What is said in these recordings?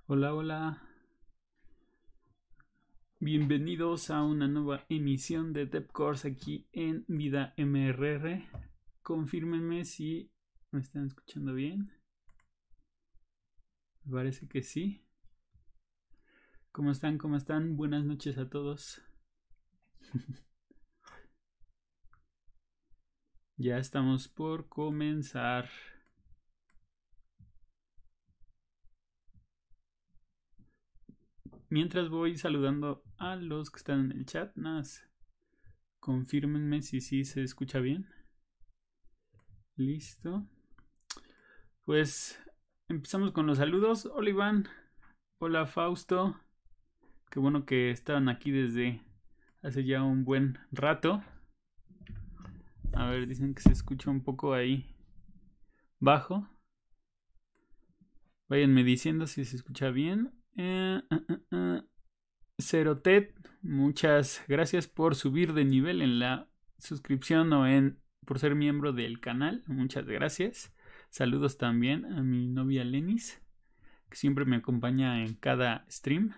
Hola, hola. Bienvenidos a una nueva emisión de DevCourse aquí en Vida MRR. Confírmenme si me están escuchando bien. Me parece que sí. ¿Cómo están? ¿Cómo están? Buenas noches a todos. Ya estamos por comenzar. Mientras voy saludando a los que están en el chat, confírmenme si sí se escucha bien. Listo. Pues empezamos con los saludos. Hola Iván. Hola Fausto. Qué bueno que estaban aquí desde hace ya un buen rato. A ver, dicen que se escucha un poco ahí bajo. Váyanme diciendo si se escucha bien. Cerotet, muchas gracias por subir de nivel en la suscripción o por ser miembro del canal. Muchas gracias. Saludos también a mi novia Lenis, que siempre me acompaña en cada stream.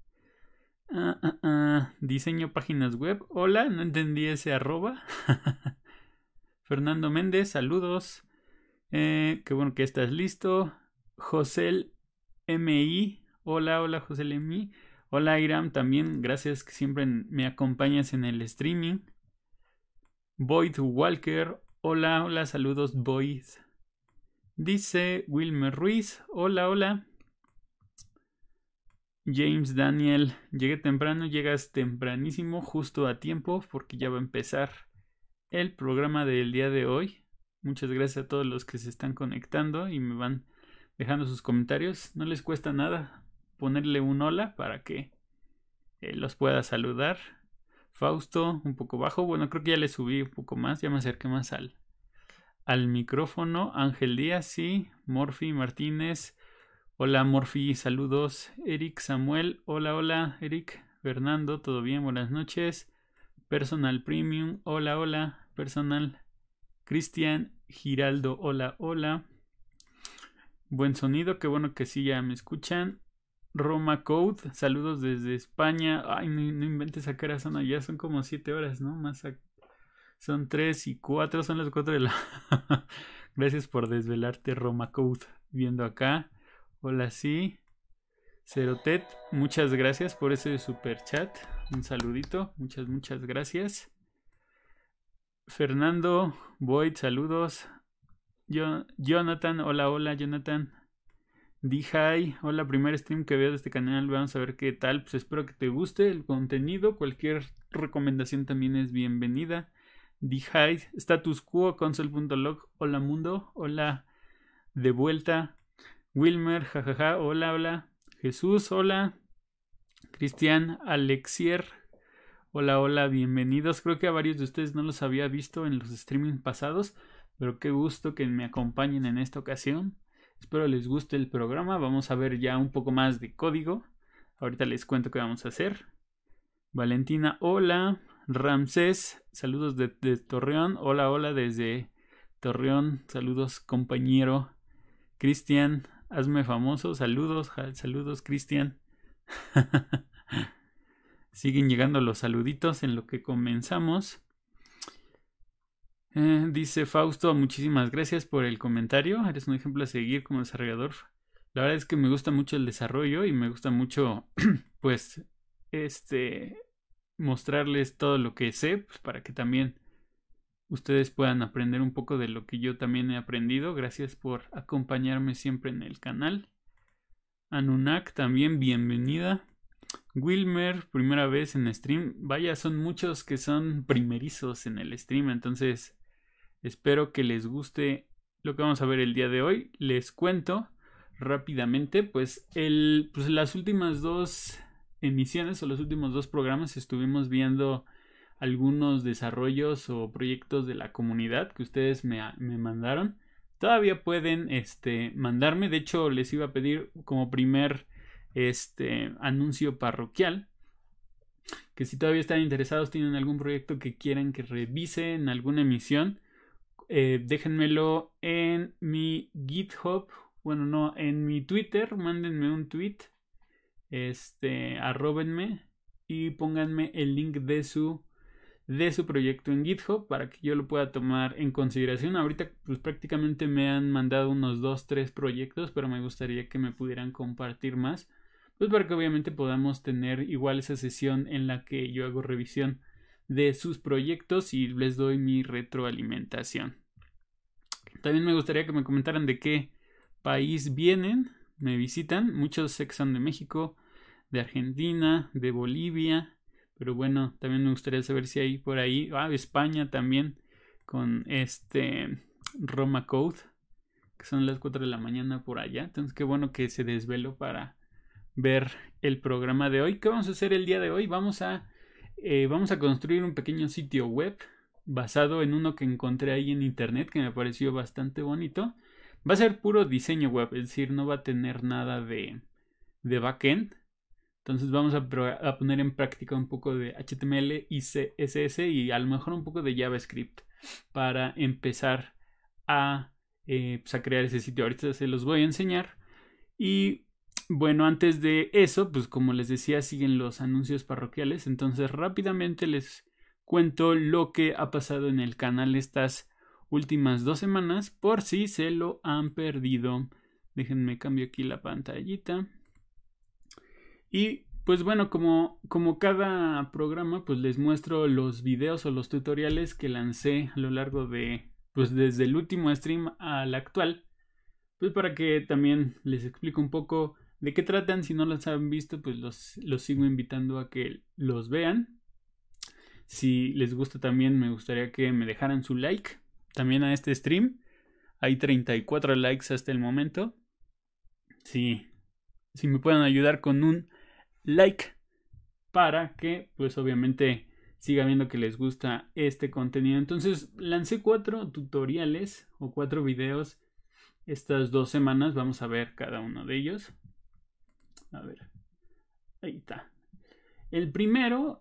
Diseño páginas web. Hola, no entendí ese arroba. Fernando Méndez, saludos. Qué bueno que estás listo. José MI. Hola, hola José MI. Hola Iram, también gracias que siempre me acompañas en el streaming. Boyd Walker. Hola, hola, saludos Boyd. Dice Wilmer Ruiz. Hola, hola. James Daniel, llegué temprano, llegas tempranísimo, justo a tiempo, porque ya va a empezar el programa del día de hoy. Muchas gracias a todos los que se están conectando y me van dejando sus comentarios. No les cuesta nada ponerle un hola para que los pueda saludar. Fausto, un poco bajo. Bueno, creo que ya le subí un poco más, ya me acerqué más al micrófono. Ángel Díaz, sí. Morphy Martínez. Hola Morphy, saludos. Eric Samuel, hola, hola. Eric Fernando, ¿todo bien? Buenas noches. Personal Premium, hola, hola. Personal Cristian Giraldo, hola, hola. Buen sonido, qué bueno que sí ya me escuchan. Roma Code, saludos desde España. Ay, no inventes a qué hora son allá, son como 7 horas, ¿no? Son 3 y 4, son las 4 de la... Gracias por desvelarte, Roma Code, viendo acá. Hola, sí. Cerotet, muchas gracias por ese super chat. Un saludito, muchas gracias. Fernando, Boyd, saludos. Jonathan, hola, hola, Jonathan. Hi, hola, primer stream que veo de este canal. Vamos a ver qué tal. Pues espero que te guste el contenido. Cualquier recomendación también es bienvenida. Hi, status quo, console.log. Hola, mundo. Hola, de vuelta. Wilmer, jajaja. Hola, hola. Jesús, hola. Cristian, Alexier. Hola, hola, bienvenidos. Creo que a varios de ustedes no los había visto en los streaming pasados, pero qué gusto que me acompañen en esta ocasión. Espero les guste el programa. Vamos a ver ya un poco más de código. Ahorita les cuento qué vamos a hacer. Valentina, hola. Ramsés, saludos de Torreón. Hola, hola desde Torreón. Saludos, compañero. Cristian, hazme famoso. Saludos, saludos, Cristian. Siguen llegando los saluditos en lo que comenzamos. Dice Fausto, muchísimas gracias por el comentario. Eres un ejemplo a seguir como desarrollador. La verdad es que me gusta mucho el desarrollo y me gusta mucho, pues, mostrarles todo lo que sé, pues, para que también ustedes puedan aprender un poco de lo que yo también he aprendido. Gracias por acompañarme siempre en el canal. Anunak, también bienvenida. Wilmer, primera vez en stream. Vaya, son muchos que son primerizos en el stream, entonces espero que les guste lo que vamos a ver el día de hoy. Les cuento rápidamente, pues las últimas dos emisiones o los últimos dos programas estuvimos viendo algunos desarrollos o proyectos de la comunidad que ustedes me mandaron. Todavía pueden mandarme, de hecho les iba a pedir como primer anuncio parroquial que si todavía están interesados, tienen algún proyecto que quieran que revise en alguna emisión, déjenmelo en mi GitHub, bueno, no, en mi Twitter, mándenme un tweet arróbenme y pónganme el link de su proyecto en GitHub para que yo lo pueda tomar en consideración. Ahorita pues prácticamente me han mandado unos 2-3 proyectos, pero me gustaría que me pudieran compartir más, pues para que obviamente podamos tener igual esa sesión en la que yo hago revisión de sus proyectos y les doy mi retroalimentación. También me gustaría que me comentaran de qué país vienen, me visitan. Muchos son de México, de Argentina, de Bolivia. Pero bueno, también me gustaría saber si hay por ahí. España también, con Roma Code, que son las 4 de la mañana por allá. Entonces qué bueno que se desveló para ver el programa de hoy. ¿Qué vamos a hacer el día de hoy? Vamos a construir un pequeño sitio web basado en uno que encontré ahí en internet que me pareció bastante bonito. Va a ser puro diseño web, es decir, no va a tener nada de backend. Entonces vamos a poner en práctica un poco de HTML y CSS y a lo mejor un poco de JavaScript para empezar a crear ese sitio. Ahorita se los voy a enseñar. Y bueno, antes de eso, pues como les decía, siguen los anuncios parroquiales. Entonces rápidamente les cuento lo que ha pasado en el canal estas últimas 2 semanas, por si se lo han perdido. Déjenme cambio aquí la pantallita. Y pues bueno, como cada programa, pues les muestro los videos o los tutoriales que lancé a lo largo de, pues desde el último stream al actual, pues para que también les explique un poco de qué tratan. Si no los han visto, pues los sigo invitando a que los vean. Si les gusta también, me gustaría que me dejaran su like también a este stream. Hay 34 likes hasta el momento. Si me pueden ayudar con un like para que pues obviamente siga viendo que les gusta este contenido. Entonces lancé 4 tutoriales o 4 videos estas 2 semanas. Vamos a ver cada uno de ellos. A ver, ahí está. El primero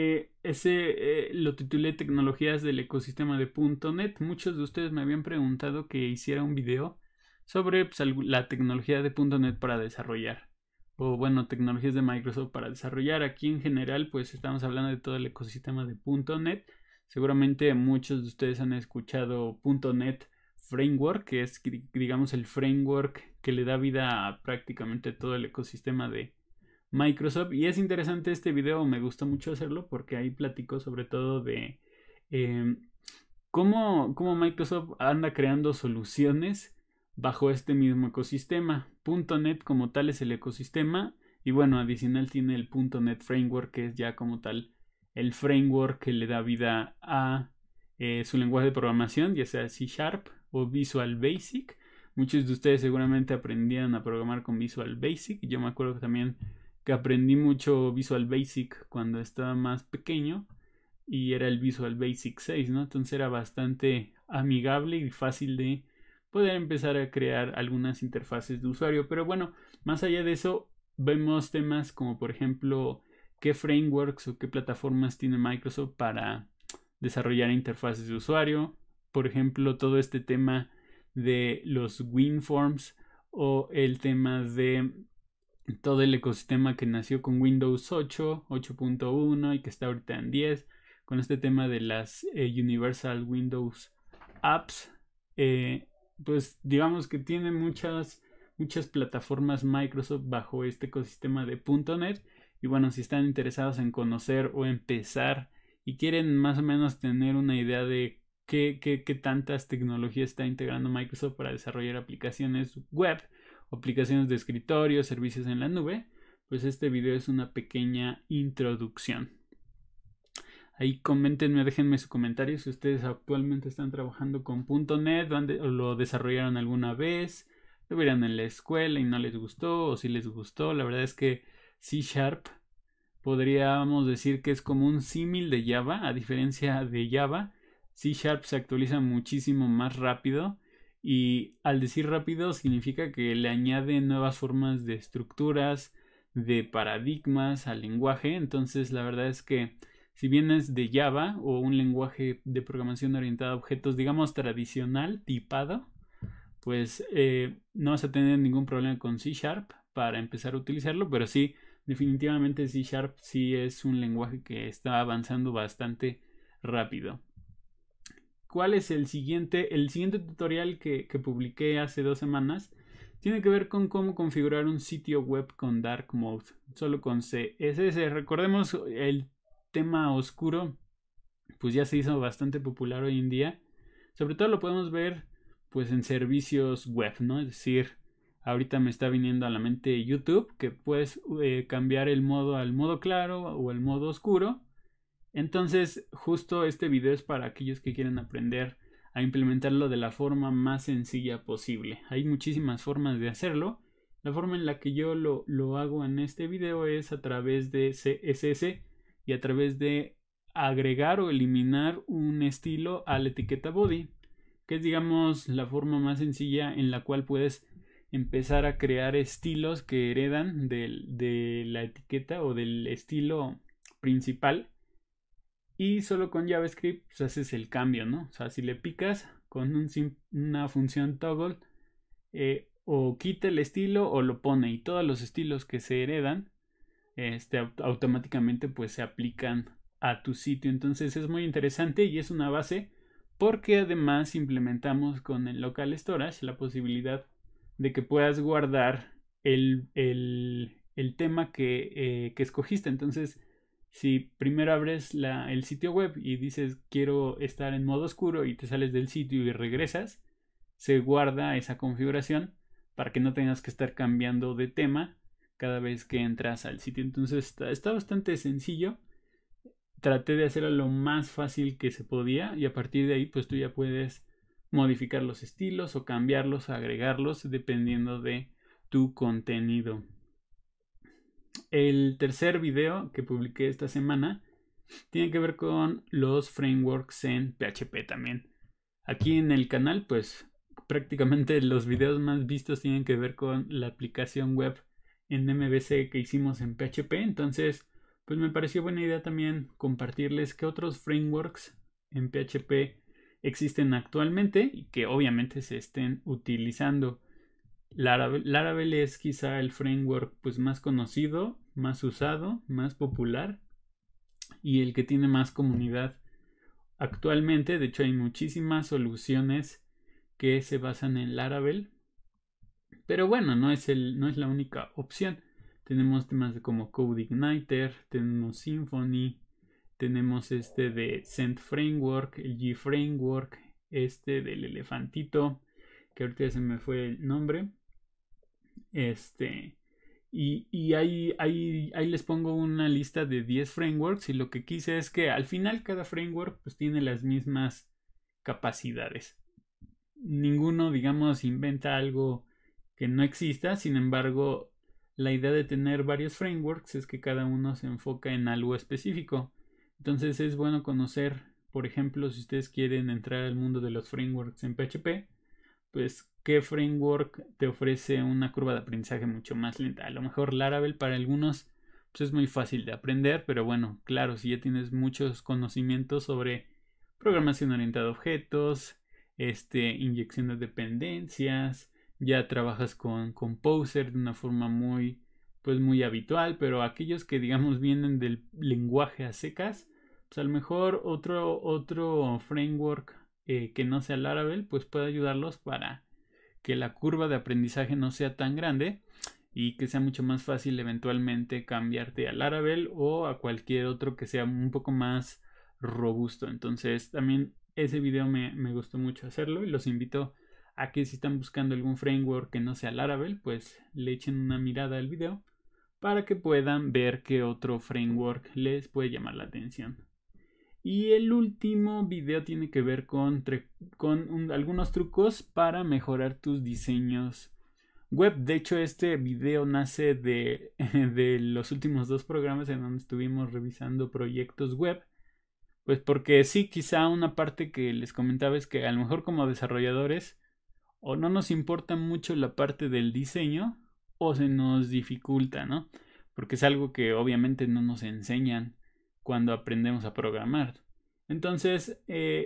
lo titulé Tecnologías del ecosistema de .NET. Muchos de ustedes me habían preguntado que hiciera un video sobre pues, la tecnología de .NET para desarrollar, o bueno, tecnologías de Microsoft para desarrollar. Aquí en general pues estamos hablando de todo el ecosistema de .NET. Seguramente muchos de ustedes han escuchado .NET Framework, que es digamos el framework que le da vida a prácticamente todo el ecosistema de Microsoft. Y es interesante este video, me gustó mucho hacerlo porque ahí platico sobre todo de cómo Microsoft anda creando soluciones bajo este mismo ecosistema. .NET como tal es el ecosistema y bueno, adicional tiene el .NET Framework, que es ya como tal el framework que le da vida a su lenguaje de programación, ya sea C# o Visual Basic. Muchos de ustedes seguramente aprendieron a programar con Visual Basic. Yo me acuerdo también que aprendí mucho Visual Basic cuando estaba más pequeño y era el Visual Basic 6, ¿no? Entonces era bastante amigable y fácil de poder empezar a crear algunas interfaces de usuario. Pero bueno, más allá de eso, vemos temas como por ejemplo qué frameworks o qué plataformas tiene Microsoft para desarrollar interfaces de usuario. Por ejemplo, todo este tema de los WinForms o el tema de todo el ecosistema que nació con Windows 8, 8.1 y que está ahorita en 10, con este tema de las Universal Windows Apps. Pues digamos que tiene muchas plataformas Microsoft bajo este ecosistema de .NET. Y bueno, si están interesados en conocer o empezar y quieren más o menos tener una idea de qué tantas tecnologías está integrando Microsoft para desarrollar aplicaciones web, aplicaciones de escritorio, servicios en la nube, pues este video es una pequeña introducción. Ahí coméntenme, déjenme su comentario si ustedes actualmente están trabajando con .NET o lo desarrollaron alguna vez, lo vieron en la escuela y no les gustó, o si les gustó. La verdad es que C# podríamos decir que es como un símil de Java. A diferencia de Java, C# se actualiza muchísimo más rápido. Y al decir rápido significa que le añade nuevas formas de estructuras, de paradigmas al lenguaje. Entonces la verdad es que si vienes de Java o un lenguaje de programación orientada a objetos, digamos tradicional, tipado, pues no vas a tener ningún problema con C# para empezar a utilizarlo, pero sí definitivamente C# sí es un lenguaje que está avanzando bastante rápido. ¿Cuál es el siguiente? El siguiente tutorial que publiqué hace 2 semanas tiene que ver con cómo configurar un sitio web con Dark Mode, solo con CSS. Recordemos, el tema oscuro pues ya se hizo bastante popular hoy en día. Sobre todo lo podemos ver pues en servicios web, ¿no? Es decir, ahorita me está viniendo a la mente YouTube, que puedes cambiar el modo al modo claro o el modo oscuro. Entonces, justo este video es para aquellos que quieren aprender a implementarlo de la forma más sencilla posible. Hay muchísimas formas de hacerlo. La forma en la que yo lo hago en este video es a través de CSS y a través de agregar o eliminar un estilo a la etiqueta body, que es, digamos, la forma más sencilla en la cual puedes empezar a crear estilos que heredan de la etiqueta o del estilo principal. Y solo con JavaScript pues haces el cambio, ¿no? O sea, si le picas con una función toggle, o quita el estilo o lo pone, y todos los estilos que se heredan automáticamente pues se aplican a tu sitio. Entonces es muy interesante y es una base, porque además implementamos con el local storage la posibilidad de que puedas guardar el tema que escogiste. Entonces, si primero abres el sitio web y dices quiero estar en modo oscuro y te sales del sitio y regresas, se guarda esa configuración para que no tengas que estar cambiando de tema cada vez que entras al sitio. Entonces está bastante sencillo. Traté de hacerlo lo más fácil que se podía, y a partir de ahí pues tú ya puedes modificar los estilos o cambiarlos, agregarlos dependiendo de tu contenido. El tercer video que publiqué esta semana tiene que ver con los frameworks en PHP también. Aquí en el canal pues prácticamente los videos más vistos tienen que ver con la aplicación web en MVC que hicimos en PHP. Entonces pues me pareció buena idea también compartirles qué otros frameworks en PHP existen actualmente y que obviamente se estén utilizando. Laravel es quizá el framework pues más conocido, más usado, más popular y el que tiene más comunidad actualmente. De hecho hay muchísimas soluciones que se basan en Laravel, pero bueno, no es la única opción. Tenemos temas como CodeIgniter, tenemos Symfony, tenemos de Zend Framework, el G Framework, del elefantito, que ahorita se me fue el nombre. Y ahí les pongo una lista de 10 frameworks, y lo que quise es que al final cada framework pues tiene las mismas capacidades. Ninguno, digamos, inventa algo que no exista. Sin embargo, la idea de tener varios frameworks es que cada uno se enfoca en algo específico. Entonces es bueno conocer, por ejemplo, si ustedes quieren entrar al mundo de los frameworks en PHP, pues qué framework te ofrece una curva de aprendizaje mucho más lenta. A lo mejor Laravel para algunos pues es muy fácil de aprender, pero bueno, claro, si ya tienes muchos conocimientos sobre programación orientada a objetos, inyección de dependencias, ya trabajas con Composer de una forma muy habitual, pero aquellos que digamos vienen del lenguaje a secas, pues a lo mejor otro framework que no sea Laravel pues puede ayudarlos para que la curva de aprendizaje no sea tan grande y que sea mucho más fácil eventualmente cambiarte a Laravel o a cualquier otro que sea un poco más robusto. Entonces también ese video me gustó mucho hacerlo, y los invito a que si están buscando algún framework que no sea Laravel pues le echen una mirada al video para que puedan ver qué otro framework les puede llamar la atención. Y el último video tiene que ver con algunos trucos para mejorar tus diseños web. De hecho, este video nace de los últimos 2 programas en donde estuvimos revisando proyectos web. Pues porque sí, quizá una parte que les comentaba es que a lo mejor como desarrolladores o no nos importa mucho la parte del diseño o se nos dificulta, ¿no? Porque es algo que obviamente no nos enseñan cuando aprendemos a programar. Entonces,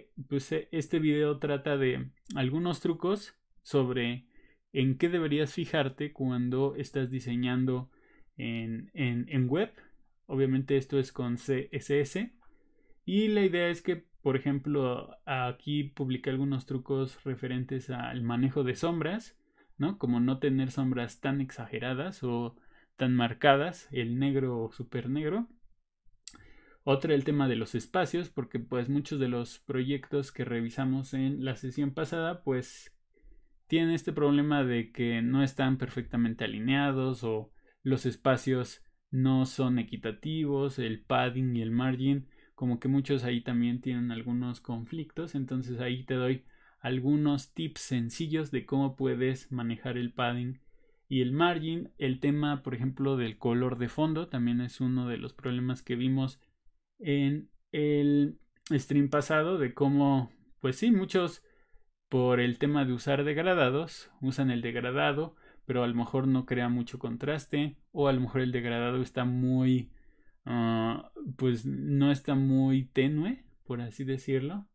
este video trata de algunos trucos sobre en qué deberías fijarte cuando estás diseñando en web. Obviamente esto es con CSS. Y la idea es que, por ejemplo, aquí publiqué algunos trucos referentes al manejo de sombras, ¿no? Como no tener sombras tan exageradas o tan marcadas, el negro o super negro. Otra, el tema de los espacios, porque pues muchos de los proyectos que revisamos en la sesión pasada, pues tienen este problema de que no están perfectamente alineados o los espacios no son equitativos, el padding y el margin, como que muchos ahí también tienen algunos conflictos. Entonces ahí te doy algunos tips sencillos de cómo puedes manejar el padding y el margin. El tema, por ejemplo, del color de fondo también es uno de los problemas que vimos en el stream pasado, de cómo, pues sí, muchos por el tema de usar degradados usan el degradado, pero a lo mejor no crea mucho contraste, o a lo mejor el degradado está muy pues no está muy tenue, por así decirlo,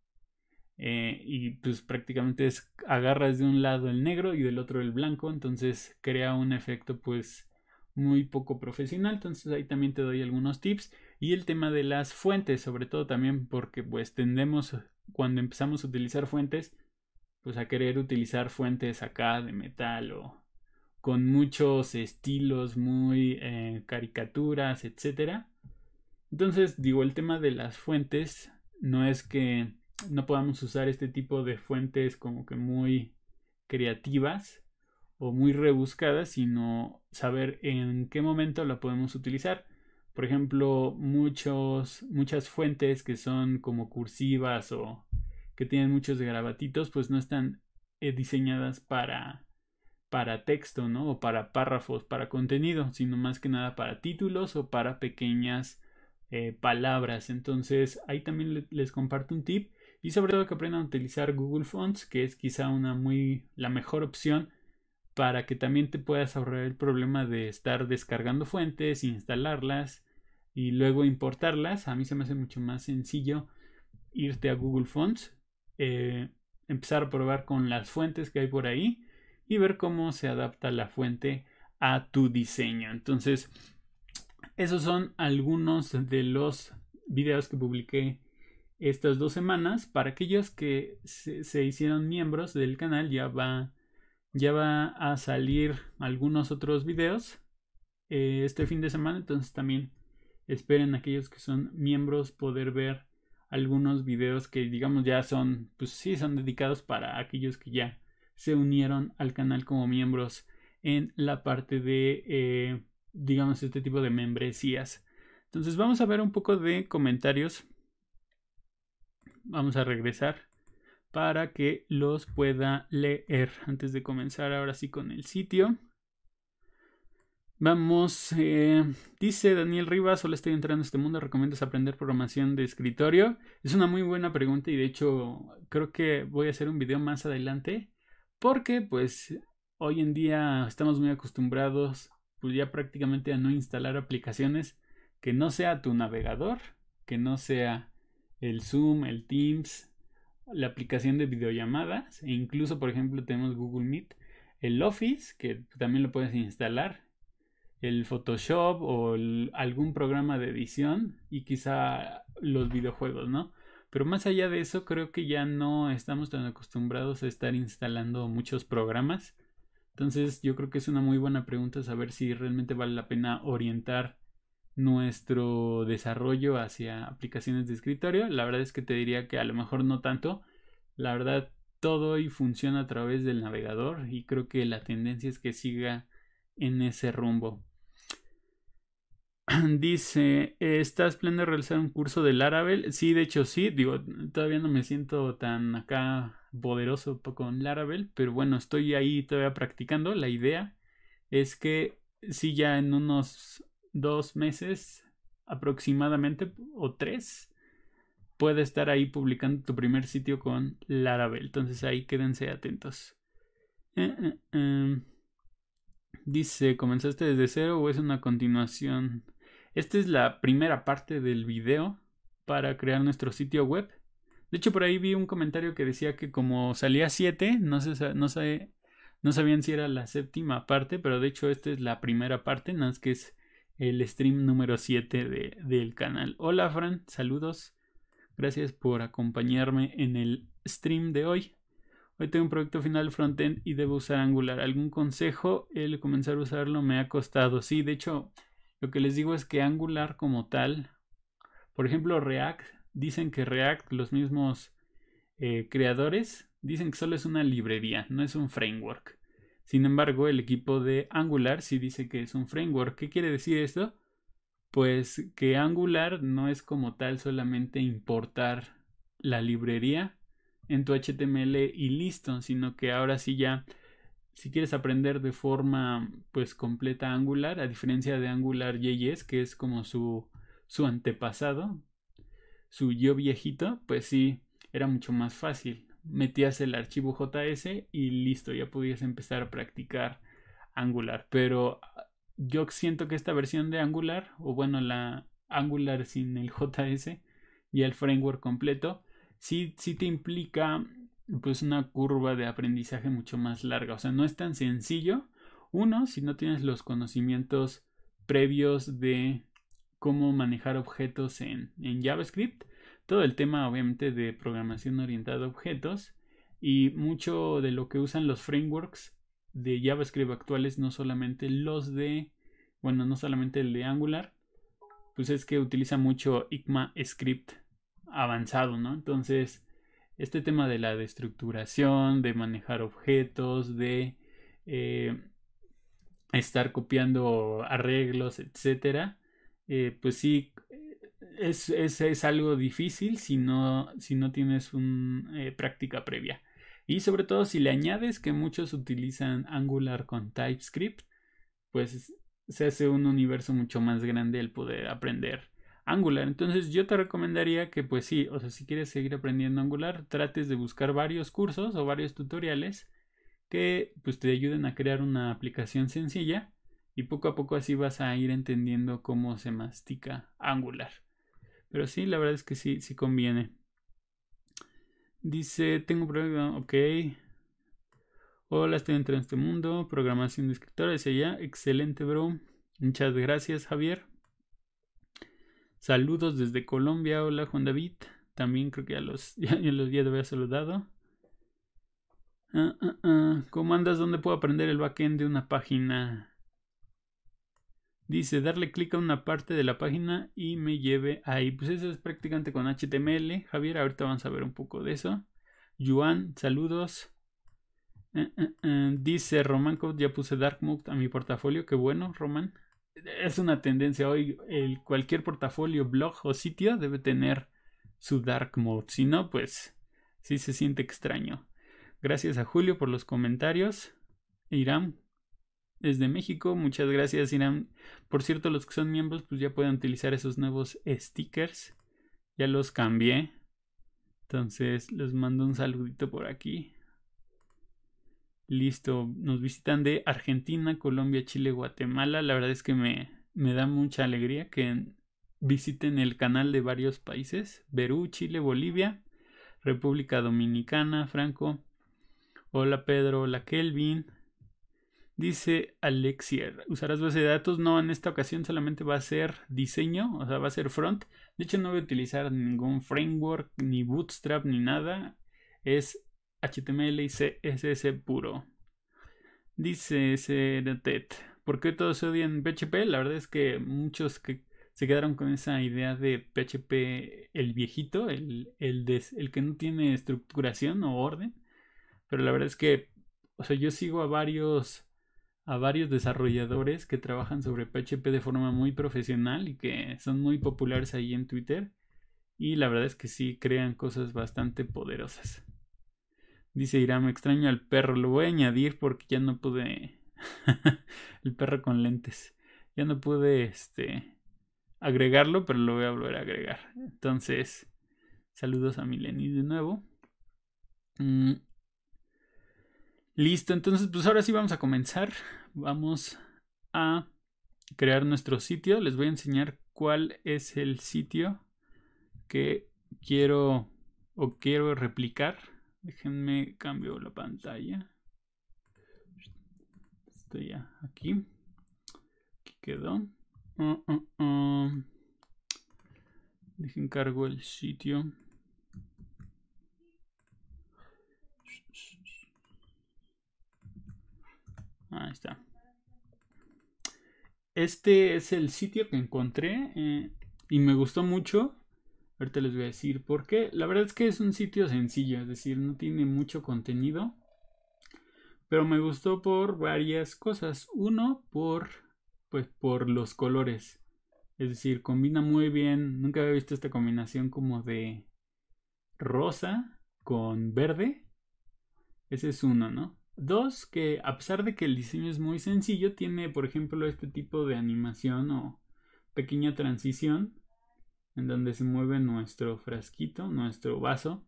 y pues prácticamente es agarras de un lado el negro y del otro el blanco, entonces crea un efecto pues muy poco profesional. Entonces ahí también te doy algunos tips. Y el tema de las fuentes, sobre todo también porque pues tendemos, cuando empezamos a utilizar fuentes, pues a querer utilizar fuentes acá de metal o con muchos estilos, muy caricaturas, etcétera. Entonces, digo, el tema de las fuentes no es que no podamos usar este tipo de fuentes como que muy creativas o muy rebuscadas, sino saber en qué momento la podemos utilizar. Por ejemplo, muchas fuentes que son como cursivas o que tienen muchos gravatitos, pues no están diseñadas para texto, ¿no? O para párrafos, para contenido, sino más que nada para títulos o para pequeñas palabras. Entonces ahí también les comparto un tip, y sobre todo que aprendan a utilizar Google Fonts, que es quizá la mejor opción para que también te puedas ahorrar el problema de estar descargando fuentes, instalarlas y luego importarlas. A mí se me hace mucho más sencillo irte a Google Fonts, empezar a probar con las fuentes que hay por ahí y ver cómo se adapta la fuente a tu diseño. Entonces, esos son algunos de los videos que publiqué estas 2 semanas. Para aquellos que se hicieron miembros del canal, ya va a salir algunos otros videos este fin de semana. Entonces también esperen aquellos que son miembros poder ver algunos videos que digamos ya son, pues sí, son dedicados para aquellos que ya se unieron al canal como miembros en la parte de digamos este tipo de membresías. Entonces vamos a ver un poco de comentarios. Vamos a regresar para que los pueda leer antes de comenzar ahora sí con el sitio. Vamos, dice Daniel Rivas: hola, estoy entrando a este mundo, ¿recomiendas aprender programación de escritorio? Es una muy buena pregunta y de hecho creo que voy a hacer un video más adelante, porque pues hoy en día estamos muy acostumbrados pues ya prácticamente a no instalar aplicaciones que no sea tu navegador, que no sea el Zoom, el Teams, la aplicación de videollamadas, e incluso por ejemplo tenemos Google Meet, el Office, que también lo puedes instalar, el Photoshop o algún programa de edición, y quizá los videojuegos, ¿no? Pero más allá de eso, creo que ya no estamos tan acostumbrados a estar instalando muchos programas. Entonces yo creo que es una muy buena pregunta saber si realmente vale la pena orientar nuestro desarrollo hacia aplicaciones de escritorio. La verdad es que te diría que a lo mejor no tanto. La verdad, todo hoy funciona a través del navegador y creo que la tendencia es que siga en ese rumbo. Dice, ¿estás planeando realizar un curso de Laravel? Sí, de hecho sí, digo, todavía no me siento tan acá poderoso con Laravel, pero bueno, estoy ahí todavía practicando. La idea es que sí, ya en unos 2 meses aproximadamente, o 3, puede estar ahí publicando tu primer sitio con Laravel. Entonces ahí quédense atentos. Dice, ¿comenzaste desde cero o es una continuación? Esta es la primera parte del video para crear nuestro sitio web. De hecho, por ahí vi un comentario que decía que como salía 7, no sabían si era la séptima parte, pero de hecho esta es la primera parte, nada más que es el stream número 7 del canal. Hola Fran, saludos. Gracias por acompañarme en el stream de hoy. Hoy tengo un proyecto final frontend y debo usar Angular. ¿Algún consejo? El comenzar a usarlo me ha costado. Sí, de hecho, lo que les digo es que Angular como tal, por ejemplo React, dicen que React, los mismos creadores, dicen que solo es una librería, no es un framework. Sin embargo, el equipo de Angular sí dice que es un framework. ¿Qué quiere decir esto? Pues que Angular no es como tal solamente importar la librería en tu HTML y listo, sino que ahora sí ya, si quieres aprender de forma pues completa Angular, a diferencia de AngularJS, que es como su antepasado, su yo viejito, pues sí, era mucho más fácil. Metías el archivo JS y listo, ya podías empezar a practicar Angular. Pero yo siento que esta versión de Angular, o bueno, la Angular sin el JS y el framework completo, sí te implica pues una curva de aprendizaje mucho más larga. O sea, no es tan sencillo. Uno, si no tienes los conocimientos previos de cómo manejar objetos en JavaScript, todo el tema obviamente de programación orientada a objetos y mucho de lo que usan los frameworks de JavaScript actuales, no solamente los de, bueno, no solamente el de Angular, pues es que utiliza mucho ECMAScript avanzado, ¿no? Entonces, este tema de la destructuración, de manejar objetos, de estar copiando arreglos, etcétera, pues sí, es algo difícil si no tienes una práctica previa. Y sobre todo si le añades que muchos utilizan Angular con TypeScript, pues se hace un universo mucho más grande el poder aprender Angular. Entonces yo te recomendaría que pues sí, o sea, si quieres seguir aprendiendo Angular, trates de buscar varios cursos o varios tutoriales que pues te ayuden a crear una aplicación sencilla y poco a poco así vas a ir entendiendo cómo se mastica Angular. Pero sí, la verdad es que sí conviene. Dice, tengo un problema, ok. Hola, estoy entrando en este mundo, programación de escritores y allá. Excelente, bro. Muchas gracias, Javier. Saludos desde Colombia. Hola, Juan David. También creo que ya te había saludado. ¿Cómo andas? ¿Dónde puedo aprender el backend de una página? Dice, darle clic a una parte de la página y me lleve ahí. Pues eso es prácticamente con HTML. Javier, ahorita vamos a ver un poco de eso. Yuan, saludos. Dice Roman Code, ya puse Dark Mode a mi portafolio. Qué bueno, Roman. Es una tendencia hoy. Cualquier portafolio, blog o sitio debe tener su Dark Mode. Si no, pues sí se siente extraño. Gracias a Julio por los comentarios. Irán, desde México, muchas gracias, Irán. Por cierto, los que son miembros, pues ya pueden utilizar esos nuevos stickers. Ya los cambié. Entonces, les mando un saludito por aquí. Listo, nos visitan de Argentina, Colombia, Chile, Guatemala. La verdad es que me da mucha alegría que visiten el canal de varios países. Perú, Chile, Bolivia, República Dominicana, Franco. Hola Pedro, hola Kelvin. Dice Alexier, ¿usarás base de datos? No, en esta ocasión solamente va a ser diseño, o sea, va a ser front. De hecho, no voy a utilizar ningún framework, ni Bootstrap, ni nada. Es HTML y CSS puro. Dice Seretet, ¿por qué todos odian PHP? La verdad es que muchos que se quedaron con esa idea de PHP el viejito, el que no tiene estructuración o orden. Pero la verdad es que, o sea, yo sigo a varios desarrolladores que trabajan sobre PHP de forma muy profesional y que son muy populares ahí en Twitter. Y la verdad es que sí crean cosas bastante poderosas. Dice Irán, me extraño al perro. Lo voy a añadir porque ya no pude. El perro con lentes. Ya no pude agregarlo, pero lo voy a volver a agregar. Entonces, saludos a Mileni de nuevo. Listo, entonces pues ahora sí vamos a comenzar. Vamos a crear nuestro sitio. Les voy a enseñar cuál es el sitio que quiero replicar. Déjenme cambio la pantalla. Estoy ya aquí. Aquí quedó. Dejen cargo el sitio. Ahí está. Este es el sitio que encontré y me gustó mucho. Ahorita les voy a decir por qué. La verdad es que es un sitio sencillo, es decir, no tiene mucho contenido. Pero me gustó por varias cosas. Uno, por los colores. Es decir, combina muy bien. Nunca había visto esta combinación como de rosa con verde. Ese es uno, ¿no? Dos, que a pesar de que el diseño es muy sencillo, tiene, por ejemplo, este tipo de animación o pequeña transición en donde se mueve nuestro frasquito, nuestro vaso.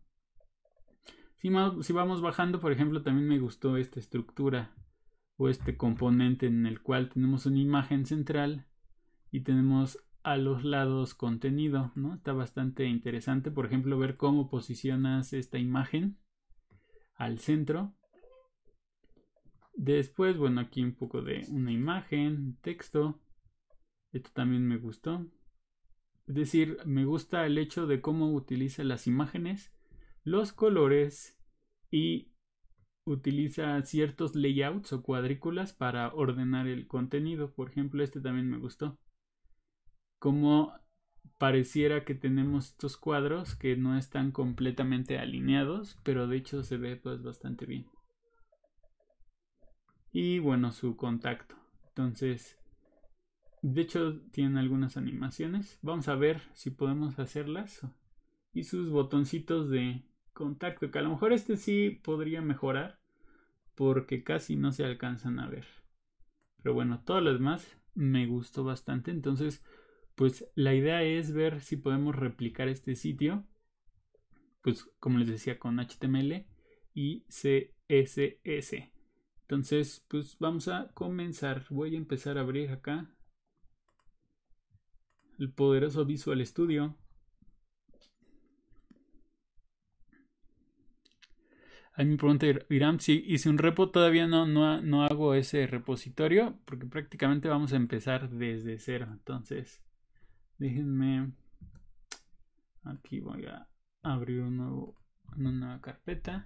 Si vamos bajando, por ejemplo, también me gustó esta estructura o este componente en el cual tenemos una imagen central y tenemos a los lados contenido, ¿no? Está bastante interesante, por ejemplo, ver cómo posicionas esta imagen al centro. Después, bueno, aquí un poco de una imagen, texto. Esto también me gustó. Es decir, me gusta el hecho de cómo utiliza las imágenes, los colores y utiliza ciertos layouts o cuadrículas para ordenar el contenido. Por ejemplo, este también me gustó. Como pareciera que tenemos estos cuadros que no están completamente alineados, pero de hecho se ve pues bastante bien. Y bueno, su contacto. Entonces, de hecho tienen algunas animaciones. Vamos a ver si podemos hacerlas. Y sus botoncitos de contacto, que a lo mejor este sí podría mejorar porque casi no se alcanzan a ver. Pero bueno, todo lo demás me gustó bastante. Entonces, pues la idea es ver si podemos replicar este sitio. Pues como les decía, con HTML y CSS. Entonces, pues vamos a comenzar. Voy a empezar a abrir acá el poderoso Visual Studio. Ahí me pregunta Iram si hice un repo. Todavía no hago ese repositorio porque prácticamente vamos a empezar desde cero. Entonces, déjenme. Aquí voy a abrir una nueva carpeta.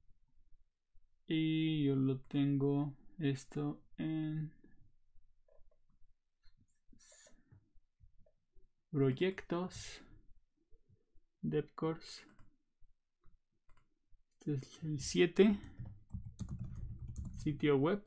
Y yo lo tengo esto en proyectos, DevCourse. Este es el 7, sitio web.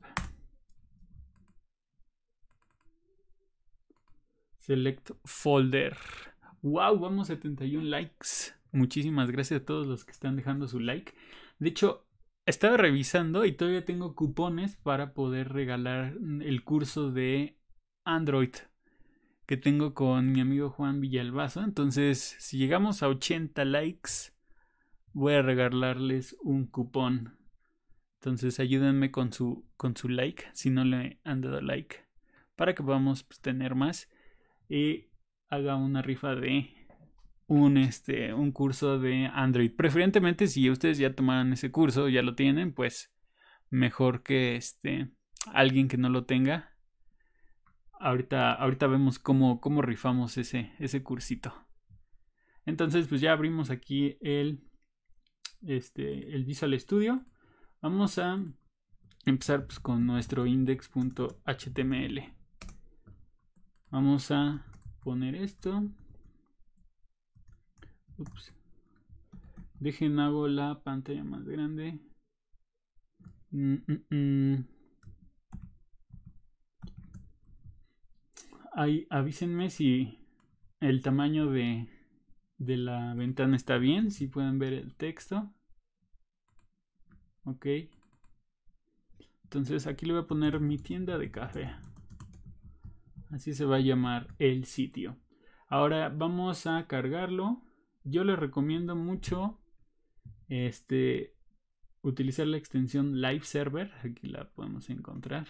Select folder. Wow, vamos a 71 likes. Muchísimas gracias a todos los que están dejando su like. De hecho, estaba revisando y todavía tengo cupones para poder regalar el curso de Android que tengo con mi amigo Juan Villalbazo. Entonces, si llegamos a 80 likes, voy a regalarles un cupón. Entonces, ayúdenme con su like, si no le han dado like, para que podamos pues, tener más. Y haga una rifa de un curso de Android. Preferentemente, si ustedes ya tomaron ese curso, ya lo tienen, pues mejor que alguien que no lo tenga. Ahorita vemos cómo rifamos ese cursito. Entonces, pues ya abrimos aquí el Visual Studio. Vamos a empezar pues, con nuestro index.html. Vamos a poner esto. Ups. Dejen hago la pantalla más grande. Ahí, avísenme si el tamaño de la ventana está bien, si pueden ver el texto. Ok. Entonces aquí le voy a poner mi tienda de café. Así se va a llamar el sitio. Ahora vamos a cargarlo. Yo les recomiendo mucho utilizar la extensión Live Server. Aquí la podemos encontrar.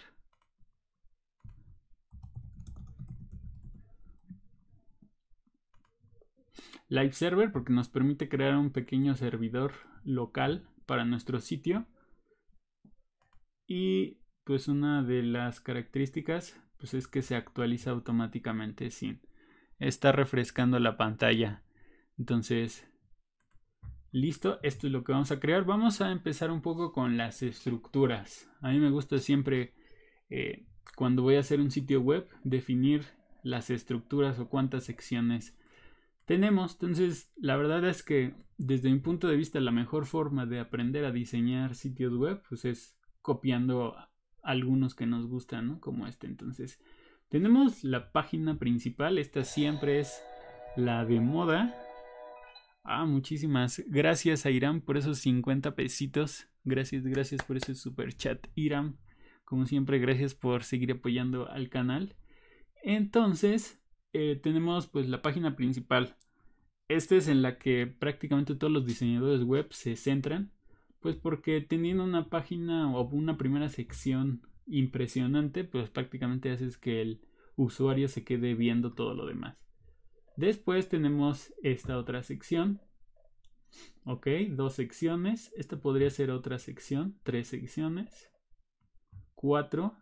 Live Server porque nos permite crear un pequeño servidor local para nuestro sitio. Y pues una de las características pues es que se actualiza automáticamente sin estar refrescando la pantalla. Entonces, listo, esto es lo que vamos a crear. Vamos a empezar un poco con las estructuras. A mí me gusta siempre cuando voy a hacer un sitio web definir las estructuras o cuántas secciones tenemos. Entonces, la verdad es que desde mi punto de vista la mejor forma de aprender a diseñar sitios web pues es copiando algunos que nos gustan, ¿no? Como este. Entonces, tenemos la página principal. Esta siempre es la de moda. Muchísimas gracias a Iram por esos 50 pesitos. Gracias por ese super chat, Iram. Como siempre, gracias por seguir apoyando al canal. Entonces, tenemos pues la página principal. Esta es en la que prácticamente todos los diseñadores web se centran. Pues porque teniendo una página o una primera sección impresionante, pues prácticamente haces que el usuario se quede viendo todo lo demás. Después tenemos esta otra sección. Ok, 2 secciones. Esta podría ser otra sección. 3 secciones. 4,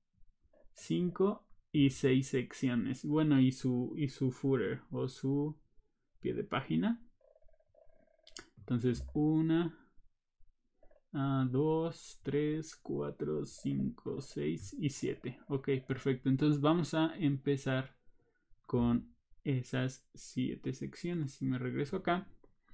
5 y 6 secciones. Bueno, y su footer o su pie de página. Entonces 1, 2, 3, 4, 5, 6 y 7. Ok, perfecto. Entonces vamos a empezar con esas 7 secciones. Si me regreso acá,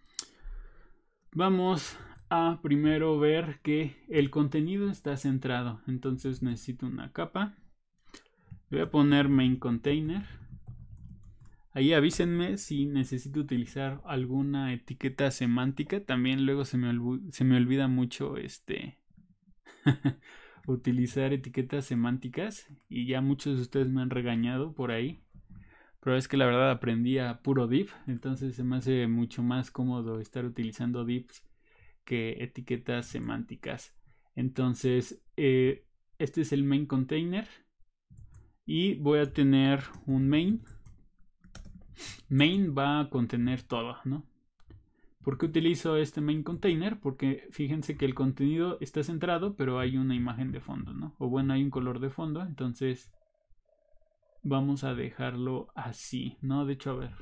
vamos a primero ver que el contenido está centrado. Entonces necesito una capa. Voy a poner main container. Ahí avísenme si necesito utilizar alguna etiqueta semántica. También luego se me olvida mucho utilizar etiquetas semánticas. Y ya muchos de ustedes me han regañado por ahí. Pero es que la verdad aprendí a puro div. Entonces se me hace mucho más cómodo estar utilizando divs que etiquetas semánticas. Entonces este es el main container. Y voy a tener un main. Main va a contener todo, ¿no? ¿Por qué utilizo este main container? Porque fíjense que el contenido está centrado, pero hay una imagen de fondo, ¿no? O bueno, hay un color de fondo, entonces vamos a dejarlo así, ¿no? De hecho, a ver.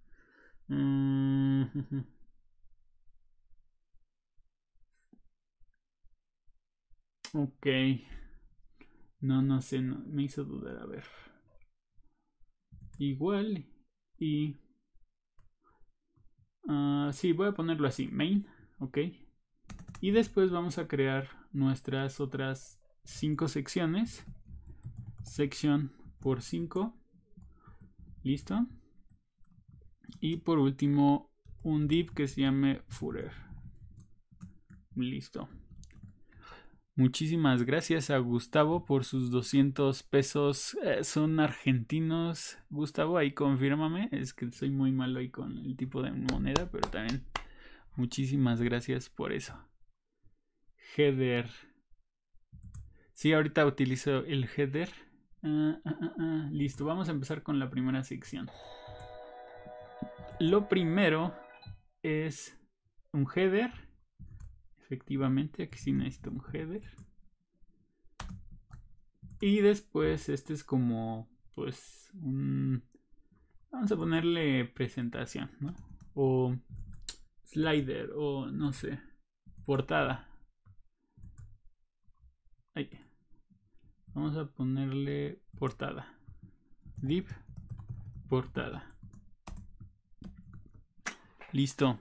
Ok. No sé, no, me hizo dudar, a ver. Igual y... sí, voy a ponerlo así, main, ok. Y después vamos a crear nuestras otras 5 secciones. Sección por 5. Listo. Y por último, un div que se llame footer. Listo. Muchísimas gracias a Gustavo por sus 200 pesos. Son argentinos. Gustavo, ahí confírmame. Es que soy muy malo ahí con el tipo de moneda, pero también muchísimas gracias por eso. Header. Sí, ahorita utilizo el header. Listo, vamos a empezar con la primera sección. Lo primero es un header. Efectivamente, aquí sí necesito un header. Y después este es como, pues, vamos a ponerle presentación, ¿no? O slider, o no sé, portada. Ahí. Vamos a ponerle portada. Div, portada. Listo.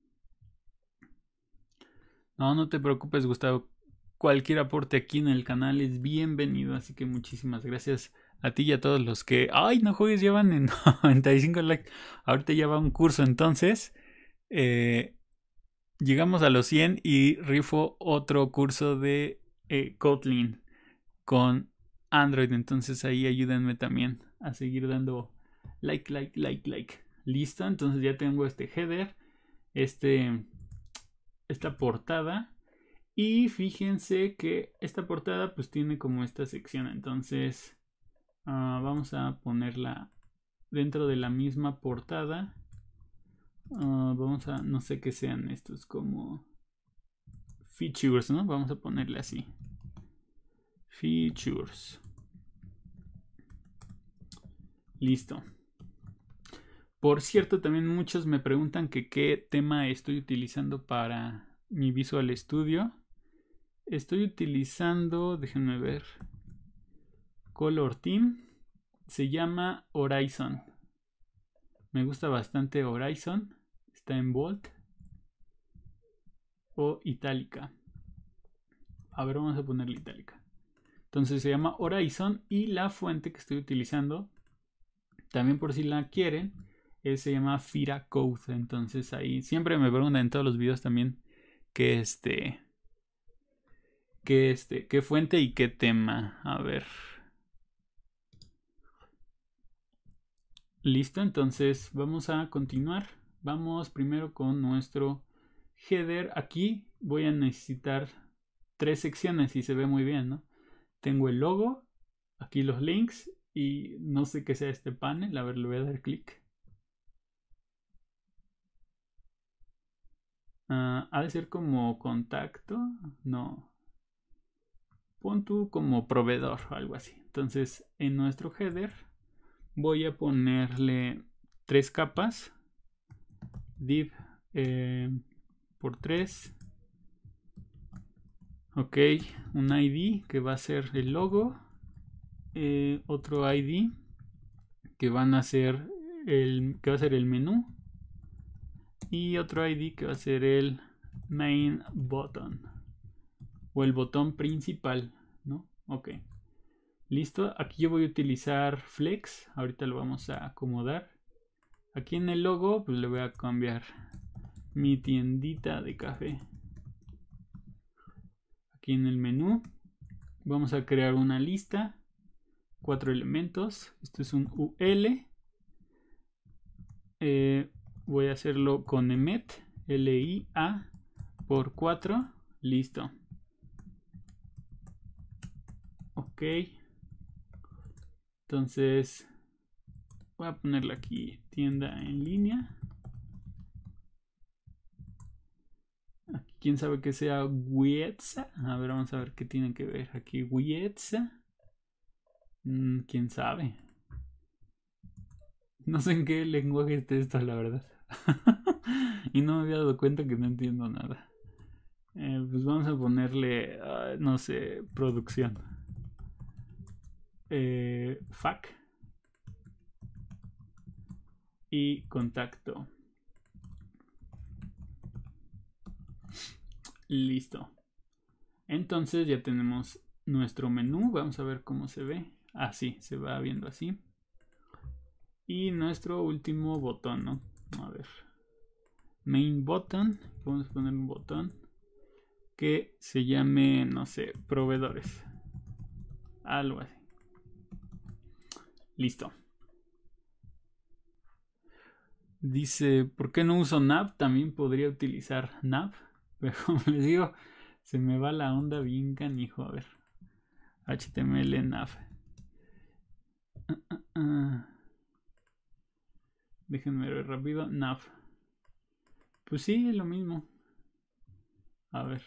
No te preocupes, Gustavo. Cualquier aporte aquí en el canal es bienvenido. Así que muchísimas gracias a ti y a todos los que... ¡Ay, no juegues! Llevan en 95 likes. Ahorita ya va un curso, entonces. Llegamos a los 100 y rifo otro curso de Kotlin con Android. Entonces ahí ayúdenme también a seguir dando like. Listo, entonces ya tengo este header. Esta portada. Y fíjense que esta portada pues tiene como esta sección. Entonces vamos a ponerla dentro de la misma portada. Vamos a, no sé qué sean estos, como features, ¿no? Vamos a ponerle así. Features. Listo. Por cierto, también muchos me preguntan que qué tema estoy utilizando para mi Visual Studio. Estoy utilizando, déjenme ver, Color Team. Se llama Horizon. Me gusta bastante Horizon. Está en Bold o Itálica. A ver, vamos a ponerle Itálica. Entonces se llama Horizon y la fuente que estoy utilizando, también por si la quieren, se llama Fira Code. Entonces ahí siempre me preguntan en todos los videos también qué fuente y qué tema. A ver. Listo, entonces vamos a continuar. Vamos primero con nuestro header. Aquí voy a necesitar 3 secciones y se ve muy bien, ¿no? Tengo el logo, aquí los links y no sé qué sea este panel. A ver, le voy a dar clic. Ha de ser como contacto. No. Pon tú como proveedor o algo así. Entonces, en nuestro header voy a ponerle 3 capas. Div por 3. Ok, un ID que va a ser el logo. Otro ID que van a ser que va a ser el menú. Y otro ID que va a ser el main button o el botón principal, ¿no? Ok, listo. Aquí yo voy a utilizar flex. Ahorita lo vamos a acomodar. Aquí en el logo pues le voy a cambiar mi tiendita de café. Aquí en el menú vamos a crear una lista, 4 elementos. Esto es un UL. Voy a hacerlo con emet, LIA por 4. Listo. Ok. Entonces voy a ponerle aquí tienda en línea. Aquí, quién sabe que sea Wietza. A ver, vamos a ver qué tienen que ver aquí. Wietza. Quién sabe. No sé en qué lenguaje está esto, la verdad. Y no me había dado cuenta que no entiendo nada. Pues vamos a ponerle, no sé, producción. FAQ. Y contacto. Listo. Entonces ya tenemos nuestro menú. Vamos a ver cómo se ve. Así, se va viendo así. Y nuestro último botón, ¿no? A ver. Main button. Vamos a poner un botón que se llame, no sé, proveedores. Algo así. Listo. Dice, ¿por qué no uso nav? También podría utilizar nav. Pero como les digo, se me va la onda bien canijo. A ver. HTML nav. Déjenme ver rápido. Nav. Pues sí, es lo mismo. A ver.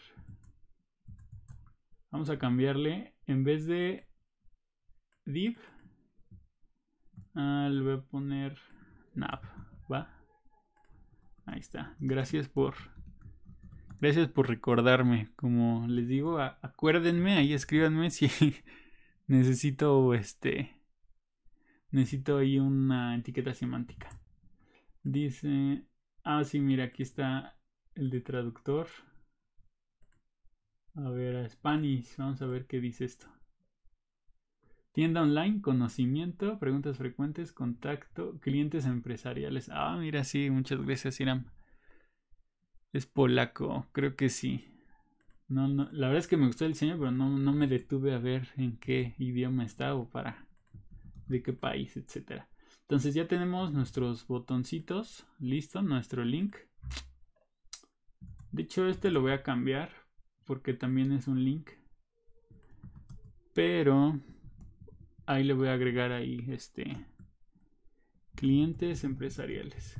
Vamos a cambiarle. En vez de div, le voy a poner nav. ¿Va? Ahí está. Gracias por recordarme. Como les digo, acuérdenme, ahí escríbanme si necesito necesito ahí una etiqueta semántica. Dice, sí, mira, aquí está el de traductor. A ver, a Spanish, vamos a ver qué dice esto. Tienda online, conocimiento, preguntas frecuentes, contacto, clientes empresariales. Mira, sí, muchas gracias, Iram. Es polaco, creo que sí. No, la verdad es que me gustó el diseño, pero no me detuve a ver en qué idioma está o de qué país, etcétera. Entonces ya tenemos nuestros botoncitos, listo, nuestro link. De hecho, este lo voy a cambiar porque también es un link. Pero ahí le voy a agregar ahí clientes empresariales.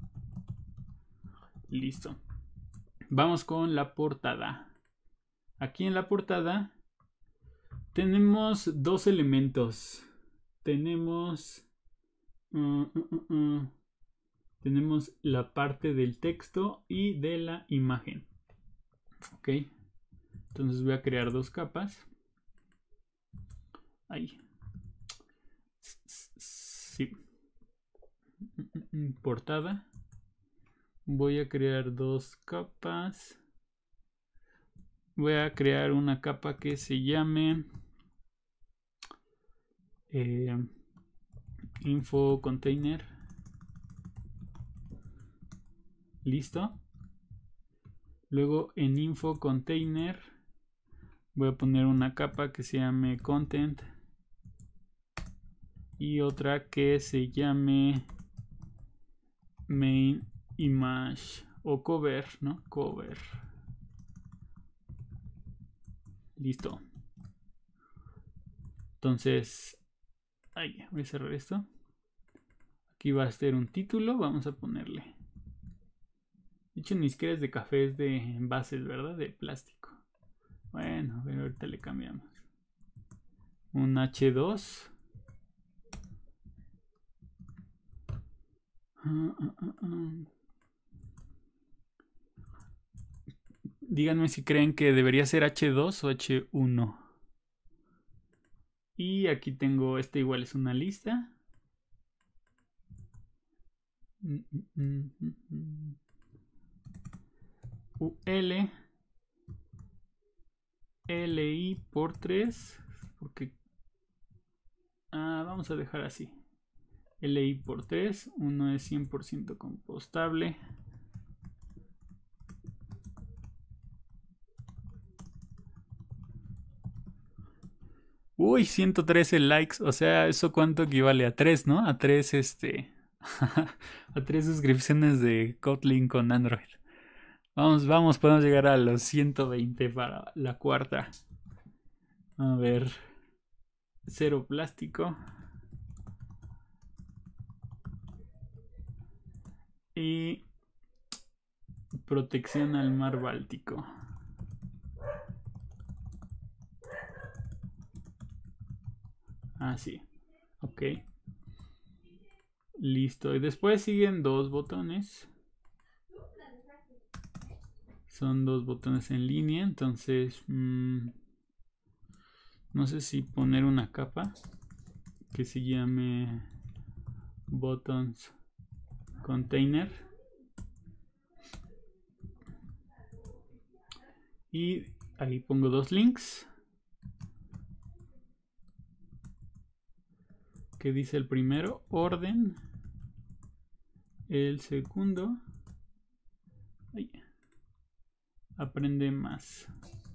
Listo. Vamos con la portada. Aquí en la portada tenemos 2 elementos. Tenemos Tenemos la parte del texto y de la imagen. Ok. Entonces voy a crear dos capas. Ahí. Sí. Portada. Voy a crear dos capas. Voy a crear una capa que se llame info container. Listo. Luego en info container voy a poner una capa que se llame content y otra que se llame main image o cover, ¿no? Cover. Listo. Entonces, ahí, voy a cerrar esto. Aquí va a ser un título, vamos a ponerle. De hecho, ni siquiera es de café, es de envases, ¿verdad? De plástico. Bueno, a ver, ahorita le cambiamos. Un H2. Díganme si creen que debería ser H2 o H1. Y aquí tengo, este igual es una lista. UL LI por 3. Porque vamos a dejar así. LI por 3. Uno es 100% compostable. Uy, 113 likes. O sea, ¿eso cuánto equivale? A 3, ¿no? A 3, a 3 suscripciones de Kotlin con Android. Vamos, podemos llegar a los 120 para la cuarta. A ver. Cero plástico. Y protección al mar Báltico. Sí. Ok. Listo. Y después siguen dos botones. Son dos botones en línea. Entonces, no sé si poner una capa que se llame buttons container. Y ahí pongo dos links. Que dice el primero, orden. El segundo, aprende más.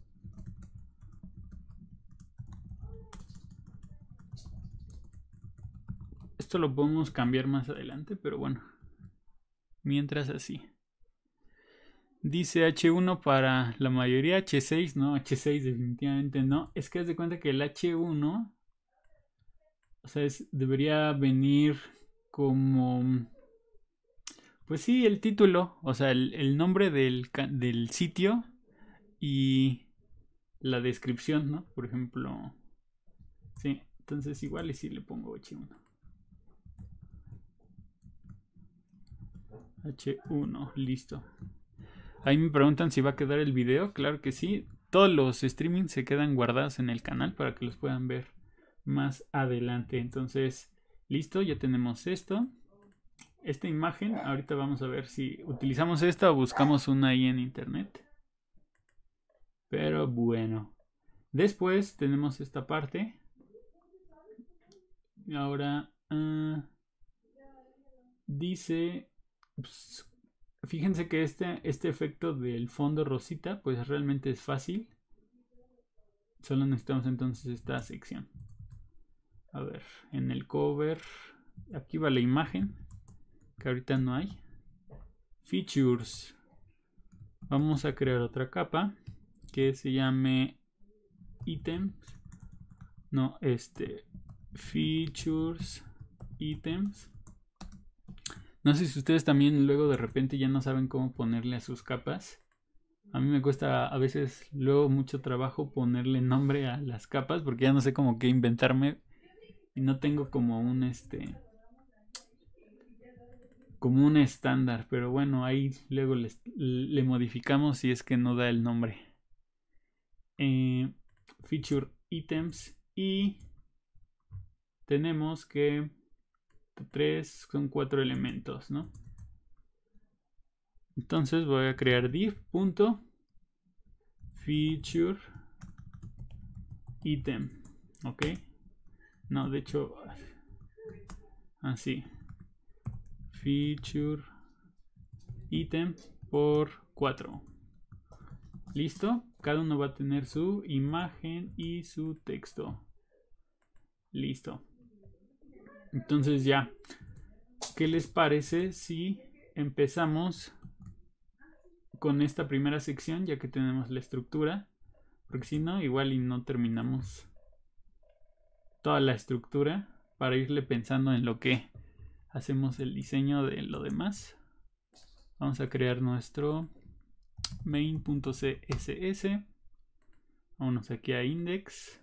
Esto lo podemos cambiar más adelante, pero bueno. Mientras así. Dice H1 para la mayoría, H6 no, H6 definitivamente no. Es que haz de cuenta que el H1, o sea, debería venir como... Pues sí, el título, o sea, el nombre del sitio y la descripción, ¿no? Por ejemplo, sí, entonces igual y si le pongo H1. H1, listo. Ahí me preguntan si va a quedar el video, claro que sí. Todos los streamings se quedan guardados en el canal para que los puedan ver más adelante. Entonces, listo, ya tenemos esto. Esta imagen, ahorita vamos a ver si utilizamos esta o buscamos una ahí en internet. Pero bueno. Después tenemos esta parte. Ahora dice... Pues, fíjense que este efecto del fondo rosita pues realmente es fácil. Solo necesitamos entonces esta sección. A ver, en el cover, aquí va la imagen, que ahorita no hay. Features. Vamos a crear otra capa que se llame items. No, features, items. No sé si ustedes también luego de repente ya no saben cómo ponerle a sus capas. A mí me cuesta a veces luego mucho trabajo ponerle nombre a las capas porque ya no sé cómo qué inventarme y no tengo como un como un estándar, pero bueno, ahí luego le modificamos si es que no da el nombre. Feature items y tenemos que son 4 elementos, ¿no? Entonces voy a crear div.feature item, ok. No, de hecho, así, feature item por 4. Listo, cada uno va a tener su imagen y su texto. Listo. Entonces ya, ¿qué les parece si empezamos con esta primera sección, ya que tenemos la estructura? Porque si no, igual y no terminamos toda la estructura para irle pensando en lo que hacemos el diseño de lo demás. Vamos a crear nuestro main.css. Vámonos aquí a index.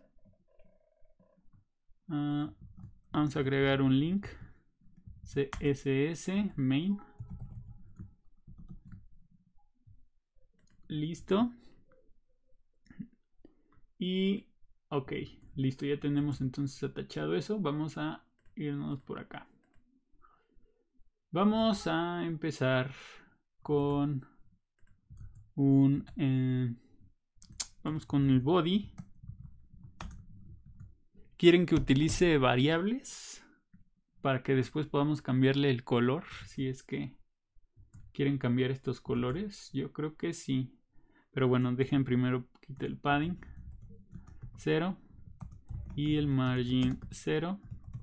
Vamos a agregar un link css main. Listo. Y ok, listo, ya tenemos entonces atachado eso. Vamos a irnos por acá. Vamos a empezar con vamos con el body. ¿Quieren que utilice variables para que después podamos cambiarle el color? Si es que quieren cambiar estos colores, yo creo que sí. Pero bueno, dejen primero quitar el padding 0 y el margin 0.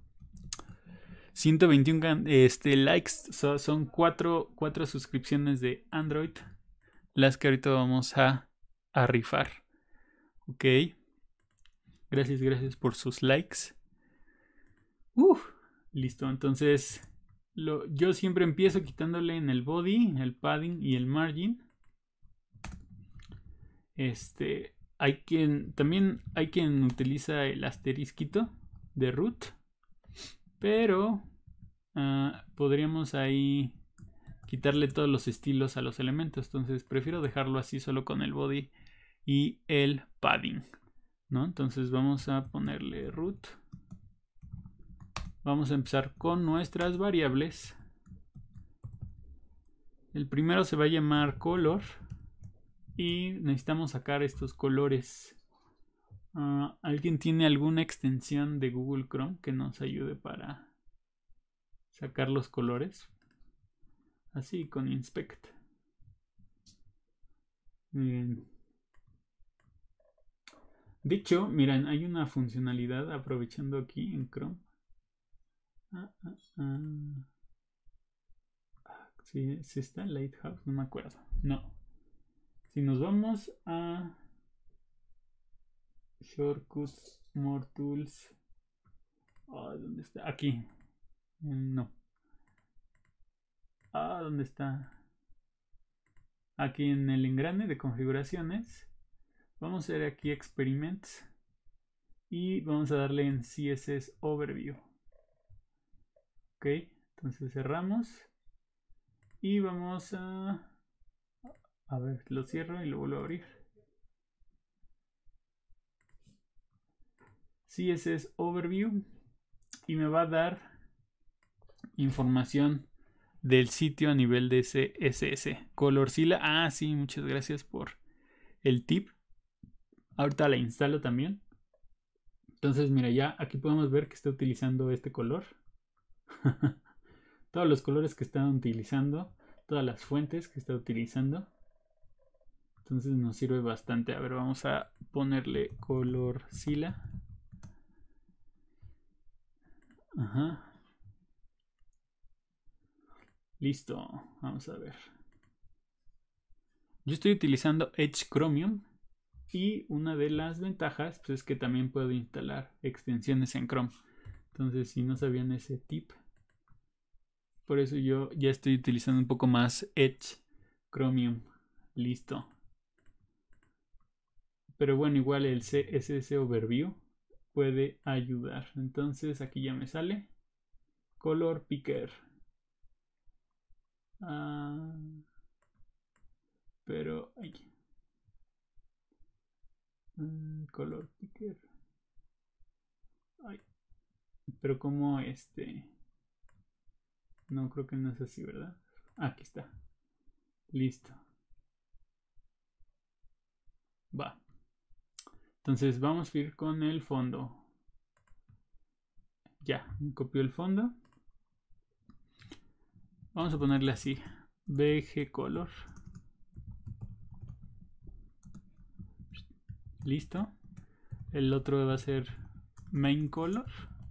121 likes, son 4 suscripciones de Android, las que ahorita vamos a rifar. Ok, gracias por sus likes. Listo, entonces yo siempre empiezo quitándole en el body, el padding y el margin. También hay quien utiliza el asterisquito de root, pero podríamos ahí quitarle todos los estilos a los elementos. Entonces prefiero dejarlo así solo con el body y el padding, ¿no? Entonces vamos a ponerle root. Vamos a empezar con nuestras variables. El primero se va a llamar color y necesitamos sacar estos colores. ¿Alguien tiene alguna extensión de Google Chrome que nos ayude para sacar los colores? Así, con inspect. Bien. De hecho, miren, hay una funcionalidad aprovechando aquí en Chrome. Si está Lighthouse, no me acuerdo. No. Si nos vamos a Shortcuts, More Tools. ¿Dónde está? Aquí. No. ¿Dónde está? Aquí en el engrane de configuraciones. Vamos a ir aquí a Experiments. Y vamos a darle en CSS Overview. Ok. Entonces cerramos. Y vamos a ver, lo cierro y lo vuelvo a abrir. CSS Overview. Y me va a dar información del sitio a nivel de CSS. Colorcilla. Sí, muchas gracias por el tip. Ahorita la instalo también. Entonces, mira, ya aquí podemos ver que está utilizando este color. Todos los colores que están utilizando. Todas las fuentes que está utilizando. Entonces nos sirve bastante. A ver, vamos a ponerle Colorcilla. Ajá. Listo. Vamos a ver. Yo estoy utilizando Edge Chromium. Y una de las ventajas pues, es que también puedo instalar extensiones en Chrome. Entonces, si no sabían ese tip, por eso yo ya estoy utilizando un poco más Edge Chromium. Listo. Pero bueno, igual el CSS Overview puede ayudar. Entonces, aquí ya me sale Color Picker. Pero ay. Color picker. Ay. Pero como no, creo que no es así, ¿verdad? Aquí está. Listo. Va. Entonces vamos a ir con el fondo. Ya, me copió el fondo. Vamos a ponerle así. BG color. Listo. El otro va a ser main color.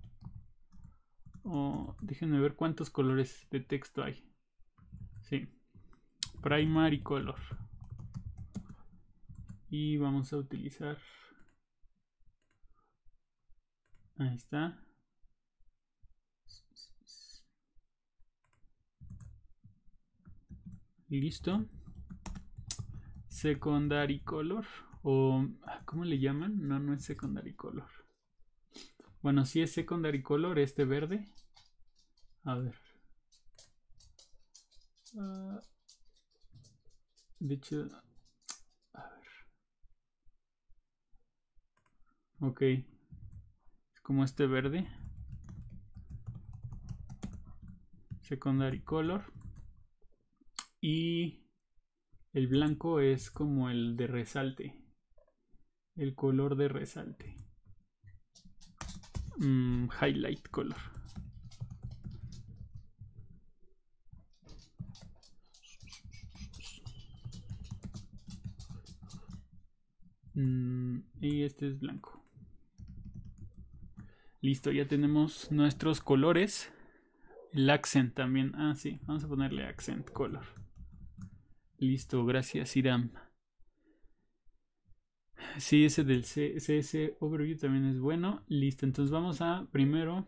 Déjenme ver cuántos colores de texto hay. Sí. Primary color. Y vamos a utilizar. Ahí está. Listo. Secondary color. O ¿cómo le llaman? No, no es secondary color. Bueno, sí es secondary color este verde. A ver. De hecho, a ver. Ok. Es como este verde. Secondary color. Y el blanco es como el de resalte. El color de resalte. Highlight color. Y este es blanco. Listo, ya tenemos nuestros colores. El accent también. Sí, vamos a ponerle accent color. Listo, gracias Iram. Sí, ese del CS Overview también es bueno. Listo, entonces vamos a primero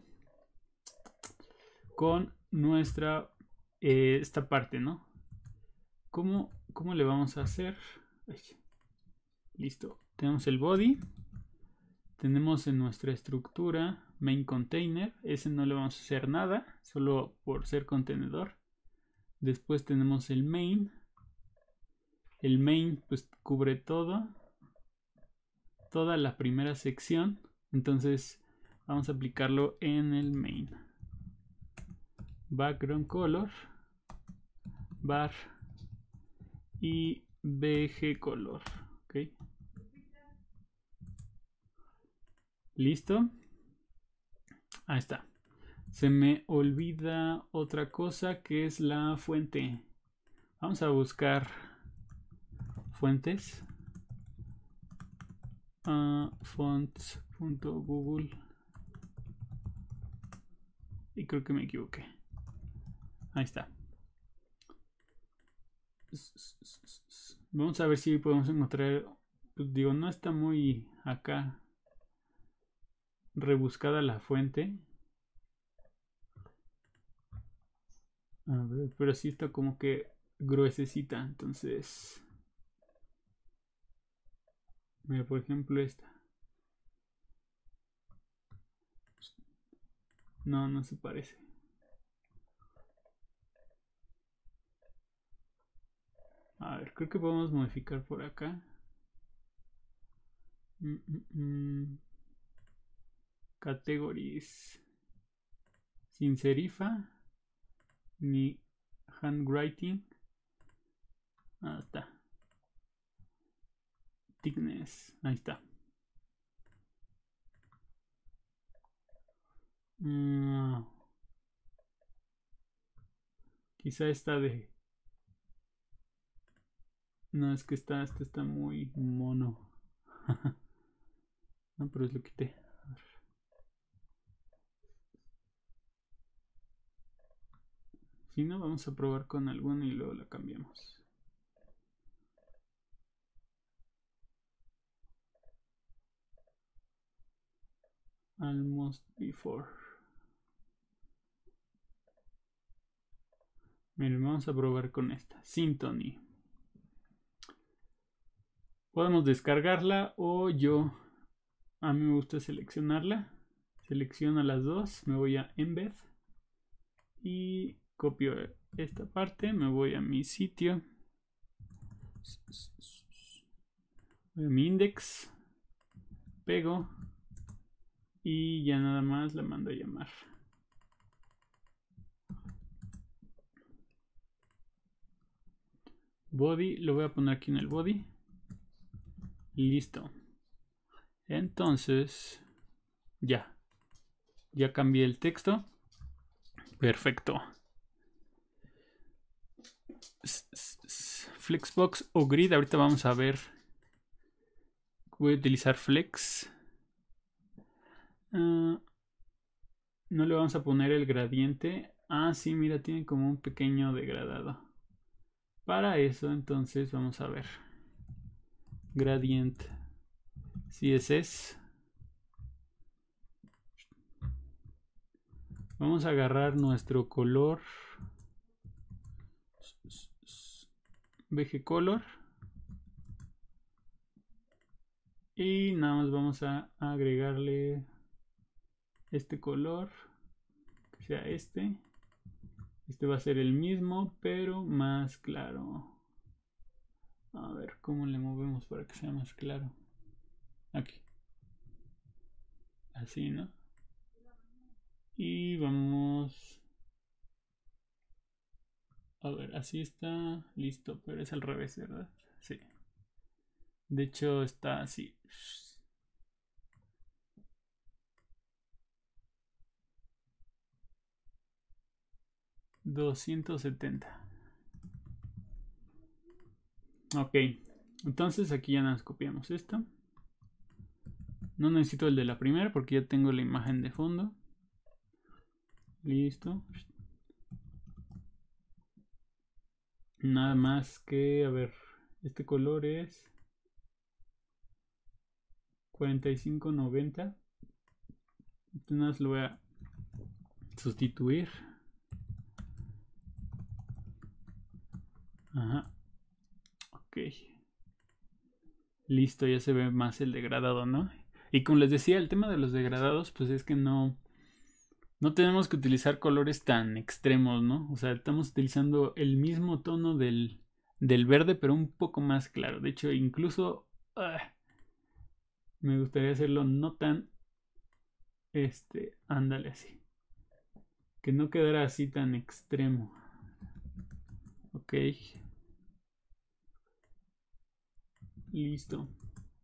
con nuestra esta parte, ¿no? ¿Cómo le vamos a hacer? Ay, listo, tenemos el body. Tenemos en nuestra estructura main container. Ese no le vamos a hacer nada, solo por ser contenedor. Después tenemos el main. El main pues cubre todo. Toda la primera sección. Entonces vamos a aplicarlo en el main. Background color. Bar. Y BG color. Ok. Listo. Ahí está. Se me olvida otra cosa que es la fuente. Vamos a buscar fuentes. Fonts.google. Y creo que me equivoqué. Ahí está. Vamos a ver si podemos encontrar. Pues digo, no está muy acá rebuscada la fuente. A ver, pero sí está como que gruesecita. Entonces, mira, por ejemplo, esta. No, no se parece. A ver, creo que podemos modificar por acá. Categories. Sin serifa. Ni handwriting. Ahí está. Thickness. Ahí está. Quizá esta de... No, es que este está muy mono. No, pero lo quité. A ver. Si no, vamos a probar con alguna y luego la cambiamos. Almost before. Miren, vamos a probar con esta. Symphony. Podemos descargarla o a mí me gusta seleccionarla. Selecciono las dos, me voy a embed y copio esta parte, me voy a mi sitio, voy a mi index, pego y ya nada más la mando a llamar. Body, lo voy a poner aquí en el body. Listo. Entonces, ya cambié el texto. Perfecto. Flexbox o grid, ahorita vamos a ver. Voy a utilizar flex. No le vamos a poner el gradiente. Ah, sí, mira, tiene como un pequeño degradado. Para eso, entonces, vamos a ver. Gradient CSS. Vamos a agarrar nuestro color VG Color y nada más vamos a agregarle este color, que sea este va a ser el mismo pero más claro. A ver cómo le movemos para que sea más claro. Aquí, así, ¿no? Y vamos a ver, así está listo, pero es al revés, ¿verdad? Sí, de hecho está así. 270. Ok, entonces aquí ya nos copiamos esto. No necesito el de la primera porque ya tengo la imagen de fondo. Listo. Nada más que, a ver, este color es 4590. Entonces lo voy a sustituir. Ajá. Ok. Listo, ya se ve más el degradado, ¿no? Y como les decía, el tema de los degradados, pues es que no tenemos que utilizar colores tan extremos, ¿no? O sea, estamos utilizando el mismo tono del verde, pero un poco más claro. De hecho, incluso me gustaría hacerlo no tan, ándale así. Que no quedara así tan extremo. Ok. Listo.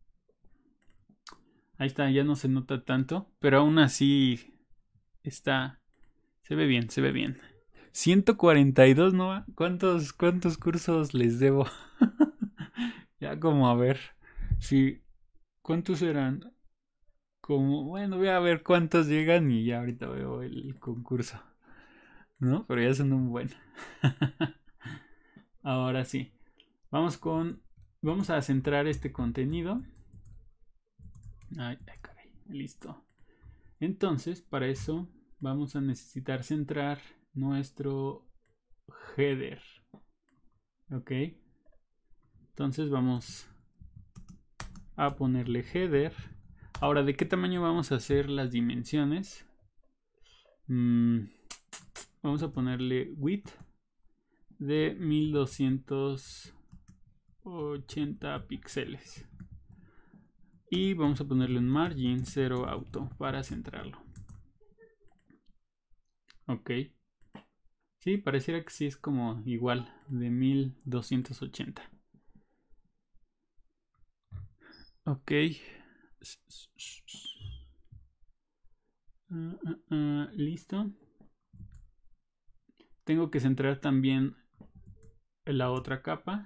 Ahí está, ya no se nota tanto, pero aún así está. Se ve bien, se ve bien. 142, ¿no? ¿Cuántos cursos les debo? Ya como a ver. Sí. ¿Cuántos eran? Como, bueno, voy a ver cuántos llegan y ya ahorita veo el concurso. ¿No? Pero ya son un buen. Ahora sí. Vamos a centrar este contenido. Ay, caray. Listo. Entonces, para eso vamos a necesitar centrar nuestro header. Ok. Entonces vamos a ponerle header. Ahora, ¿de qué tamaño vamos a hacer las dimensiones? Vamos a ponerle width de 1280 píxeles. Y vamos a ponerle un margin 0 auto para centrarlo. Ok. Sí, pareciera que sí es como igual de 1280. Ok. Listo. Tengo que centrar también la otra capa.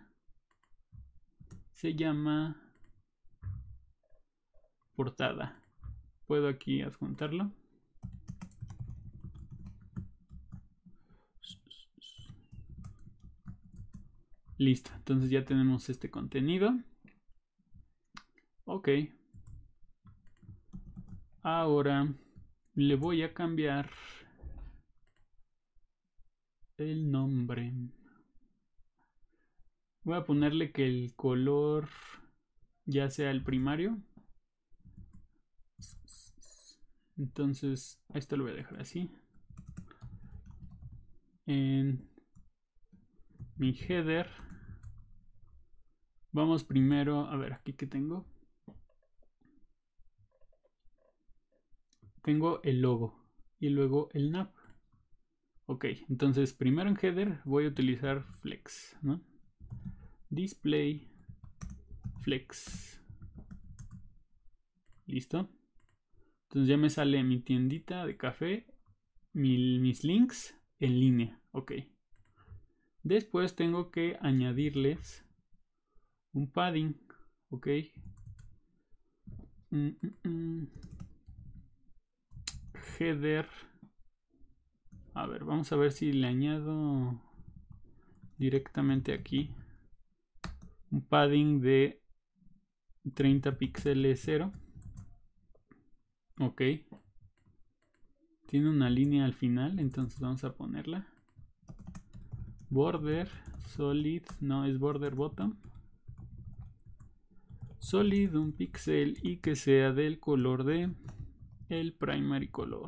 Se llama portada. Puedo aquí adjuntarlo. Listo, entonces ya tenemos este contenido. Ok. Ahora le voy a cambiar el nombre. Voy a ponerle que el color ya sea el primario. Entonces, esto lo voy a dejar así. En mi header. Vamos primero, a ver, aquí que tengo. Tengo el logo y luego el nav. Ok, entonces primero en header voy a utilizar flex, ¿no? Display flex. Listo. Entonces ya me sale mi tiendita de café, mis links en línea. Ok. Después tengo que añadirles un padding. Ok. Header. A ver, vamos a ver si le añado directamente aquí un padding de 30 píxeles 0. Ok. Tiene una línea al final, entonces vamos a ponerla. Border, solid, no es border bottom. Solid, un píxel y que sea del color de el primary color.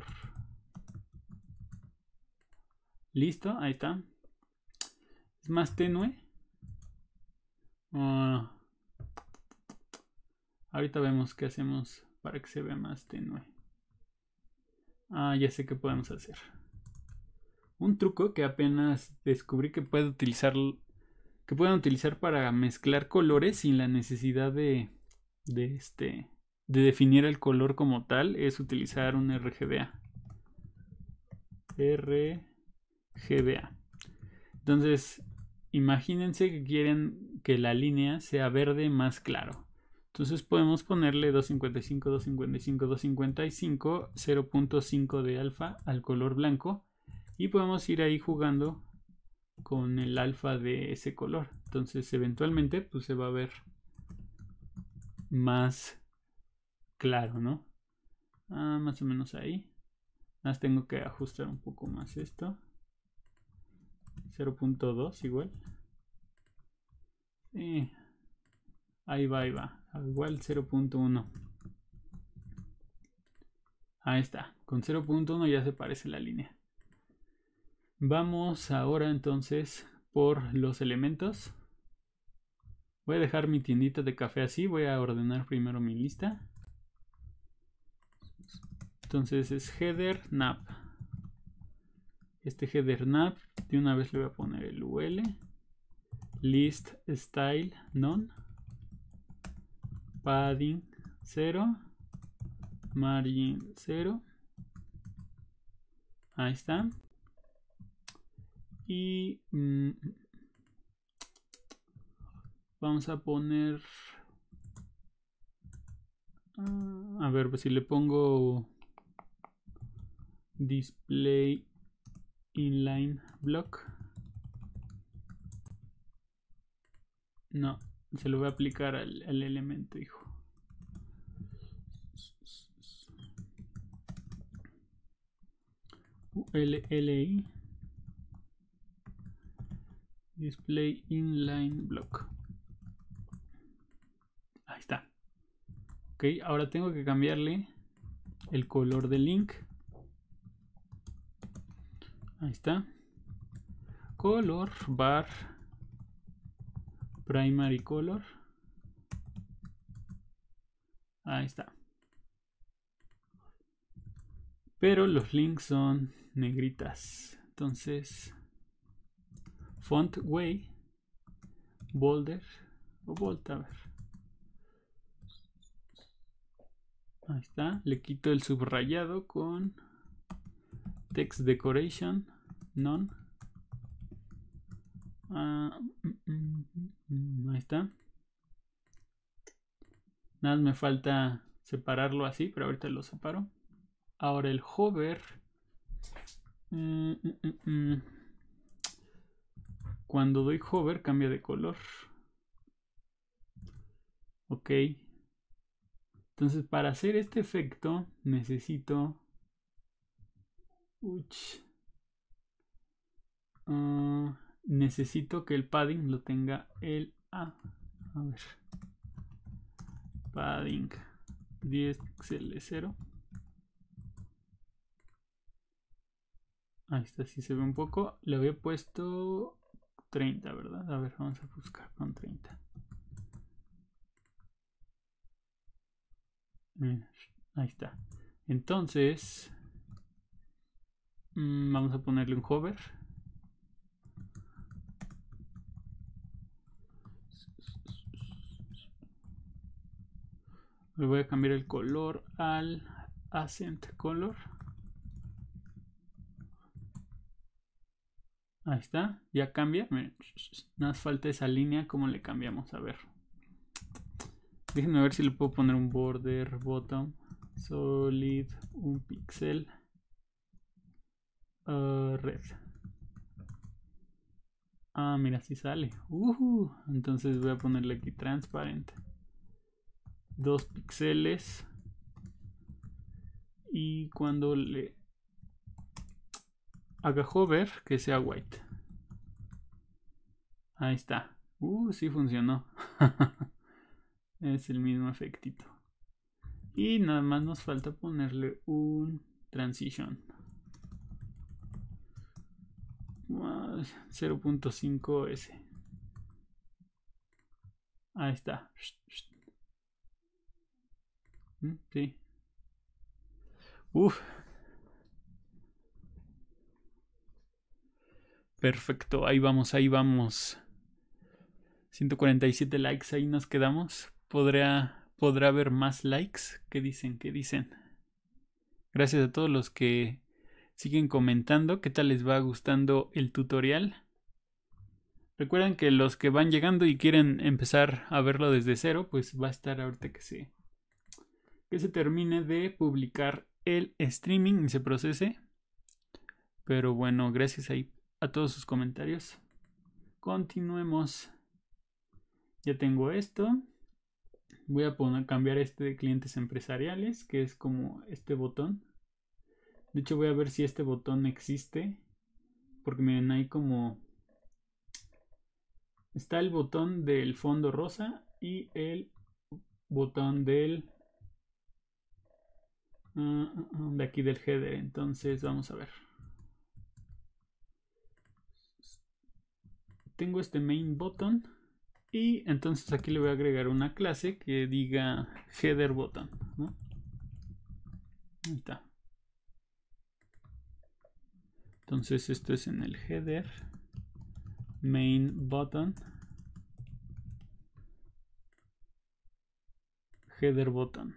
Listo, ahí está. Es más tenue. Ahorita vemos qué hacemos para que se vea más tenue. Ya sé qué podemos hacer. Un truco que apenas descubrí que pueden utilizar para mezclar colores sin la necesidad de definir el color como tal es utilizar un RGBA. RGBA. Entonces, imagínense que quieren que la línea sea verde más claro. Entonces podemos ponerle 255, 255, 255, 0.5 de alfa al color blanco y podemos ir ahí jugando con el alfa de ese color. Entonces eventualmente pues se va a ver más claro, ¿no? Más o menos ahí. Más tengo que ajustar un poco más esto. 0.2 igual. Ahí va. Igual 0.1. Ahí está. Con 0.1 ya se parece la línea. Vamos ahora entonces por los elementos. Voy a dejar mi tiendita de café así. Voy a ordenar primero mi lista. Entonces es header nav. Este header nav de una vez le voy a poner el UL. List style none. Padding 0. Margin 0. Ahí está. Y vamos a poner... a ver, pues si le pongo display inline block. No, se lo voy a aplicar al elemento, hijo. ULLI display inline block. Ahí está. Ok, ahora tengo que cambiarle el color del link. Ahí está. Color bar primary color. Ahí está. Pero los links son negritas. Entonces, font way, bolder o bold, a ver. Ahí está. Le quito el subrayado con text decoration, none. Ahí está. Nada más me falta separarlo así, pero ahorita lo separo. Ahora el hover. Cuando doy hover cambia de color. Ok. Entonces para hacer este efecto necesito... necesito que el padding lo tenga el A. A ver. Padding 10 píxeles 0. Ahí está, si se ve un poco. Le había puesto 30, ¿verdad? A ver, vamos a buscar con 30. Ahí está. Entonces, vamos a ponerle un hover. Le voy a cambiar el color al Accent Color. Ahí está, ya cambia. Nos falta esa línea, ¿cómo le cambiamos? A ver. Déjenme ver si le puedo poner un border bottom. Solid, un pixel. Red. Ah, mira, si sale. Entonces voy a ponerle aquí transparent. 2 píxeles. Y cuando le haga hover, que sea white. Ahí está. Sí funcionó. Es el mismo efectito. Y nada más nos falta ponerle un transition. 0.5S. Ahí está. Sí. Perfecto, ahí vamos, ahí vamos. 147 likes, ahí nos quedamos. ¿Podrá haber más likes? ¿Qué dicen? ¿Qué dicen? Gracias a todos los que siguen comentando. ¿Qué tal les va gustando el tutorial? Recuerden que los que van llegando y quieren empezar a verlo desde cero, pues va a estar ahorita que se termine de publicar el streaming y se procese. Pero bueno, gracias ahí a todos sus comentarios. Continuemos. Ya tengo esto. Voy a cambiar este de clientes empresariales, que es como este botón. De hecho, voy a ver si este botón existe. Porque miren, ahí como está el botón del fondo rosa y el botón del de aquí del header. Entonces vamos a ver. Tengo este main button y entonces aquí le voy a agregar una clase que diga header button, ¿no? Ahí está. Entonces esto es en el header main button header button.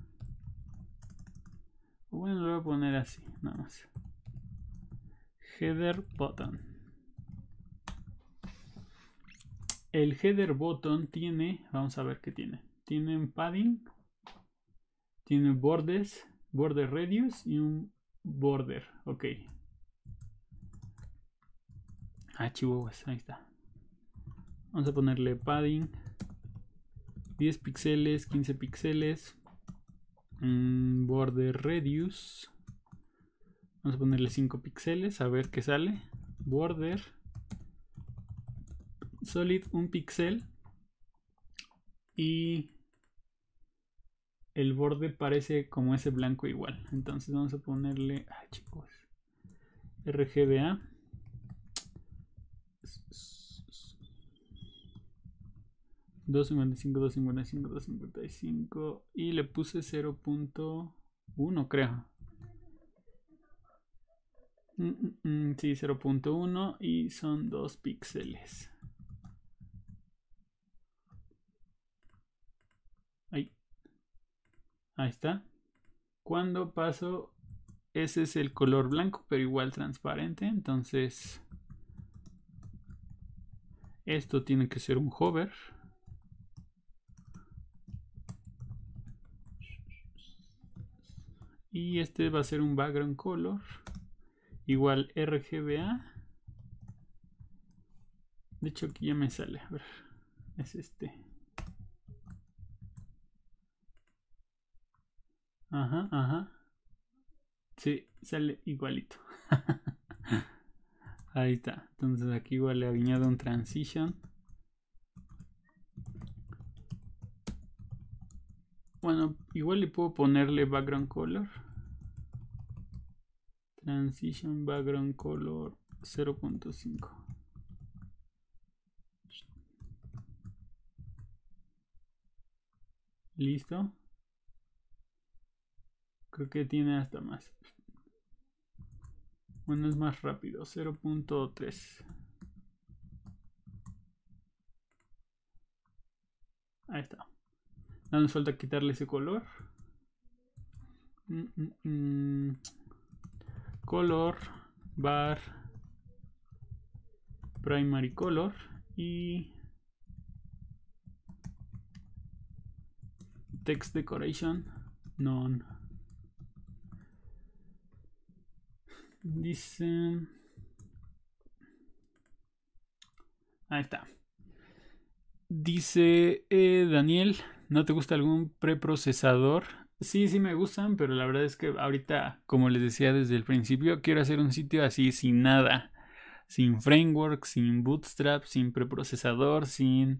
Bueno, lo voy a poner así, nada más. Header button. El header button tiene, vamos a ver qué tiene. Tiene un padding, tiene border radius y un border. Ok. Chihuahuas, ahí está. Vamos a ponerle padding 10 píxeles, 15 píxeles. Border radius. Vamos a ponerle 5 píxeles, a ver qué sale. Border solid 1 píxel. Y el borde parece como ese blanco igual. Entonces vamos a ponerle, chicos, RGBA. 255, 255, 255 y le puse 0.1 creo. Sí, 0.1 y son 2 píxeles. Ahí está. Cuando paso, ese es el color blanco, pero igual transparente. Entonces, esto tiene que ser un hover. Y este va a ser un background color. Igual RGBA. De hecho, aquí ya me sale. A ver, es este. Ajá. Sí, sale igualito. Ahí está. Entonces aquí igual le añado un transition. Bueno, igual le puedo ponerle background color. Transition background color 0.5. Listo. Creo que tiene hasta más. Bueno, es más rápido. 0.3. Ahí está. Nada nos falta quitarle ese color. Color. Bar. Primary color. Y text decoration. None. Dice... Ahí está. Dice Daniel, ¿no te gusta algún preprocesador? Sí, sí me gustan, pero la verdad es que ahorita, como les decía desde el principio, quiero hacer un sitio así sin nada. Sin framework, sin bootstrap, sin preprocesador, sin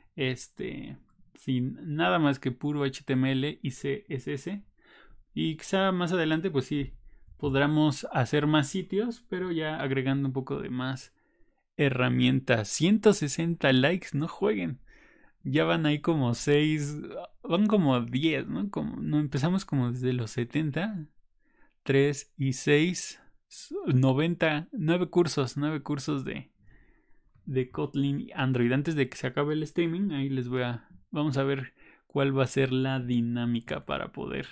sin nada más que puro HTML y CSS. Y quizá más adelante, pues sí, podamos hacer más sitios, pero ya agregando un poco de más herramientas. 160 likes, no jueguen. Ya van ahí como 6, van como 10, ¿no? No empezamos como desde los 70, 3 y 6, 90, 9 cursos de Kotlin y Android. Antes de que se acabe el streaming, ahí vamos a ver cuál va a ser la dinámica para poder,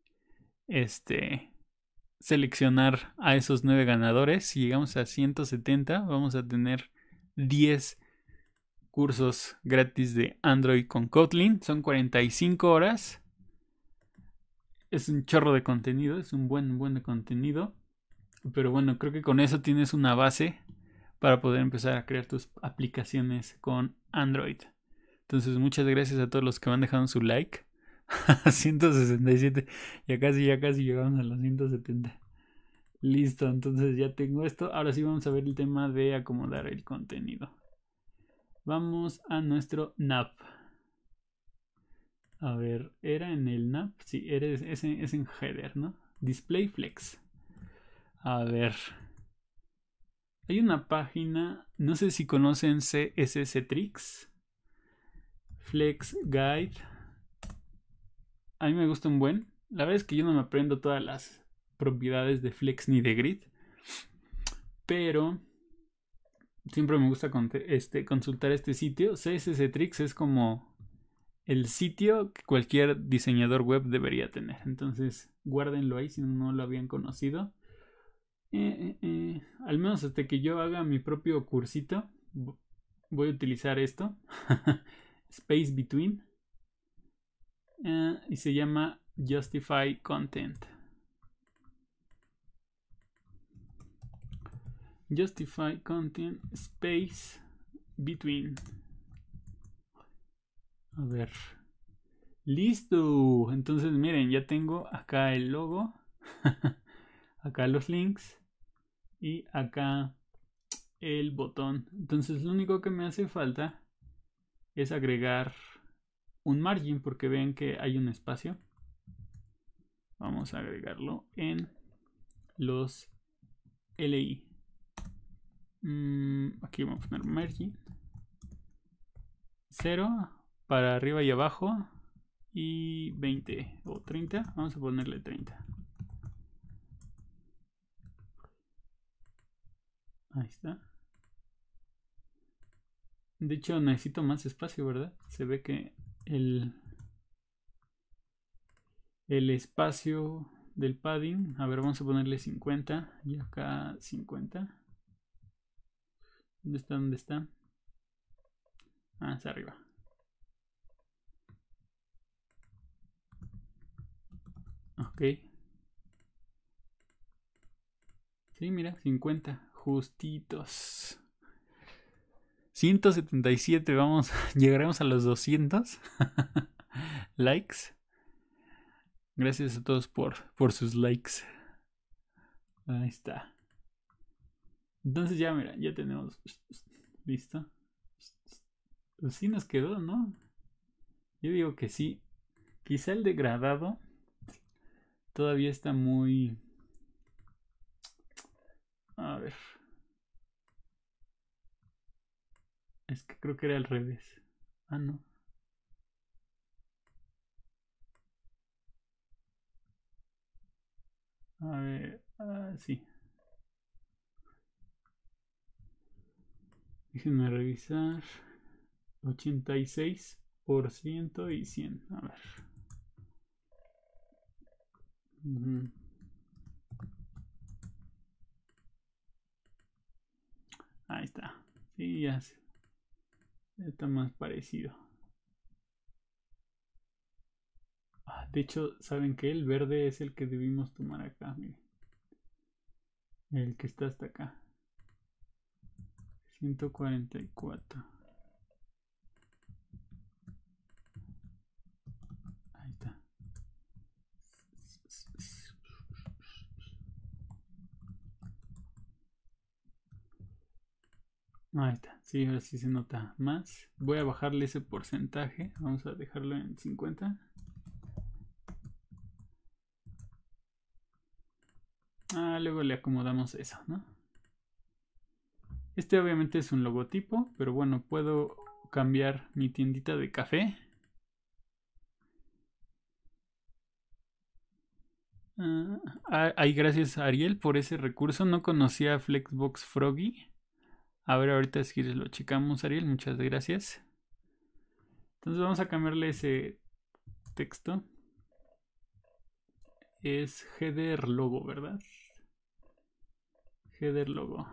seleccionar a esos 9 ganadores. Si llegamos a 170, vamos a tener 10 cursos gratis de Android con Kotlin. Son 45 horas. Es un chorro de contenido, es un buen de contenido. Pero bueno, creo que con eso tienes una base para poder empezar a crear tus aplicaciones con Android. Entonces, muchas gracias a todos los que van dejando su like. 167. Ya casi llegamos a los 170. Listo, entonces ya tengo esto. Ahora sí vamos a ver el tema de acomodar el contenido. Vamos a nuestro NAP. A ver, ¿era en el NAP? Sí, es en header, ¿no? Display Flex. A ver. Hay una página, no sé si conocen CSS Tricks. Flex Guide. A mí me gusta un buen. La verdad es que yo no me aprendo todas las propiedades de Flex ni de Grid. Pero siempre me gusta consultar este sitio. CSS Tricks es como el sitio que cualquier diseñador web debería tener. Entonces, guárdenlo ahí si no lo habían conocido. Al menos hasta que yo haga mi propio cursito, voy a utilizar esto. Space Between. Y se llama Justify Content. Justify Content Space Between. A ver. Listo. Entonces miren, ya tengo acá el logo. Acá los links. Y acá el botón. Entonces lo único que me hace falta es agregar un margin porque ven que hay un espacio. Vamos a agregarlo en los LI. Aquí vamos a poner margin 0 para arriba y abajo y 20 o 30. Vamos a ponerle 30. Ahí está. De hecho necesito más espacio, ¿verdad? Se ve que el espacio del padding, a ver, vamos a ponerle 50 y acá 50. ¿Dónde está? ¿Dónde está? Ah, hacia arriba. Ok. Sí, mira, 50. Justitos. 177, vamos, llegaremos a los 200 likes. Gracias a todos por sus likes. Ahí está. Entonces ya, mira, ya tenemos. ¿Listo? Pues sí nos quedó, ¿no? Yo digo que sí. Quizá el degradado todavía está muy... A ver. Es que creo que era al revés. Ah, no. A ver, sí. Déjenme revisar. 86% y 100. A ver. Ahí está. Sí, ya está más parecido. De hecho, ¿saben qué? El verde es el que debimos tomar acá. Miren. El que está hasta acá. 144. Ahí está. Ahí está. Sí, ahora sí se nota más. Voy a bajarle ese porcentaje. Vamos a dejarlo en 50. Luego le acomodamos eso, ¿no? Este obviamente es un logotipo, pero bueno, puedo cambiar mi tiendita de café. Gracias a Ariel por ese recurso. No conocía Flexbox Froggy. A ver, ahorita si lo checamos, Ariel. Muchas gracias. Entonces vamos a cambiarle ese texto. Es header logo, ¿verdad? Header logo.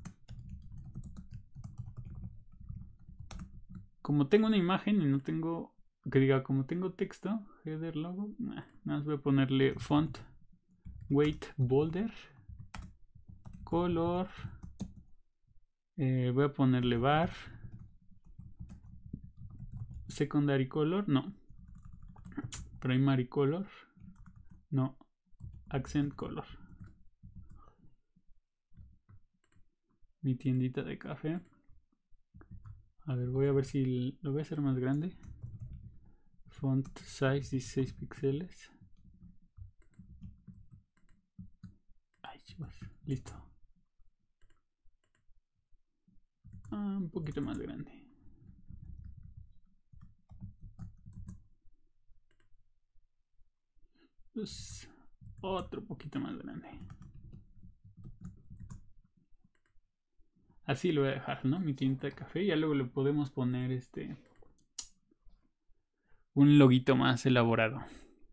Como tengo una imagen y no tengo... Que diga, como tengo texto, header logo, nada más voy a ponerle font, weight, boulder, color, voy a ponerle bar, secondary color, no, primary color, no, accent color. Mi tiendita de café. A ver, voy a ver si lo voy a hacer más grande. Font size 16 píxeles. Ay, chicos, listo. Un poquito más grande. Pues otro poquito más grande. Así lo voy a dejar, ¿no? Mi tinta de café. Ya luego le podemos poner un loguito más elaborado.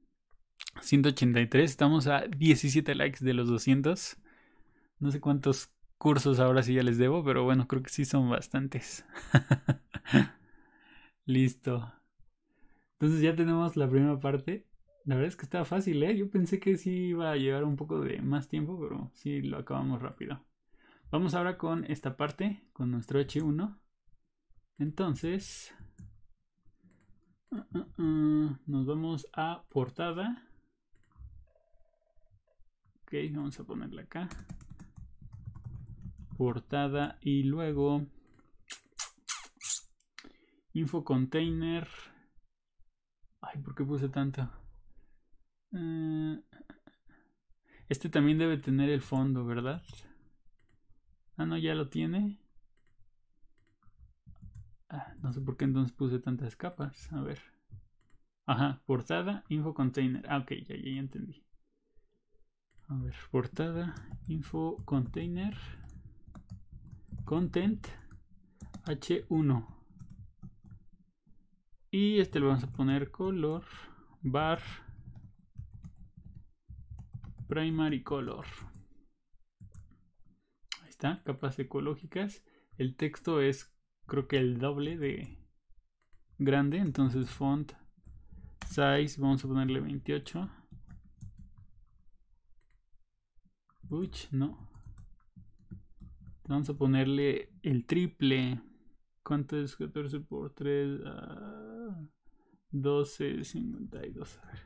183, estamos a 17 likes de los 200. No sé cuántos cursos ahora sí ya les debo, pero bueno, creo que sí son bastantes. Listo. Entonces ya tenemos la primera parte. La verdad es que está fácil, ¿eh? Yo pensé que sí iba a llevar un poco de más tiempo, pero sí lo acabamos rápido. Vamos ahora con esta parte, con nuestro H1. Entonces, nos vamos a portada. Ok, vamos a ponerla acá. Portada y luego info container. Ay, ¿por qué puse tanto? Este también debe tener el fondo, ¿verdad? No, ya lo tiene. No sé por qué entonces puse tantas capas. A ver. Ajá, portada, info container. Ok, ya entendí. A ver, portada, info container, content, H1. Y lo vamos a poner color, bar, primary color. Ahí está, capas ecológicas. El texto es, creo que el doble de grande, entonces font size, vamos a ponerle 28. Uy, no. Vamos a ponerle el triple. ¿Cuánto es 14 por 3? 12.52. A ver.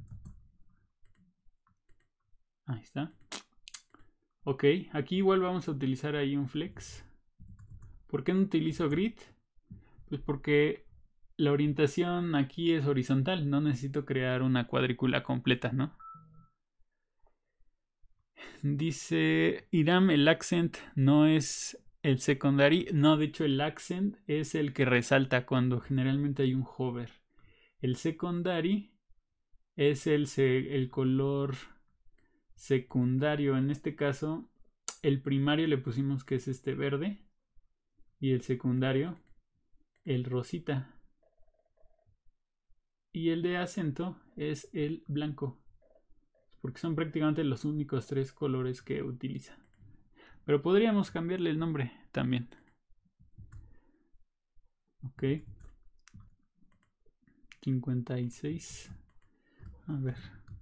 Ahí está. Ok, aquí igual vamos a utilizar ahí un flex. ¿Por qué no utilizo grid? Pues porque la orientación aquí es horizontal. No necesito crear una cuadrícula completa, ¿no? Dice Iram, el accent no es el secondary. No, de hecho el accent es el que resalta cuando generalmente hay un hover. El secondary es el color secundario. En este caso, el primario le pusimos que es este verde y el secundario el rosita. Y el de acento es el blanco, porque son prácticamente los únicos 3 colores que utiliza. Pero podríamos cambiarle el nombre también. Ok. 56. A ver.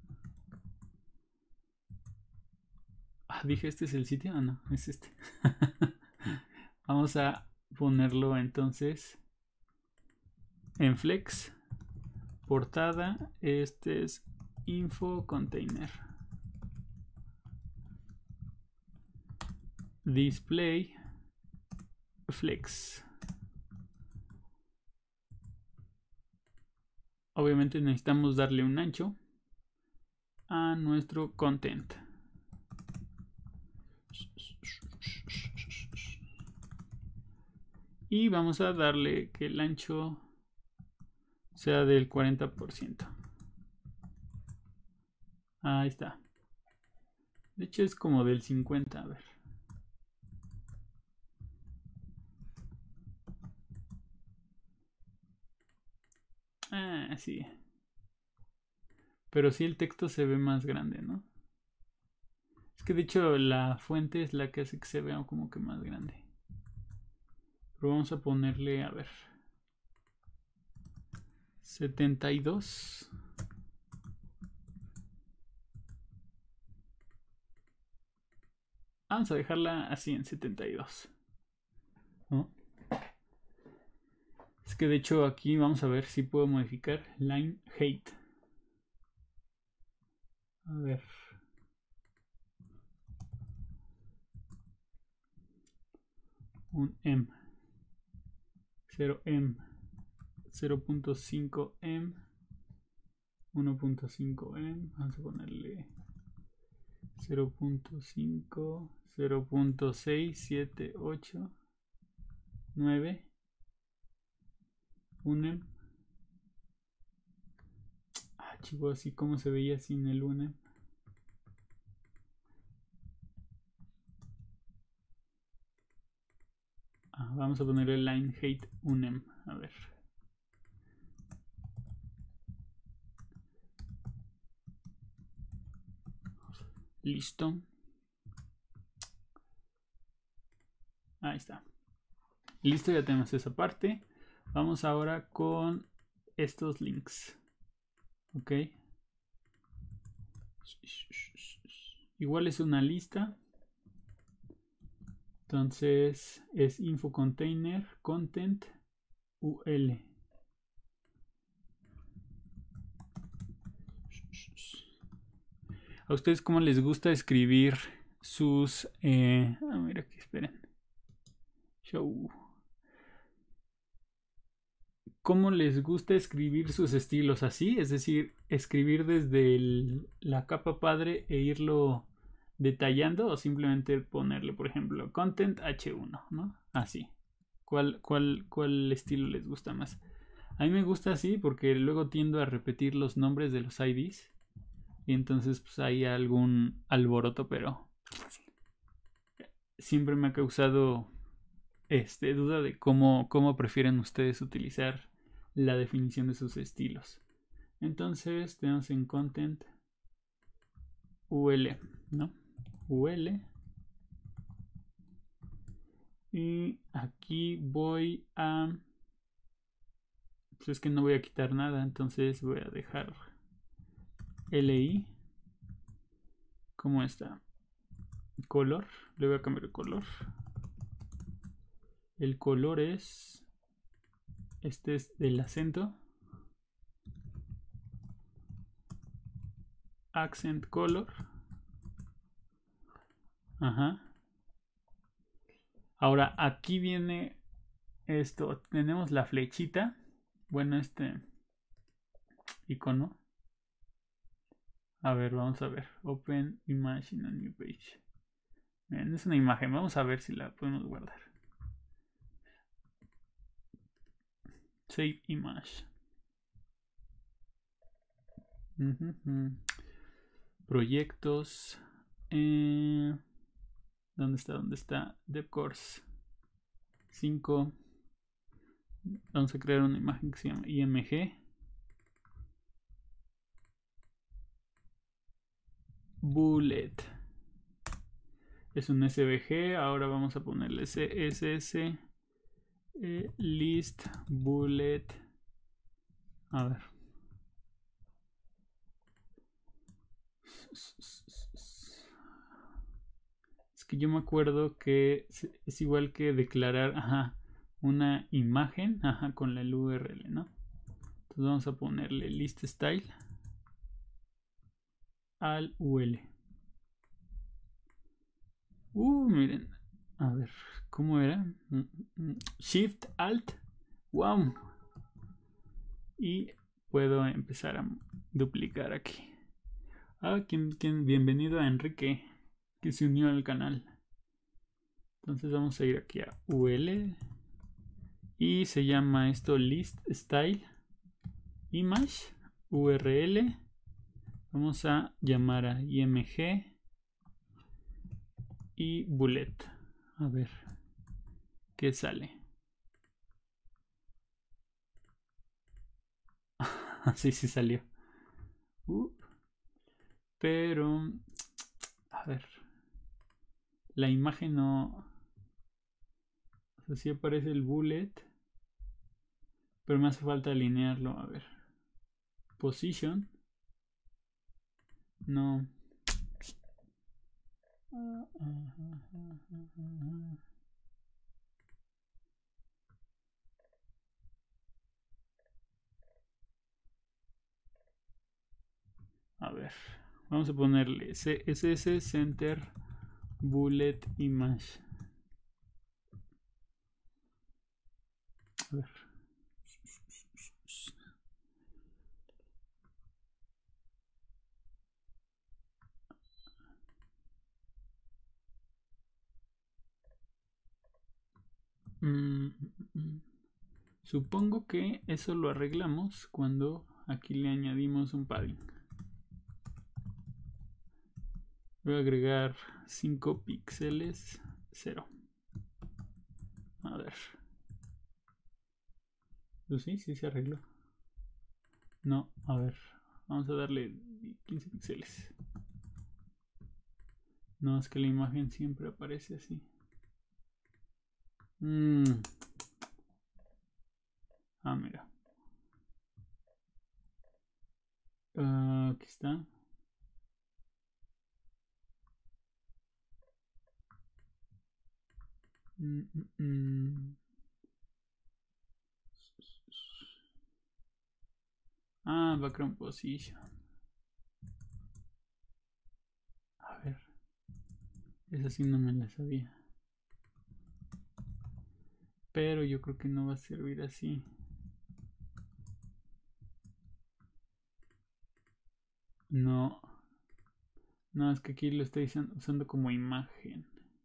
Dije, ¿este es el sitio? No, es este. Vamos a ponerlo entonces en Flex. Portada. Este es Info Container. Display. Flex. Obviamente necesitamos darle un ancho a nuestro content. Y vamos a darle que el ancho sea del 40%. Ahí está. De hecho es como del 50%. A ver. Sí. Pero sí el texto se ve más grande, ¿no? Es que de hecho la fuente es la que hace que se vea como que más grande. Pero vamos a ponerle, a ver, 72. Vamos a dejarla así en 72. ¿No? Es que de hecho aquí vamos a ver si puedo modificar line height. A ver. Un M. 0M. 0.5M. 1.5M. Vamos a ponerle 0.5. 0.6, 7, 8, 9. 1M. Chico, así como se veía sin el 1M. Vamos a ponerle line height 1M. A ver. Listo. Ahí está. Listo, ya tenemos esa parte. Vamos ahora con estos links. Ok. Igual es una lista. Entonces es info container content ul. ¿A ustedes cómo les gusta escribir sus... mira aquí, esperen. Show. ¿Cómo les gusta escribir sus estilos así? Es decir, escribir desde la capa padre e irlo detallando o simplemente ponerle, por ejemplo, content H1, ¿no? Así. ¿Cuál estilo les gusta más? A mí me gusta así porque luego tiendo a repetir los nombres de los IDs y entonces pues hay algún alboroto, pero siempre me ha causado duda de cómo prefieren ustedes utilizar la definición de sus estilos. Entonces tenemos en content ul, ¿no? Ul. Y aquí voy a... Pues es que no voy a quitar nada, entonces voy a dejar li. ¿Cómo está? Color. Le voy a cambiar el color. El color es... Este es del acento. Accent color. Ajá. Ahora aquí viene esto. Tenemos la flechita. Bueno, este icono. A ver, vamos a ver. Open image in a new page. Miren, es una imagen. Vamos a ver si la podemos guardar. Save image. Proyectos. ¿Dónde está? ¿Dónde está? DevCourse 5. Vamos a crear una imagen que se llama img. Bullet. Es un SVG. Ahora vamos a ponerle CSS. List bullet. A ver. Es que yo me acuerdo que es igual que declarar una imagen con la URL, ¿no? Entonces vamos a ponerle list style al UL. Miren. A ver, ¿cómo era? Shift Alt. Wow. Y puedo empezar a duplicar aquí. Bienvenido a Enrique, que se unió al canal. Entonces vamos a ir aquí a UL. Y se llama esto list style image URL. Vamos a llamar a img y bullet. A ver qué sale. Sí salió. Pero a ver, la imagen no, o sea, sí aparece el bullet, pero me hace falta alinearlo. A ver, position, no. A ver, vamos a ponerle CSS Center Bullet Image. A ver. Supongo que eso lo arreglamos cuando aquí le añadimos un padding. Voy a agregar 5 píxeles 0. A ver. Pues sí se arregló. No, a ver. Vamos a darle 15 píxeles. No, es que la imagen siempre aparece así. Mira. Aquí está. Background position. A ver. Esa sí no me la sabía. Pero yo creo que no va a servir así. No. No, es que aquí lo estoy usando como imagen.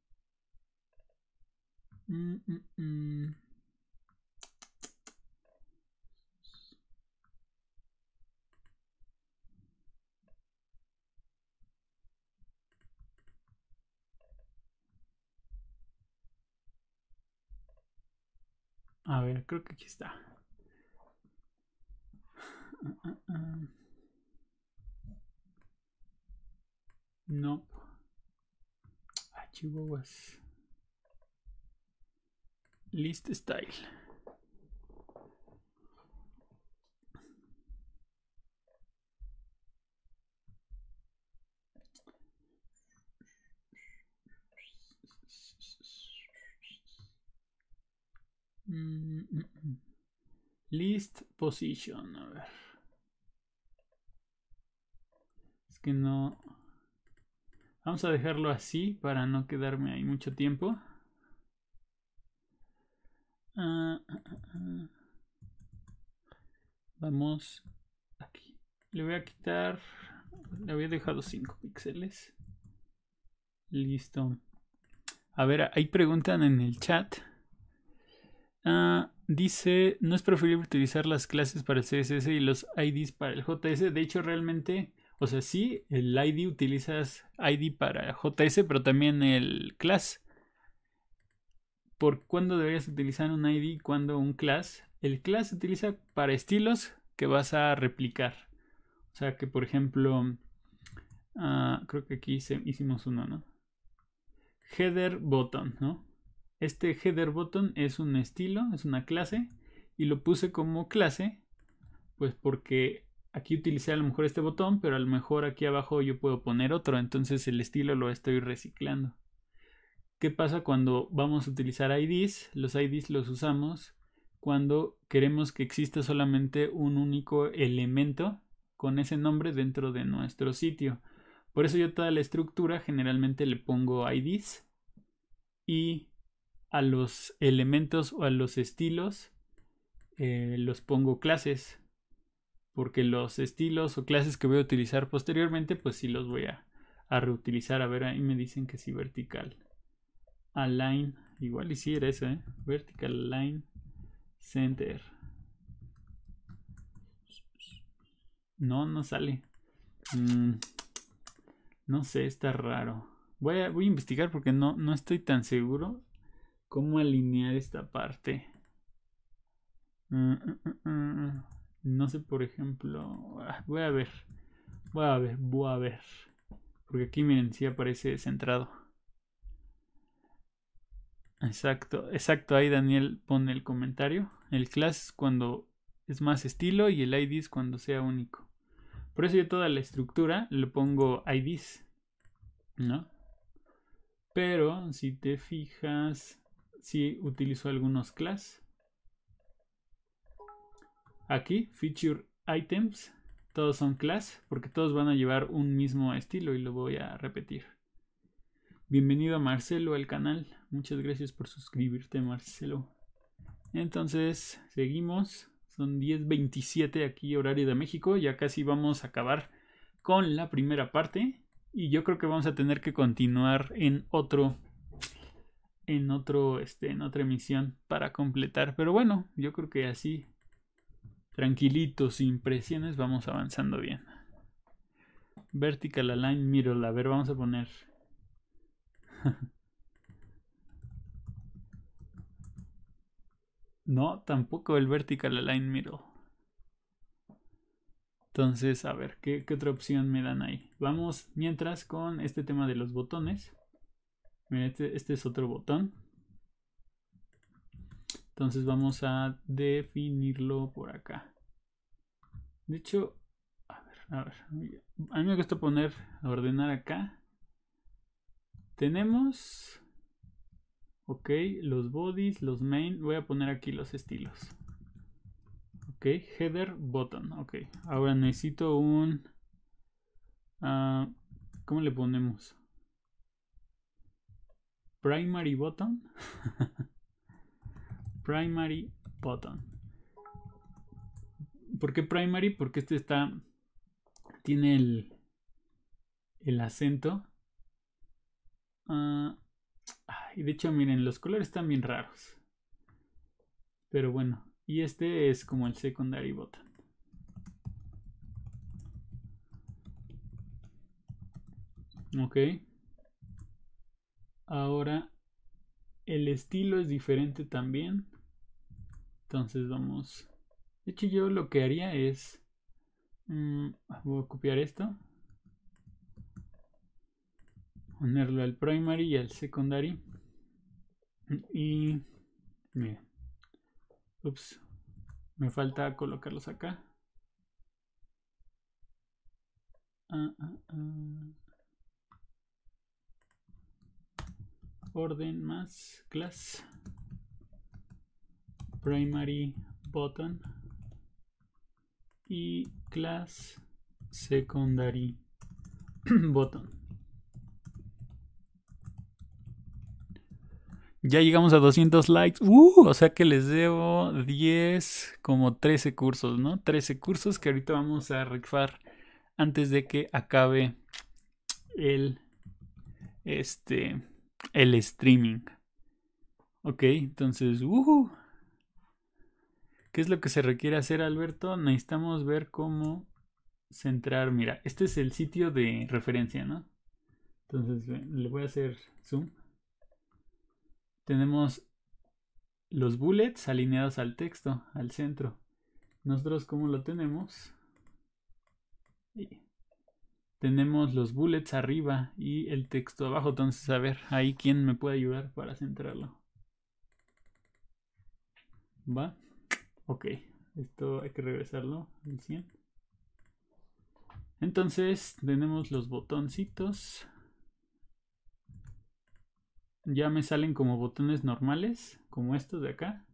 A ver, creo que aquí está. No. Chihuahuas. List style. List position. A ver. Es que no. Vamos a dejarlo así para no quedarme ahí mucho tiempo. Vamos aquí. Le voy a quitar. Le había dejado 5 píxeles. Listo. A ver, ahí preguntan en el chat. Dice, no es preferible utilizar las clases para el CSS y los IDs para el JS. De hecho, realmente O sea, sí, el ID utilizas ID para JS, pero también el class. ¿Por cuándo deberías utilizar un ID y cuándo un class? El class se utiliza para estilos que vas a replicar. O sea, que por ejemplo, creo que aquí hicimos uno, ¿no? Header button, ¿no? Este header button es un estilo, es una clase, y lo puse como clase, pues porque aquí utilicé a lo mejor este botón, pero a lo mejor aquí abajo yo puedo poner otro, entonces el estilo lo estoy reciclando. ¿Qué pasa cuando vamos a utilizar IDs? Los IDs los usamos cuando queremos que exista solamente un único elemento con ese nombre dentro de nuestro sitio. Por eso yo toda la estructura generalmente le pongo IDs y a los elementos o a los estilos los pongo clases, porque los estilos o clases que voy a utilizar posteriormente pues sí los voy a reutilizar. A ver, ahí me dicen que sí, vertical align, igual y si era eso, vertical align center. No sale. No sé, está raro. Voy a investigar porque no estoy tan seguro cómo alinear esta parte. No sé, por ejemplo. Voy a ver. Porque aquí miren, sí aparece centrado. Exacto, ahí Daniel pone el comentario. El class es cuando es más estilo y el ID es cuando sea único. Por eso yo toda la estructura le pongo IDs, ¿no? Pero si te fijas, sí utilizo algunos class. Aquí, feature items, todos son class porque todos van a llevar un mismo estilo y lo voy a repetir. Bienvenido a Marcelo al canal. Muchas gracias por suscribirte, Marcelo. Entonces, seguimos. Son 10:27 aquí, horario de México. Ya casi vamos a acabar con la primera parte. Y yo creo que vamos a tener que continuar en otra emisión para completar. Pero bueno, yo creo que así, tranquilitos, sin presiones, vamos avanzando bien. Vertical Align Middle. A ver, vamos a poner. No, tampoco el Vertical Align Middle. Entonces, a ver, ¿qué otra opción me dan ahí? Vamos mientras con este tema de los botones. Mira, este es otro botón. Entonces vamos a definirlo por acá. De hecho, a ver. A mí me gusta ordenar acá. Tenemos, ok, los bodies, los main. Voy a poner aquí los estilos. Ok, header, button. Ok, ahora necesito un... ¿cómo le ponemos? Primary button. Primary button. ¿Por qué primary? Porque este tiene el acento. Y de hecho, miren, los colores están bien raros. Pero bueno, y este es como el secondary button. Ok. Ahora, el estilo es diferente también. Entonces vamos. De hecho, yo lo que haría es... voy a copiar esto. Ponerlo al primary y al secondary. Y... miren. Ups. Me falta colocarlos acá. Orden más class. Primary button. Y class secondary button. Ya llegamos a 200 likes. O sea que les debo 10, como 13 cursos, ¿no? 13 cursos que ahorita vamos a rifar antes de que acabe el streaming. Ok, entonces, ¿qué es lo que se requiere hacer, Alberto? Necesitamos ver cómo centrar. Mira, este es el sitio de referencia, ¿no? Entonces le voy a hacer zoom. Tenemos los bullets alineados al texto, al centro. Nosotros, ¿cómo lo tenemos? Tenemos los bullets arriba y el texto abajo. Entonces, a ver, ahí quién me puede ayudar para centrarlo. ¿Va? Ok, esto hay que regresarlo al 100. Entonces, tenemos los botoncitos. Ya me salen como botones normales, como estos de acá.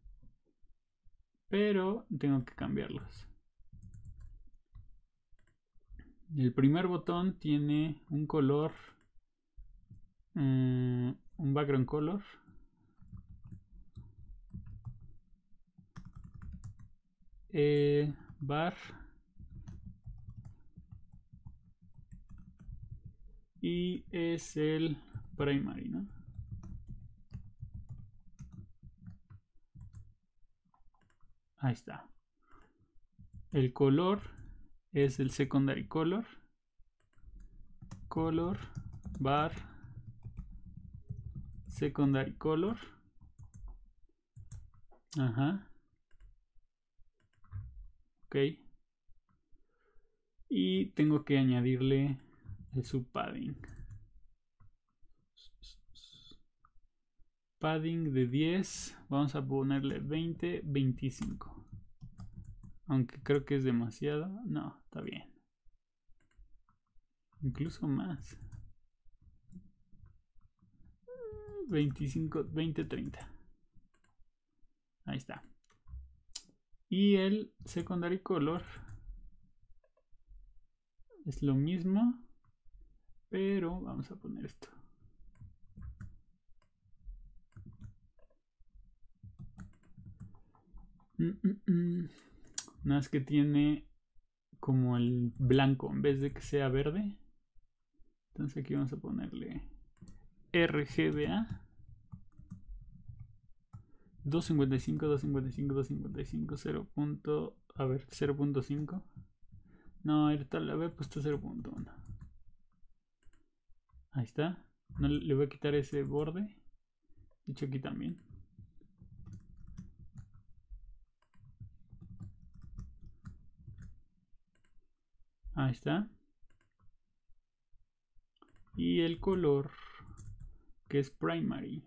Pero tengo que cambiarlos. El primer botón tiene un color, un background color. Bar. Y es el primary, ¿no? Ahí está. El color es el secondary color. Color bar secondary color. Ajá. Ok. Y tengo que añadirle el subpadding. Padding de 10. Vamos a ponerle 20, 25. Aunque creo que es demasiado. No, está bien. Incluso más. 25, 20, 30. Ahí está. Y el secondary color es lo mismo, pero vamos a poner esto. Nada más que tiene como el blanco en vez de que sea verde. Entonces aquí vamos a ponerle RGBA 255, 255, 255, 0. A ver, 0.5. No, ahorita le había puesto 0.1. Ahí está. No le voy a quitar ese borde. De hecho, aquí también. Ahí está. Y el color, que es primary.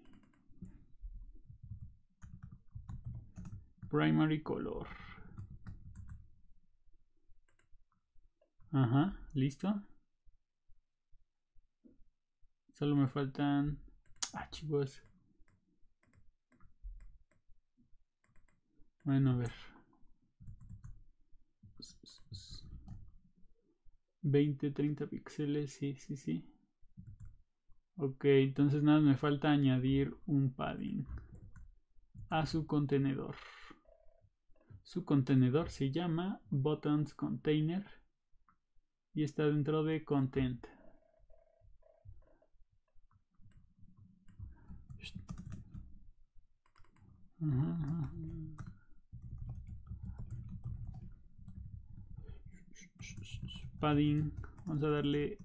Primary color. Ajá, listo. Solo me faltan... Ah, chicos. Bueno, a ver. 20, 30 píxeles, sí, sí, sí. Ok, entonces nada, me falta añadir un padding a su contenedor. Su contenedor se llama Buttons Container y está dentro de Content. Padding, vamos a darle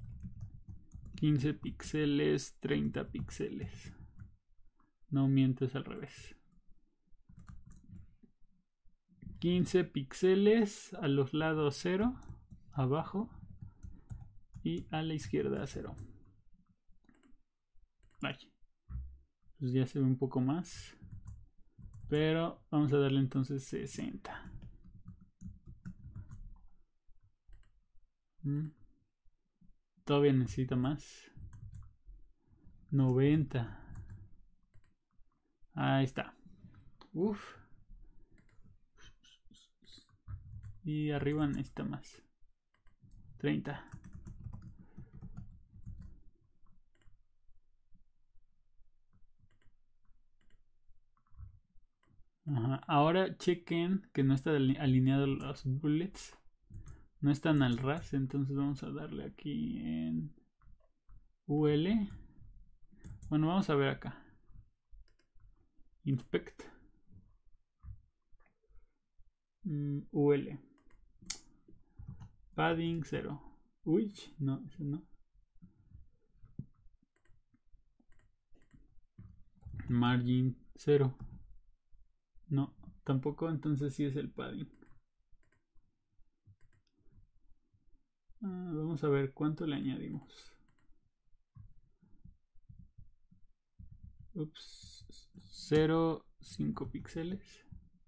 15 píxeles, 30 píxeles. No mientes, al revés. 15 píxeles a los lados 0, abajo, y a la izquierda 0. Ay, pues ya se ve un poco más, pero vamos a darle entonces 60. Todavía necesita más. 90. Ahí está. Uf. Y arriba necesita más. 30. Ajá. Ahora chequen que no está alineado los bullets. No están al ras. Entonces vamos a darle aquí en UL. Bueno, vamos a ver acá. Inspect. UL. Padding 0. Uy, no, ese no. Margin 0. No, tampoco, entonces sí es el padding. Vamos a ver cuánto le añadimos. Ups, 0,5 píxeles.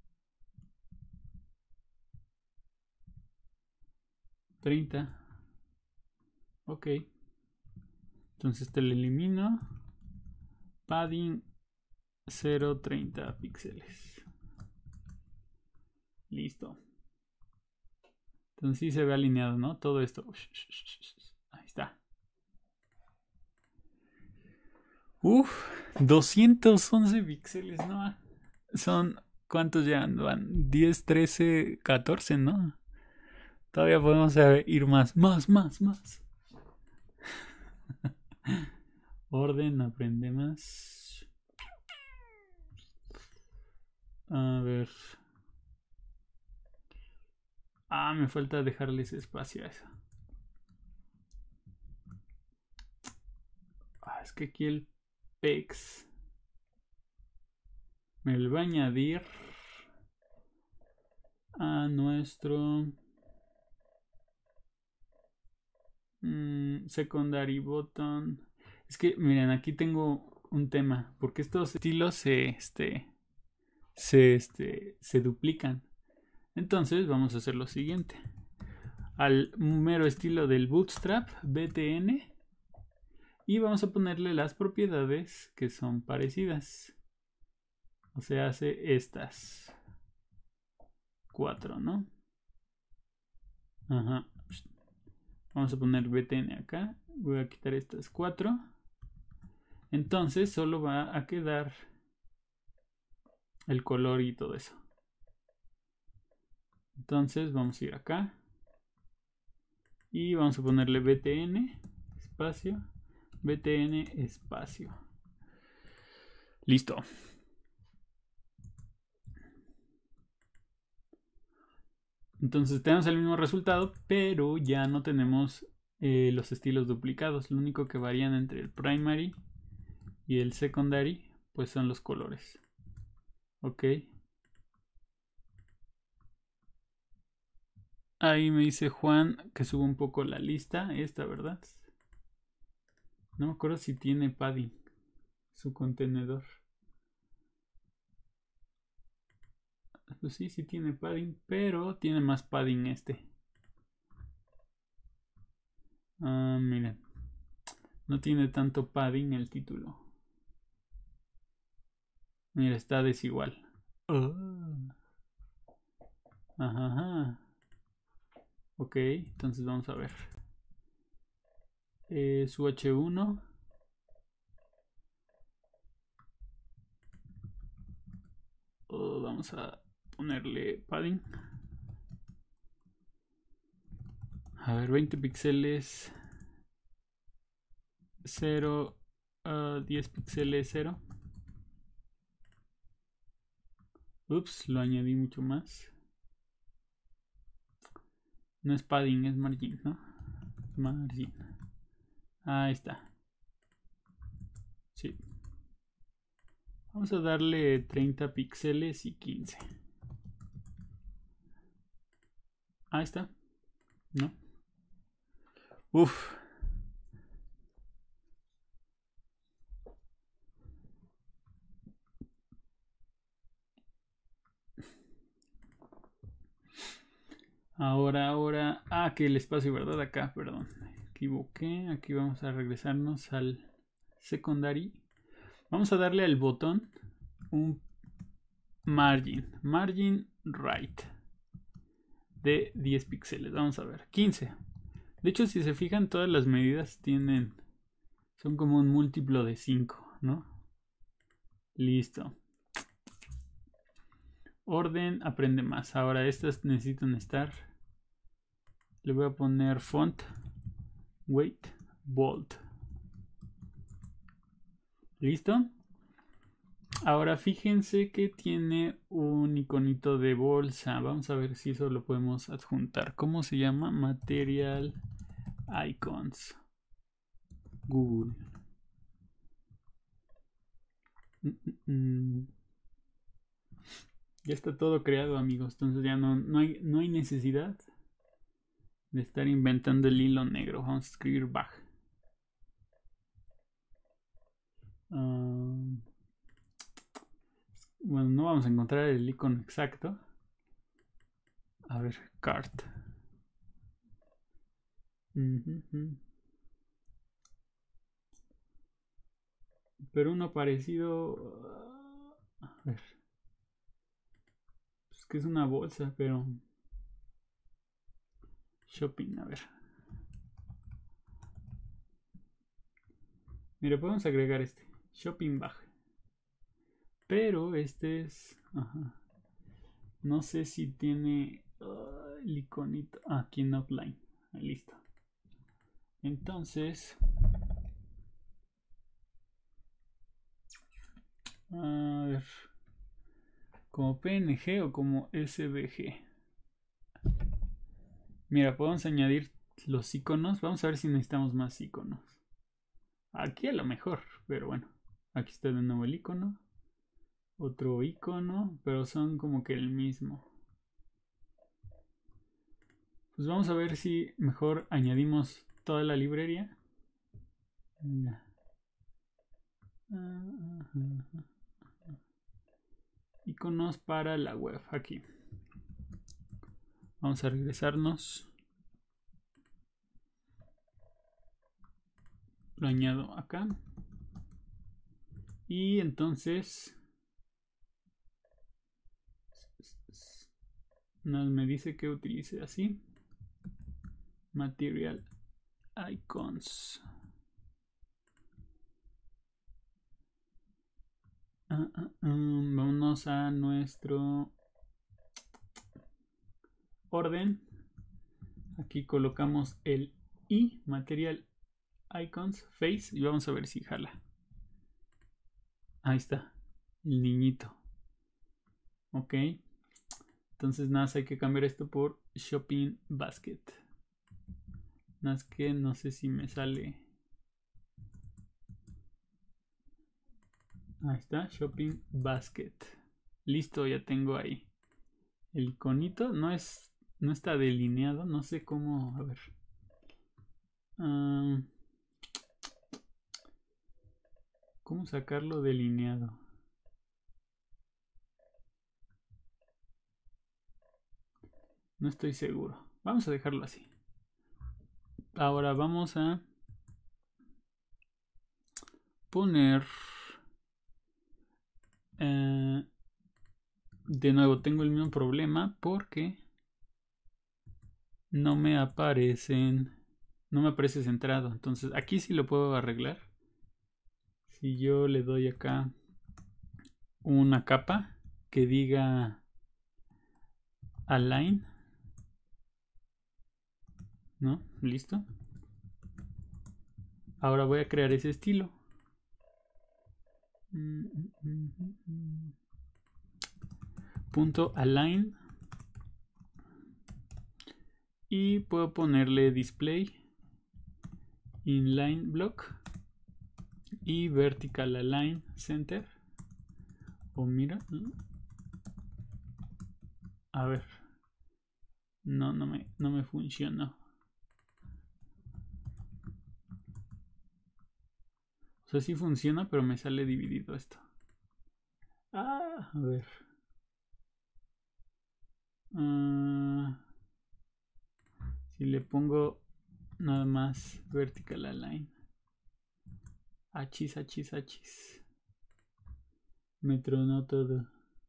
30. Ok. Entonces te lo elimino. Padding 0,30 píxeles. Listo. Entonces sí se ve alineado, ¿no? Todo esto. Ahí está. Uf, 211 píxeles, ¿no? Son, ¿cuántos ya van? 10, 13, 14, ¿no? Todavía podemos ir más. Orden, aprende más. A ver. Me falta dejarles espacio a eso. Es que aquí el PEX me lo va a añadir a nuestro secondary button. Es que miren, aquí tengo un tema, porque estos estilos se duplican. Entonces vamos a hacer lo siguiente. Al mero estilo del Bootstrap btn, y vamos a ponerle las propiedades que son parecidas. O sea, hace estas 4, ¿no? Ajá. Vamos a poner btn acá. Voy a quitar estas 4. Entonces solo va a quedar el color y todo eso. Entonces vamos a ir acá. Y vamos a ponerle btn espacio. btn espacio. Listo. Entonces tenemos el mismo resultado, pero ya no tenemos los estilos duplicados. Lo único que varían entre el primary y el secondary, pues son los colores. Ok. Ahí me dice Juan que subo un poco la lista, esta, ¿verdad? No me acuerdo si tiene padding su contenedor. Pues sí tiene padding, pero tiene más padding este. Miren. No tiene tanto padding el título. Mira, está desigual. Ajá. Ok, entonces vamos a ver. Su H1. Vamos a ponerle padding. A ver, 20 píxeles 0, 10 píxeles 0. Ups, lo añadí mucho más. No es padding, es margin, ¿no? Margin. Ahí está. Sí. Vamos a darle 30 píxeles y 15. Ahí está. ¿No? Uf. Ahora. Que el espacio, ¿verdad? Acá, perdón. Me equivoqué. Aquí vamos a regresarnos al secondary. Vamos a darle al botón un margin. Margin right. De 10 píxeles. Vamos a ver. 15. De hecho, si se fijan, todas las medidas son como un múltiplo de 5, ¿no? Listo. Orden, aprende más. Ahora estas necesitan estar. Le voy a poner font, weight, bold. ¿Listo? Ahora fíjense que tiene un iconito de bolsa. Vamos a ver si eso lo podemos adjuntar. ¿Cómo se llama? Material Icons. Google. Ya está todo creado, amigos. Entonces ya no hay necesidad de estar inventando el hilo negro. Vamos a escribir bag. Bueno, no vamos a encontrar el icono exacto. A ver, cart. Pero uno parecido. A ver. Es que es una bolsa, pero. Shopping, a ver. Mira, podemos agregar este. Shopping bag. Pero este es. Ajá. No sé si tiene el iconito. Aquí en outline. Listo. Entonces. A ver. ¿Como PNG o como SVG? Mira, podemos añadir los iconos. Vamos a ver si necesitamos más iconos. Aquí a lo mejor, pero bueno. Aquí está de nuevo el icono. Otro icono, pero son como que el mismo. Pues vamos a ver si mejor añadimos toda la librería. Mira. Iconos para la web, aquí. Vamos a regresarnos. Lo añado acá. Y entonces nos me dice que utilice así. Material Icons. Vámonos a nuestro orden. Aquí colocamos el I, Material Icons, Face, y vamos a ver si jala. Ahí está, el niñito. Ok. Entonces nada más hay que cambiar esto por Shopping Basket. Nada más que no sé si me sale. Ahí está, Shopping Basket. Listo, ya tengo ahí. El iconito no está delineado, no sé cómo. A ver. ¿Cómo sacarlo delineado? No estoy seguro. Vamos a dejarlo así. Ahora vamos a poner de nuevo tengo el mismo problema porque no me aparece centrado. Entonces aquí sí lo puedo arreglar. Si yo le doy acá una capa que diga align, ¿no? Listo. Ahora voy a crear ese estilo. Punto align. Y puedo ponerle display inline block y vertical align center. O mira. A ver. No me funcionó. O sea, sí funciona, pero me sale dividido esto. A ver. Si le pongo nada más vertical align. Achis. Me tronó todo.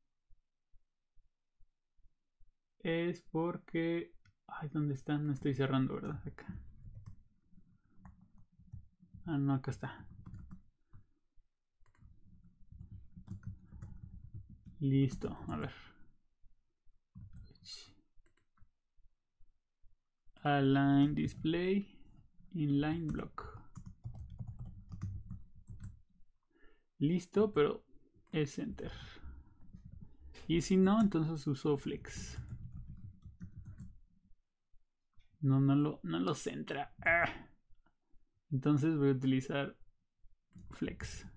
Es porque... Ay, ¿dónde están? No estoy cerrando, ¿verdad? Acá. Ah, no, acá está. Listo, a ver. Align display inline block. Listo, pero es Center. Y si no, entonces uso Flex. No lo centra. Entonces voy a utilizar Flex.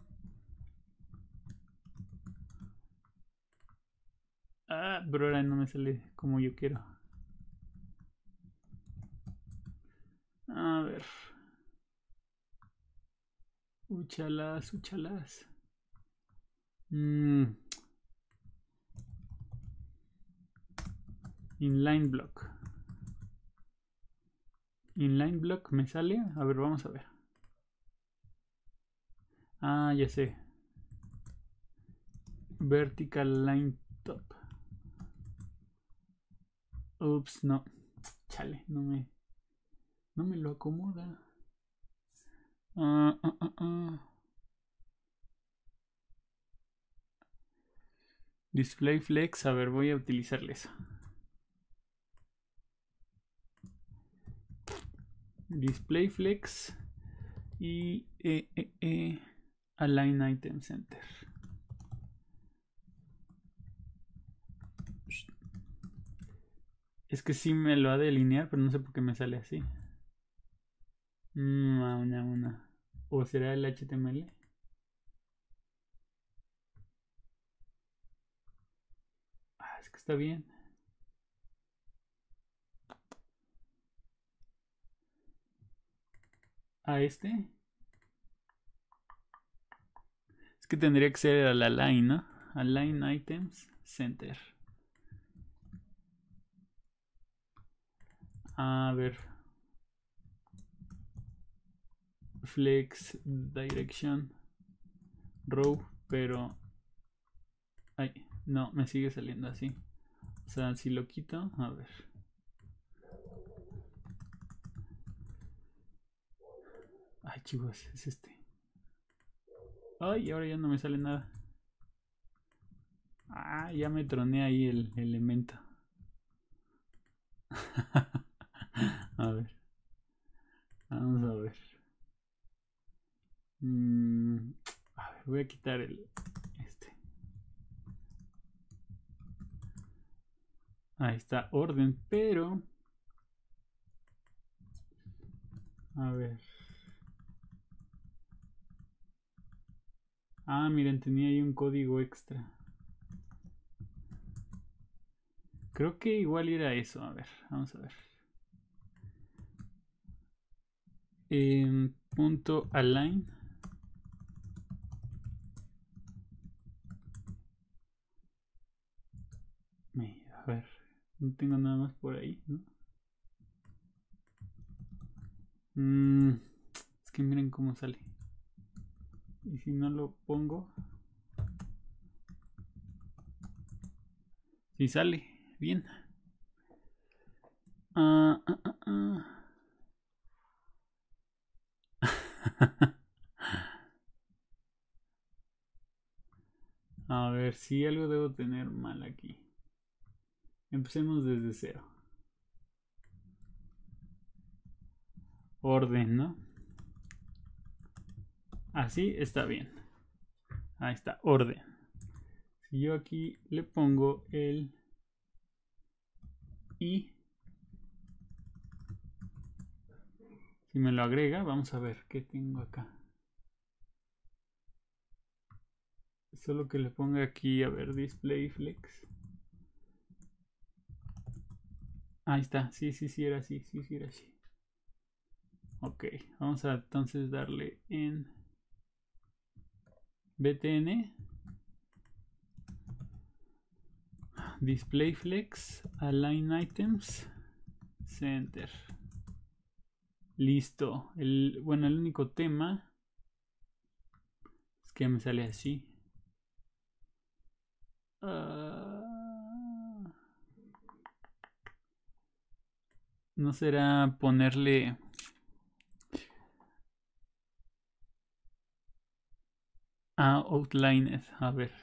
Pero ahora no me sale como yo quiero. A ver. Uchalas. Inline block. Inline block me sale. A ver, vamos a ver. Ya sé. Vertical line top. Ups, no. Chale, no me lo acomoda. Display flex. A ver, voy a utilizarle eso. Display flex y align item center. Es que sí me lo ha de alinear, pero no sé por qué me sale así. Una. ¿O será el HTML? Es que está bien. ¿A este? Es que tendría que ser al align, ¿no? Align items center. A ver. Flex direction row, pero ay, no, me sigue saliendo así. O sea, si lo quito, a ver. Ay, chicos, es este. Ay, ahora ya no me sale nada. Ya me troné ahí el elemento. A ver. Vamos a ver. A ver, voy a quitar este. Ahí está, orden, pero... A ver. Miren, tenía ahí un código extra. Creo que igual era eso. A ver, vamos a ver. Punto align. A ver, no tengo nada más por ahí, ¿no? Es que miren cómo sale. Y si no lo pongo... Si sale, bien. A ver, si algo debo tener mal aquí. Empecemos desde cero. Orden, ¿no? Así está bien. Ahí está, orden. Si yo aquí le pongo el i, si me lo agrega, vamos a ver qué tengo acá. Solo que le ponga aquí, a ver, display flex. Ahí está, sí, era así, sí, era así. Ok, vamos a entonces darle en btn display flex align items center. Listo. Bueno, el único tema es que me sale así. No será ponerle outlined. A ver.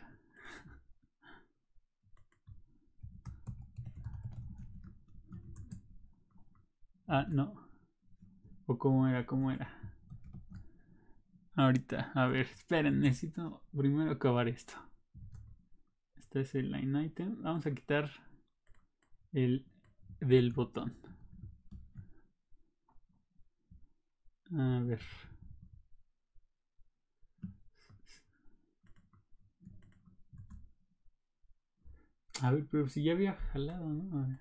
No. ¿O cómo era? Ahorita, a ver, esperen, necesito primero acabar esto. Este es el line item. Vamos a quitar el del botón. A ver. A ver, pero si ya había jalado, ¿no?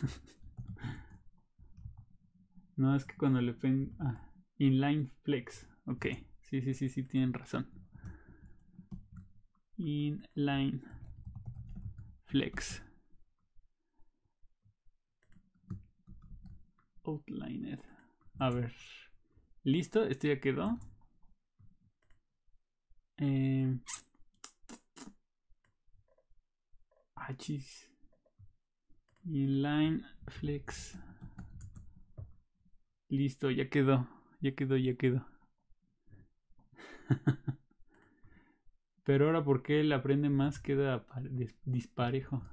No, es que cuando le pen... inline flex. Ok, sí, tienen razón. Inline flex. Outlined. A ver. ¿Listo? Esto ya quedó. Chis. Inline flex. Listo, ya quedó. Ya quedó. Pero ahora, ¿por qué el aprende más queda disparejo?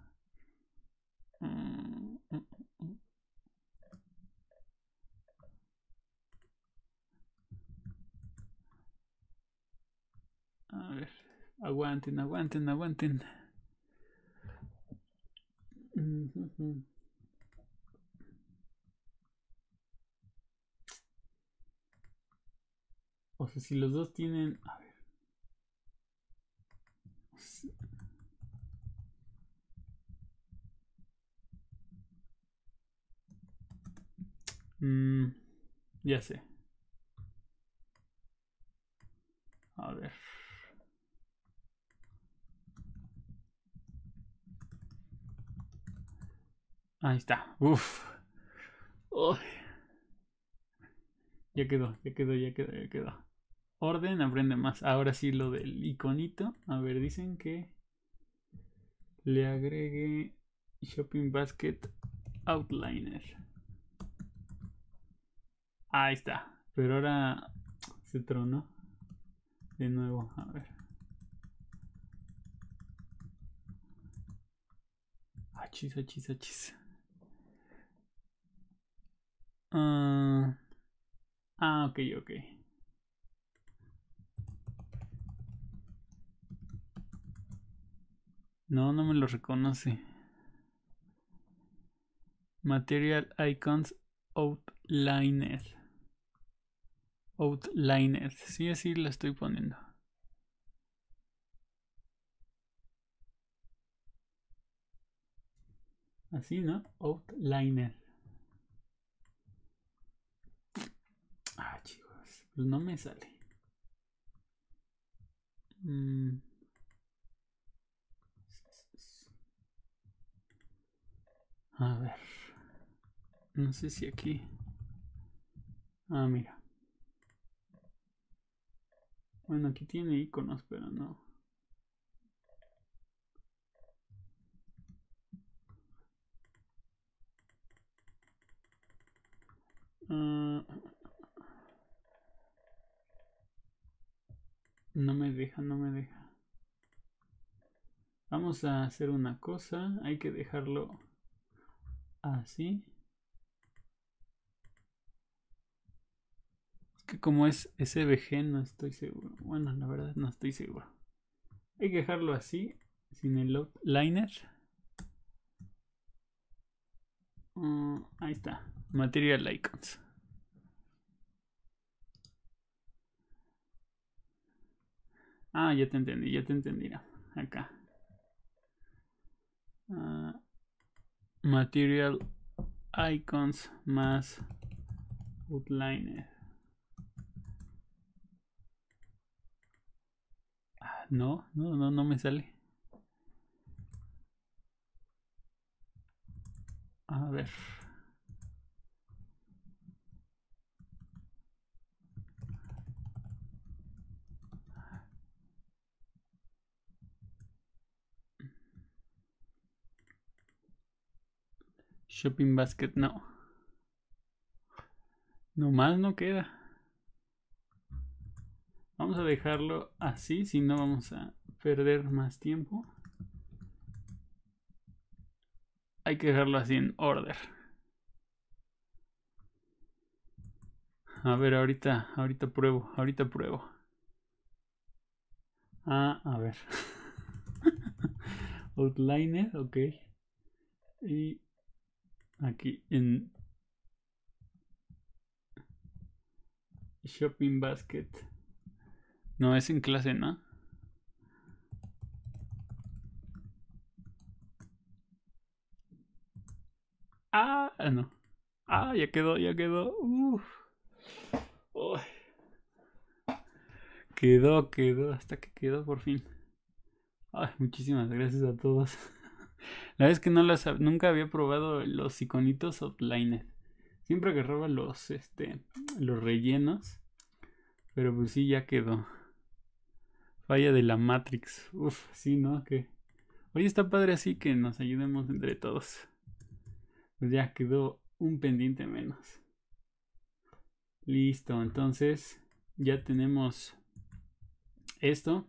A ver, aguanten. O sea, si los dos tienen... A ver. Ya sé. A ver. Ahí está. Uf. Oh. Ya quedó. Orden aprende más. Ahora sí lo del iconito. A ver, dicen que le agregue Shopping Basket Outliner. Ahí está. Pero ahora se tronó. De nuevo, a ver. Achis. Ok. No me lo reconoce. Material Icons Outliner. Sí, así lo estoy poniendo. Así, ¿no? Outliner. Chicos. Pues no me sale. A ver. No sé si aquí. Mira. Bueno, aquí tiene iconos, pero no. No me deja. Vamos a hacer una cosa. Hay que dejarlo así. Es que como es SVG no estoy seguro. Bueno, la verdad no estoy seguro. Hay que dejarlo así. Sin el outliner. Ahí está. Material Icons. Ya te entendí. Acá. Material Icons más Outliner. No me sale. A ver. Shopping Basket, no. Nomás no queda. Vamos a dejarlo así, si no vamos a perder más tiempo. Hay que dejarlo así en order. A ver, ahorita pruebo. Ah, a ver. Outliner, ok. Y aquí en Shopping Basket. No, es en clase, ¿no? Ah, no. Ah, ya quedó, ya quedó. Uf. Uy, quedó, hasta que quedó por fin. Ay, muchísimas gracias a todos. La verdad es que nunca había probado los iconitos Outliner. Siempre agarraba los rellenos. Pero pues sí, ya quedó. Falla de la Matrix. Uf, sí, ¿no? Que. Oye, está padre así que nos ayudemos entre todos. Pues ya quedó un pendiente menos. Listo, entonces ya tenemos esto.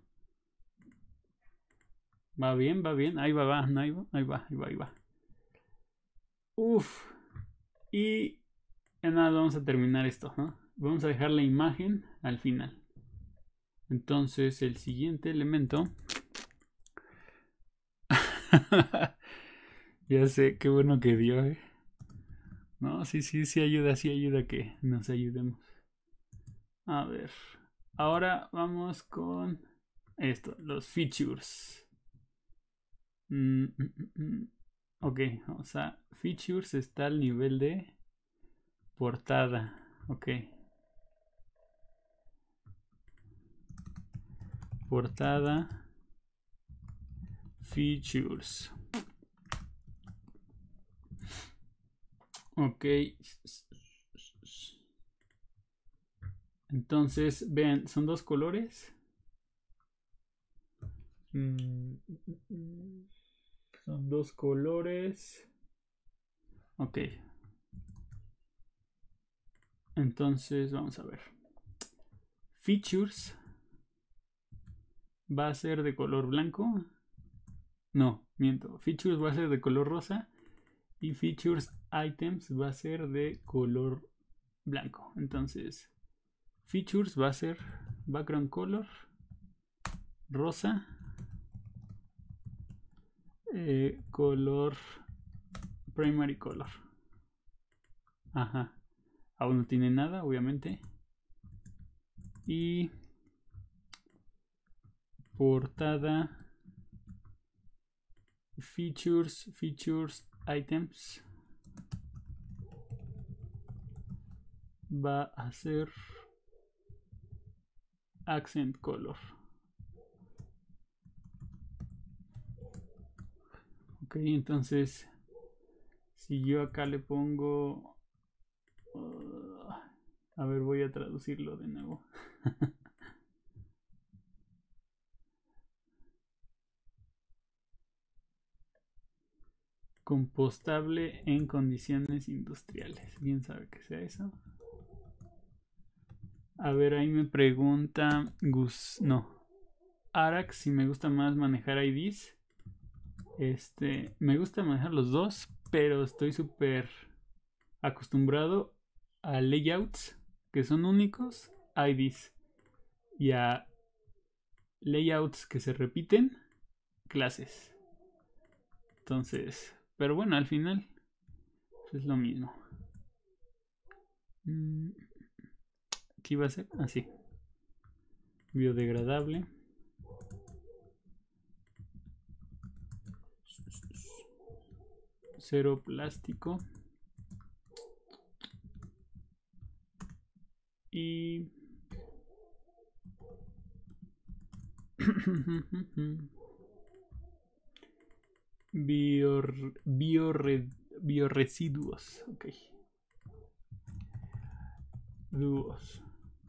Va bien, va bien. Ahí va, va, no, ahí va, ahí va, ahí va, ahí va. Uf. Y ya nada, vamos a terminar esto, ¿no? Vamos a dejar la imagen al final. Entonces el siguiente elemento. Ya sé, qué bueno que dio, eh. No, sí, sí, sí ayuda que nos ayudemos. A ver, ahora vamos con esto, los features. Ok, o sea, features está al nivel de portada. Ok, portada, features. Ok, entonces, vean, son dos colores. Son dos colores. Ok. Entonces, vamos a ver. Features va a ser de color blanco. No, miento. Features va a ser de color rosa. Y Features Items va a ser de color blanco. Entonces, Features va a ser background color rosa. Color primary color. Ajá. Aún no tiene nada, obviamente. Y portada. Features, items. Va a ser accent color. Ok, entonces si yo acá le pongo a ver, voy a traducirlo de nuevo. Compostable en condiciones industriales. ¿Bien sabe que sea eso? A ver, ahí me pregunta Gus, no, Arax, si me gusta más manejar IDs. Me gusta manejar los dos, pero estoy súper acostumbrado a layouts que son únicos, IDs, y a layouts que se repiten, clases. Entonces, pero bueno, al final es lo mismo. ¿Qué iba a ser? Así. Biodegradable. Cero plástico. Y bioresiduos. Ok. Dúos.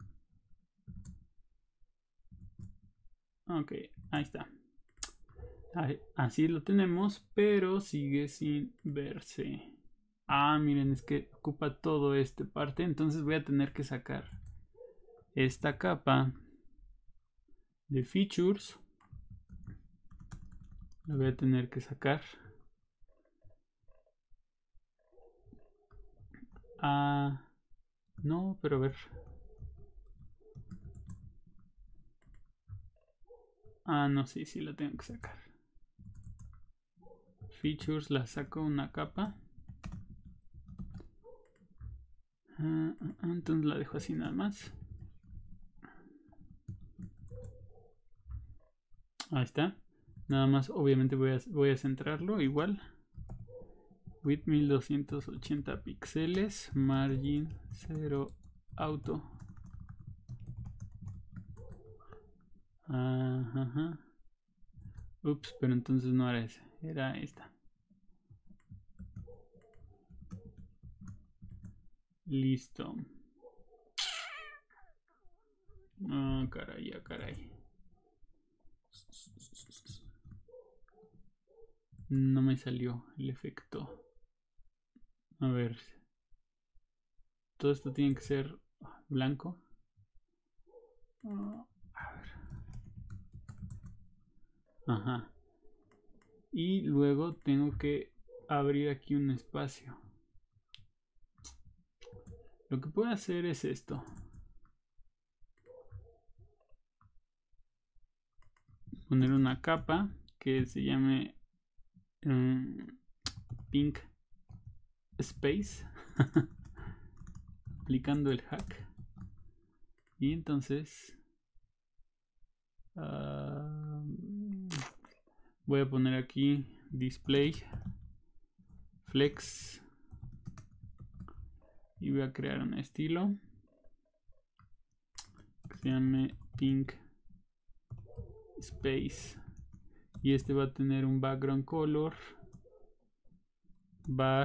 Ok, ahí está. Así lo tenemos, pero sigue sin verse. Ah, miren, es que ocupa todo esta parte. Entonces voy a tener que sacar esta capa de features. La voy a tener que sacar. Ah, no, pero a ver. Ah, no, sí, sí la tengo que sacar. Features, la saco una capa. Entonces la dejo así nada más. Ahí está. Nada más, obviamente voy a centrarlo igual. Width 1280 píxeles. Margin 0 auto. Ajá. Ups, pero entonces no era esa. Era esta. Listo. Ah, caray, caray. No me salió el efecto. A ver. Todo esto tiene que ser blanco. A ver. Ajá. Y luego tengo que abrir aquí un espacio. Lo que puedo hacer es esto. Poner una capa que se llame Pink Space. Aplicando el hack. Y entonces voy a poner aquí display flex y voy a crear un estilo que se llame Pink Space y este va a tener un background color bar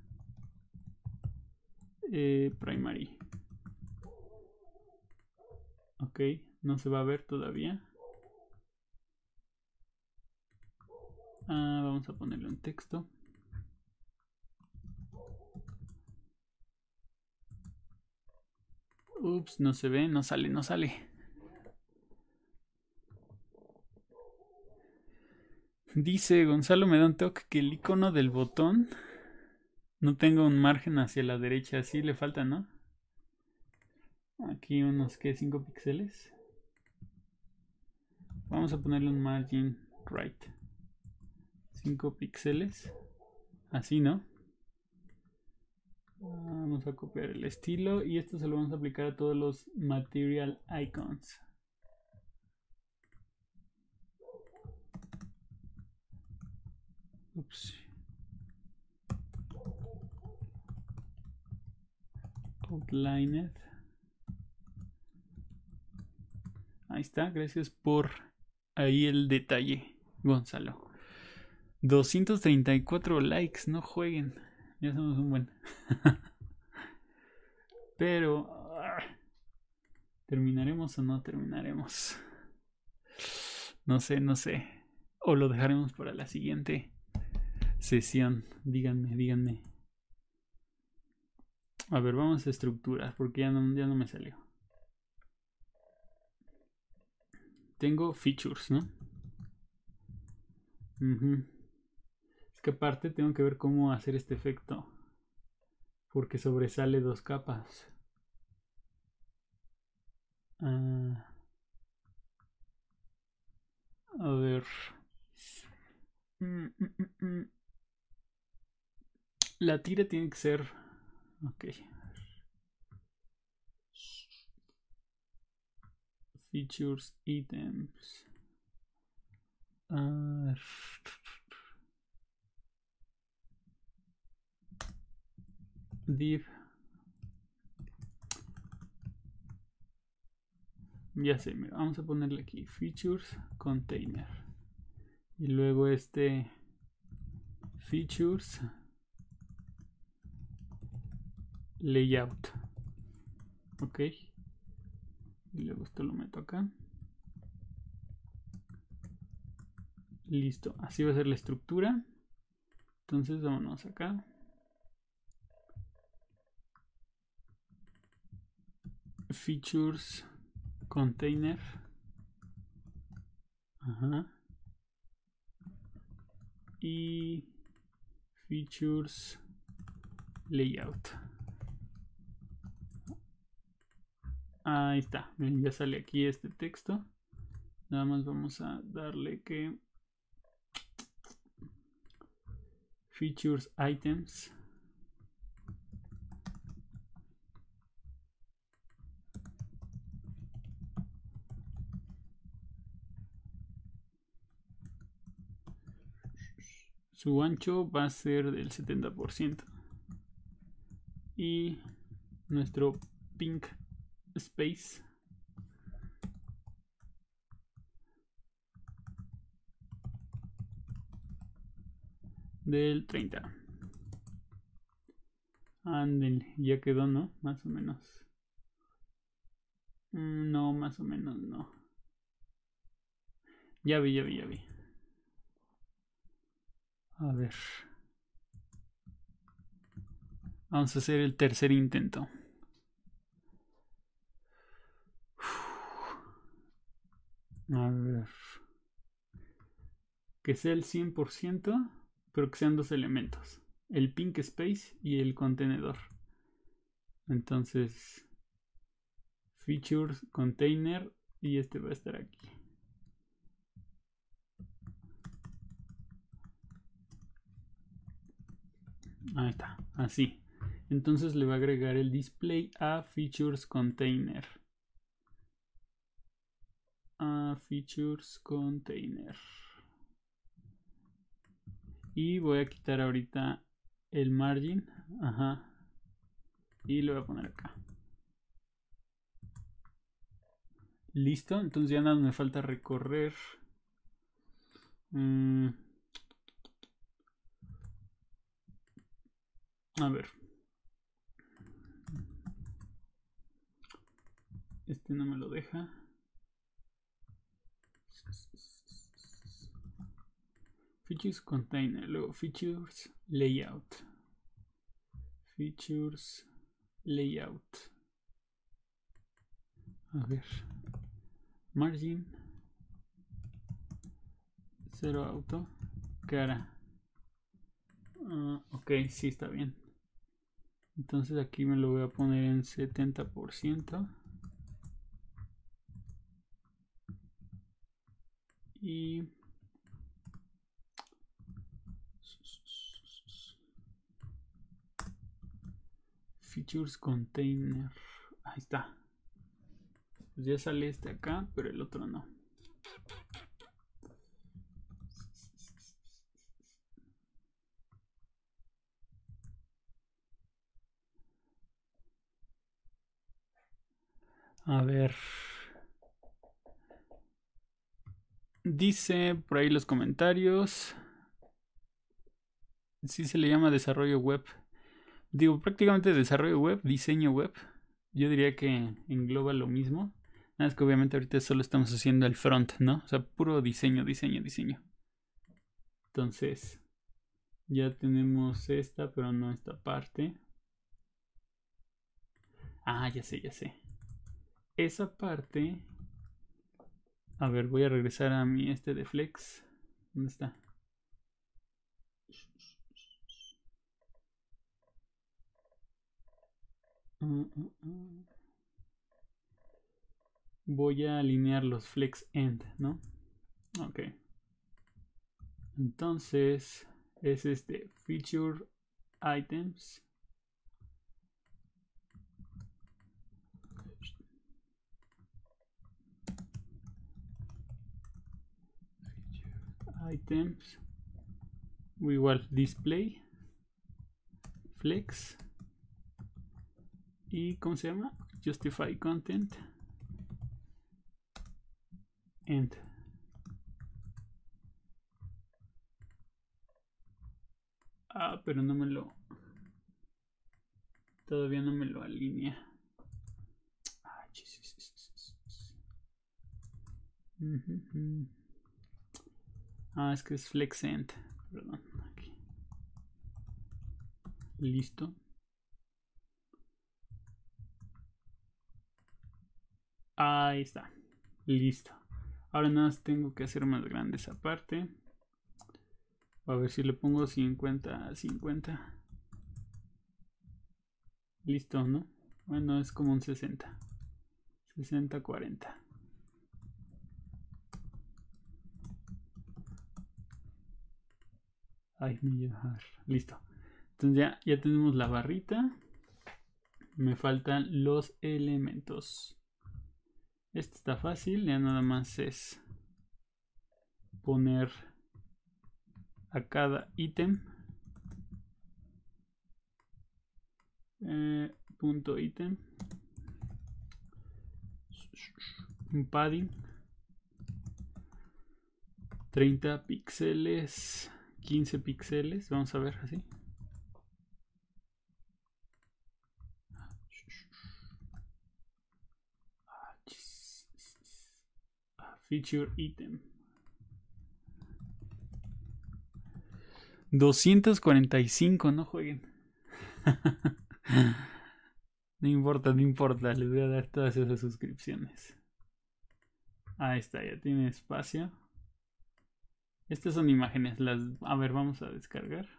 primary. Ok, no se va a ver todavía. Vamos a ponerlo en texto. Ups, no se ve, no sale, no sale. Dice Gonzalo Medontoc que el icono del botón no tenga un margen hacia la derecha, así le falta, ¿no? Aquí unos que 5 píxeles. Vamos a ponerle un margin right. 5 píxeles. Así, ¿no? Vamos a copiar el estilo y esto se lo vamos a aplicar a todos los material icons. Ups. Outlined. Ahí está, gracias por ahí el detalle, Gonzalo. 234 likes, no jueguen. Ya somos un buen. Pero ¿terminaremos o no terminaremos? No sé, no sé. O lo dejaremos para la siguiente sesión. Díganme, díganme. A ver, vamos a estructurar porque ya no me salió. Tengo features, ¿no? Es que aparte tengo que ver cómo hacer este efecto. Porque sobresale 2 capas. A ver. La tira tiene que ser... Ok. Features, items. Div. Ya sé, mira, vamos a ponerle aquí features container. Y luego este features layout. Ok. Y luego esto lo meto acá. Listo, así va a ser la estructura. Entonces vámonos acá. Features container. Ajá. Y features layout. Ahí está. Miren, ya sale aquí este texto. Nada más vamos a darle que features items. Su ancho va a ser del 70%. Y nuestro pink space del 30. Ándale, ya quedó, ¿no? Más o menos. No, más o menos no. Ya vi. A ver. Vamos a hacer el tercer intento. A ver. Que sea el 100%, pero que sean dos elementos. El pink space y el contenedor. Entonces, features, container, y este va a estar aquí. Ahí está, así. Entonces le va a agregar el display a features container. A features container. Y voy a quitar ahorita el margin. Ajá. Y lo voy a poner acá. Listo, entonces ya nada me falta recorrer. A ver. Este no me lo deja. Features container, luego features layout. Features layout. A ver. Margin. 0 auto. Cara. Ok, sí está bien. Entonces aquí me lo voy a poner en 70%. Y features container. Ahí está. Pues ya sale este acá, pero el otro no. A ver. Dice por ahí los comentarios. Sí se le llama desarrollo web. Digo, prácticamente desarrollo web, diseño web. Yo diría que engloba lo mismo. Nada, es que obviamente ahorita solo estamos haciendo el front, ¿no? O sea, puro diseño. Entonces, ya tenemos esta, pero no esta parte. Ah, ya sé. Esa parte. A ver, voy a regresar a mi de Flex. ¿Dónde está? Voy a alinear los flex end, ¿no? Ok. Entonces, es feature items. Items. Igual, display. Flex. Y, ¿cómo se llama? Justify content. End. Ah, pero no me lo... Todavía no me lo alinea. Ah, Ah, es que es flex end. Perdón. Aquí. Listo. Ahí está. Listo. Ahora nada más tengo que hacer más grande esa parte. A ver si le pongo 50 a 50. Listo, ¿no? Bueno, es como un 60. 60-40. Ay, me lleva. A ver, listo. Entonces ya tenemos la barrita. Me faltan los elementos. Este está fácil, ya nada más es poner a cada ítem punto ítem, un padding 30 píxeles, 15 píxeles, vamos a ver así. Feature item 245, no jueguen. No importa, no importa, les voy a dar todas esas suscripciones. Ahí está, ya tiene espacio. Estas son imágenes, a ver, vamos a descargar.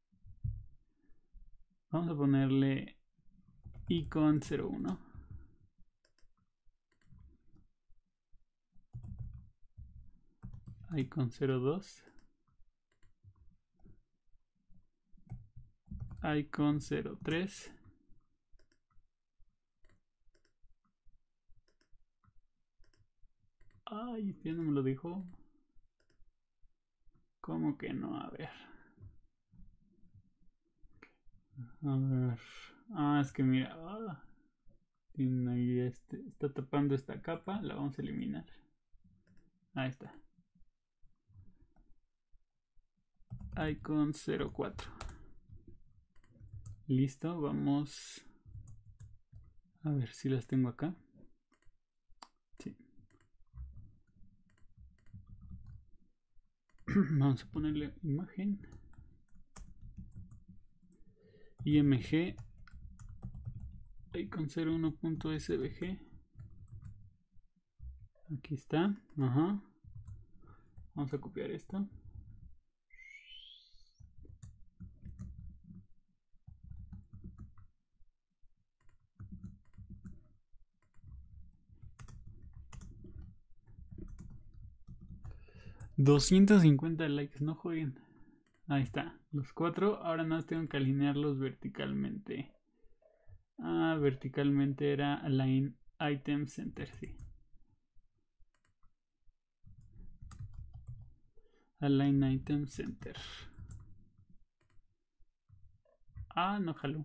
Vamos a ponerle icon 01. Icon 02. Icon 03. Ay, ya no me lo dijo. ¿Cómo que no? A ver. A ver. Ah, es que mira. Tiene ahí está tapando esta capa. La vamos a eliminar. Ahí está. Icon 04. Listo, vamos a ver si las tengo acá. Sí. Vamos a ponerle imagen. IMG. Icon 01.svg. Aquí está. Ajá. Vamos a copiar esto. $250 likes, no jueguen. Ahí está, los 4. Ahora nada más tengo que alinearlos verticalmente. Verticalmente era Align Item Center, sí. Align Item Center. No jaló.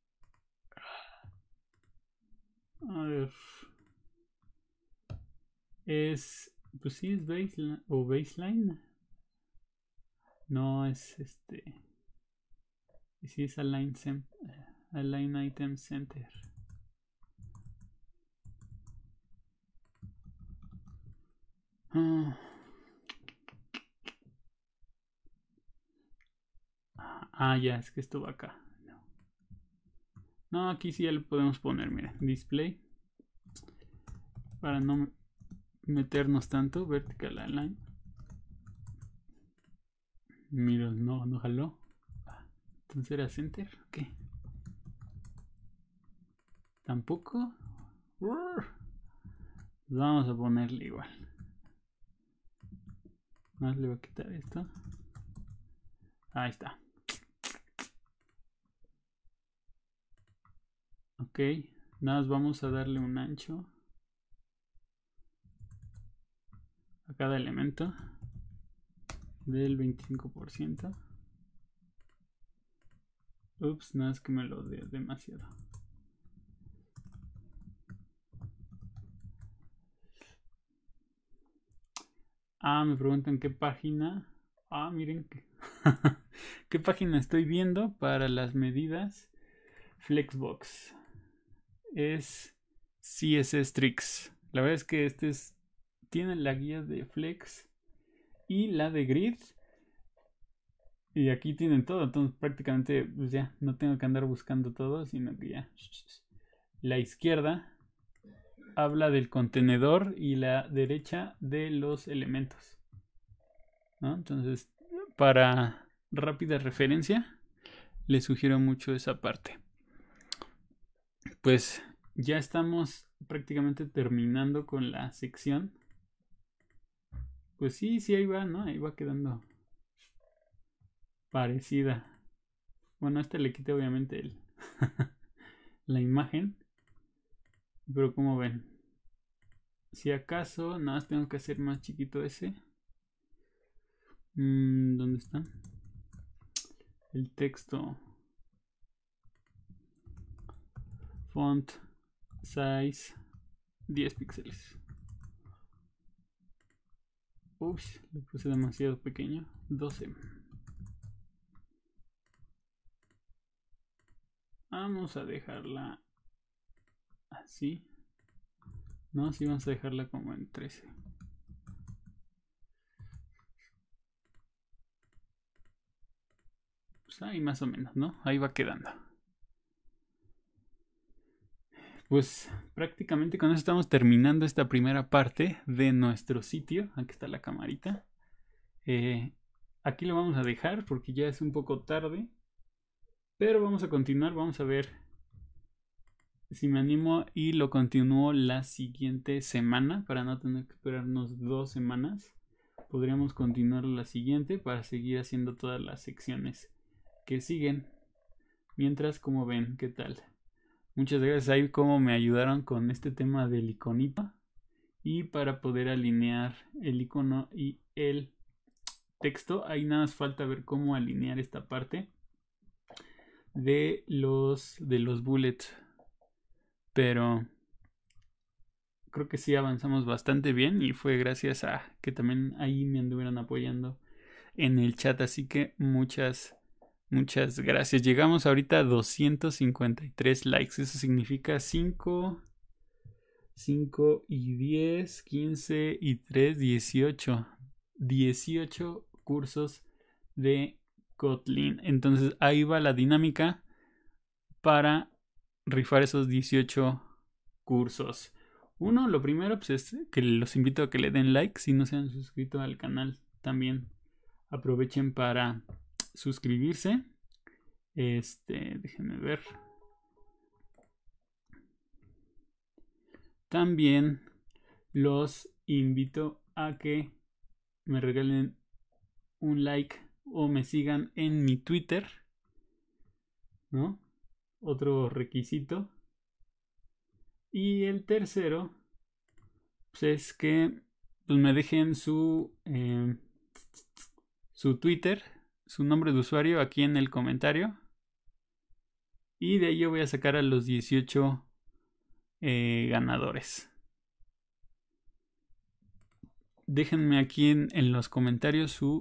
A ver. Pues sí, es baseline. O baseline. No, es sí, es Align Item Center. Ya, es que esto va acá. No, aquí sí ya le podemos poner, miren, display. Para no meternos tanto, vertical align. Mira, no jaló. Entonces era center, ¿qué? ¿Tampoco? Vamos a ponerle igual. Más le voy a quitar esto. Ahí está. Ok, nada más vamos a darle un ancho a cada elemento del 25%. Ups, nada, es que me lo dio demasiado. Me preguntan qué página. Miren qué página estoy viendo para las medidas. Flexbox. Es CSS Tricks. La verdad es que tiene la guía de Flex y la de Grid. Y aquí tienen todo. Entonces prácticamente pues ya no tengo que andar buscando todo, sino que ya. La izquierda habla del contenedor y la derecha de los elementos, ¿no? Entonces, para rápida referencia, les sugiero mucho esa parte. Pues ya estamos prácticamente terminando con la sección. Pues sí, ahí va, ¿no? Ahí va quedando parecida. Bueno, a este le quité obviamente la imagen. Pero como ven, si acaso, nada más tengo que hacer más chiquito ese. ¿Dónde está? El texto. Font size 10 píxeles. Ups, le puse demasiado pequeño. 12. Vamos a dejarla así. No, sí, vamos a dejarla como en 13. Pues ahí más o menos, ¿no? Ahí va quedando. Pues prácticamente con eso estamos terminando esta primera parte de nuestro sitio. Aquí está la camarita. Aquí lo vamos a dejar porque ya es un poco tarde. Pero vamos a continuar, vamos a ver si me animo y lo continúo la siguiente semana para no tener que esperarnos 2 semanas. Podríamos continuar la siguiente para seguir haciendo todas las secciones que siguen. Mientras, como ven, ¿qué tal? Muchas gracias ahí como me ayudaron con este tema del iconito y para poder alinear el icono y el texto. Ahí nada más falta ver cómo alinear esta parte de los bullets, pero creo que sí avanzamos bastante bien y fue gracias a que también ahí me anduvieron apoyando en el chat, así que muchas gracias. Llegamos ahorita a 253 likes, eso significa 5 y 10, 15 y 3, 18 cursos de Kotlin. Entonces ahí va la dinámica para rifar esos 18 cursos. Uno, lo primero pues es que los invito a que le den like. Si no se han suscrito al canal, también aprovechen para suscribirse. Déjenme ver. También los invito a que me regalen un like o me sigan en mi Twitter, ¿no? Otro requisito. Y el tercero pues es que pues me dejen su Twitter, su nombre de usuario aquí en el comentario. Y de ahí yo voy a sacar a los 18 ganadores. Déjenme aquí en los comentarios su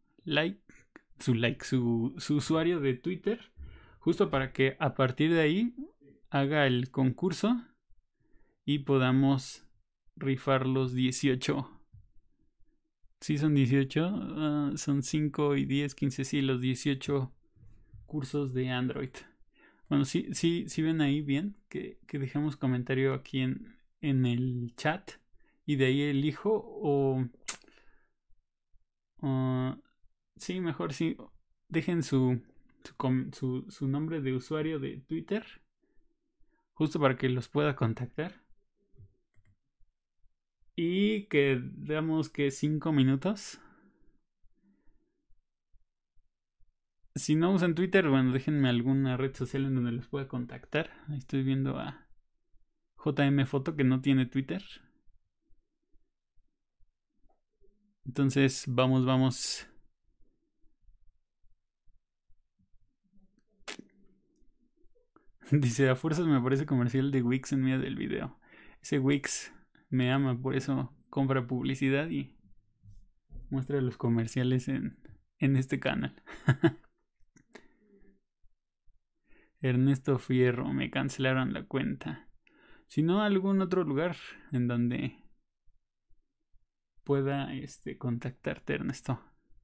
usuario de Twitter, justo para que a partir de ahí haga el concurso y podamos rifar los 18. Sí, son 18, son 5 y 10, 15, sí, los 18 cursos de Android. Bueno, sí ven ahí bien que dejemos comentario aquí en el chat y de ahí elijo sí, mejor sí, dejen su nombre de usuario de Twitter justo para que los pueda contactar y que damos que 5 minutos. Si no usan Twitter, bueno, déjenme alguna red social en donde los pueda contactar. Ahí estoy viendo a JM Foto que no tiene Twitter. Entonces, vamos. Dice, a fuerzas me aparece comercial de Wix en medio del video. Ese Wix me ama, por eso compra publicidad y muestra los comerciales en este canal. Ernesto Fierro, me cancelaron la cuenta. Si no, algún otro lugar en donde pueda contactarte, Ernesto.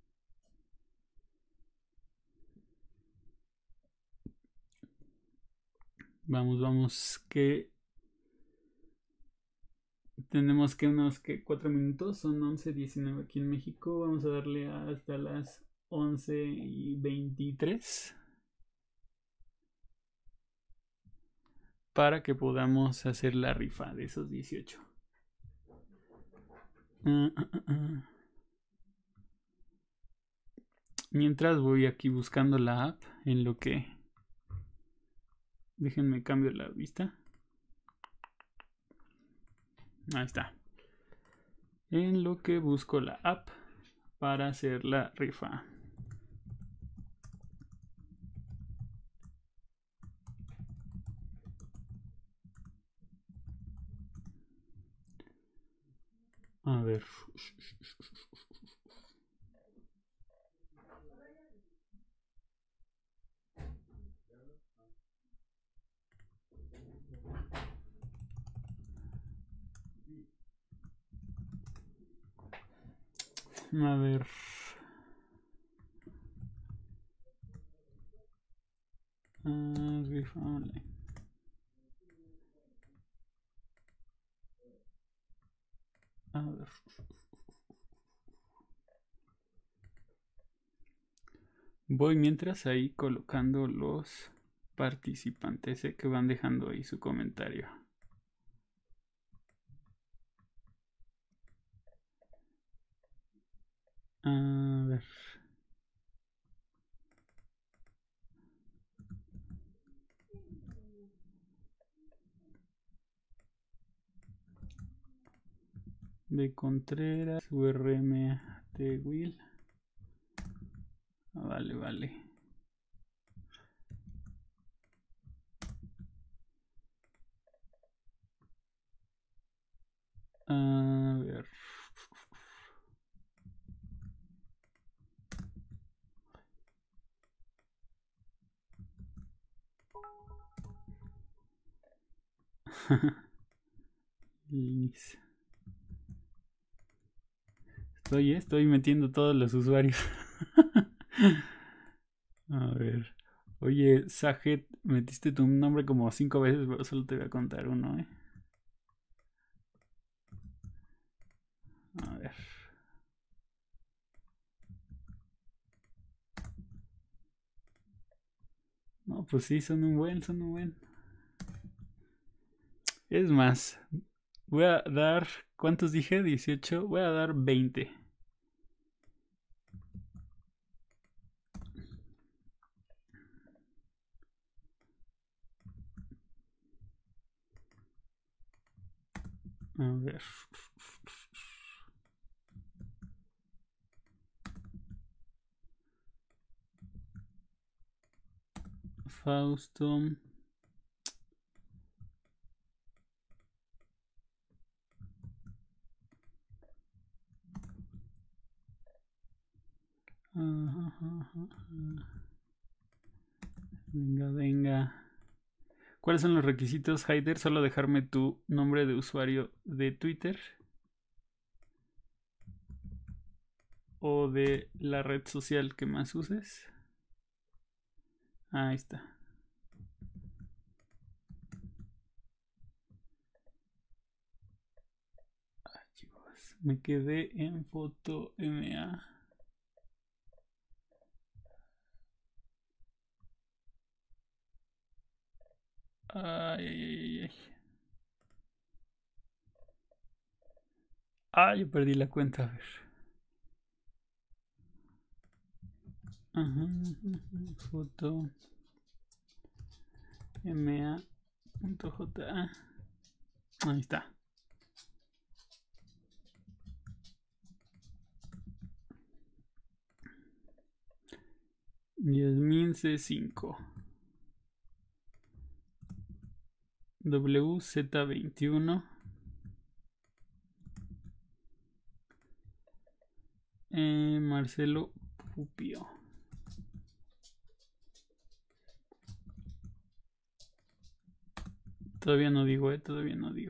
Vamos, que tenemos que unos 4 minutos, son 11:19 aquí en México. Vamos a darle hasta las 11:23 para que podamos hacer la rifa de esos 18. Mientras voy aquí buscando la app en lo que... Déjenme cambio la vista. Ahí está. En lo que busco la app para hacer la rifa. A ver. A ver. Rifa online. A ver. Voy mientras ahí colocando los participantes que van dejando ahí su comentario. A ver. De Contreras, URM de Will. Vale, vale. A ver. Estoy metiendo todos los usuarios. A ver. Oye, Sajet, metiste tu nombre como 5 veces, pero solo te voy a contar uno, ¿eh? A ver. No, pues sí, son un buen. Es más, voy a dar, ¿cuántos dije? 18. Voy a dar 20. A ver. Fausto. Venga. ¿Cuáles son los requisitos, Haider? Solo dejarme tu nombre de usuario de Twitter o de la red social que más uses. Ahí está. Ay, chicos, me quedé en foto MA. Ay. Yo perdí la cuenta, a ver. Foto ma.ja. Ahí está. Yasmin C5. WZ21. Marcelo Pupio. Todavía no digo, todavía no digo.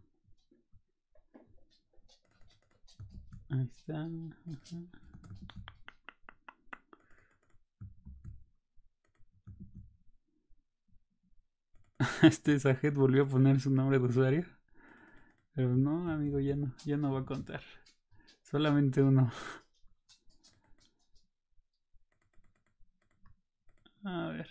Ahí está. Este Sajet volvió a poner su nombre de usuario. Pero no, amigo, ya no va a contar. Solamente uno. A ver.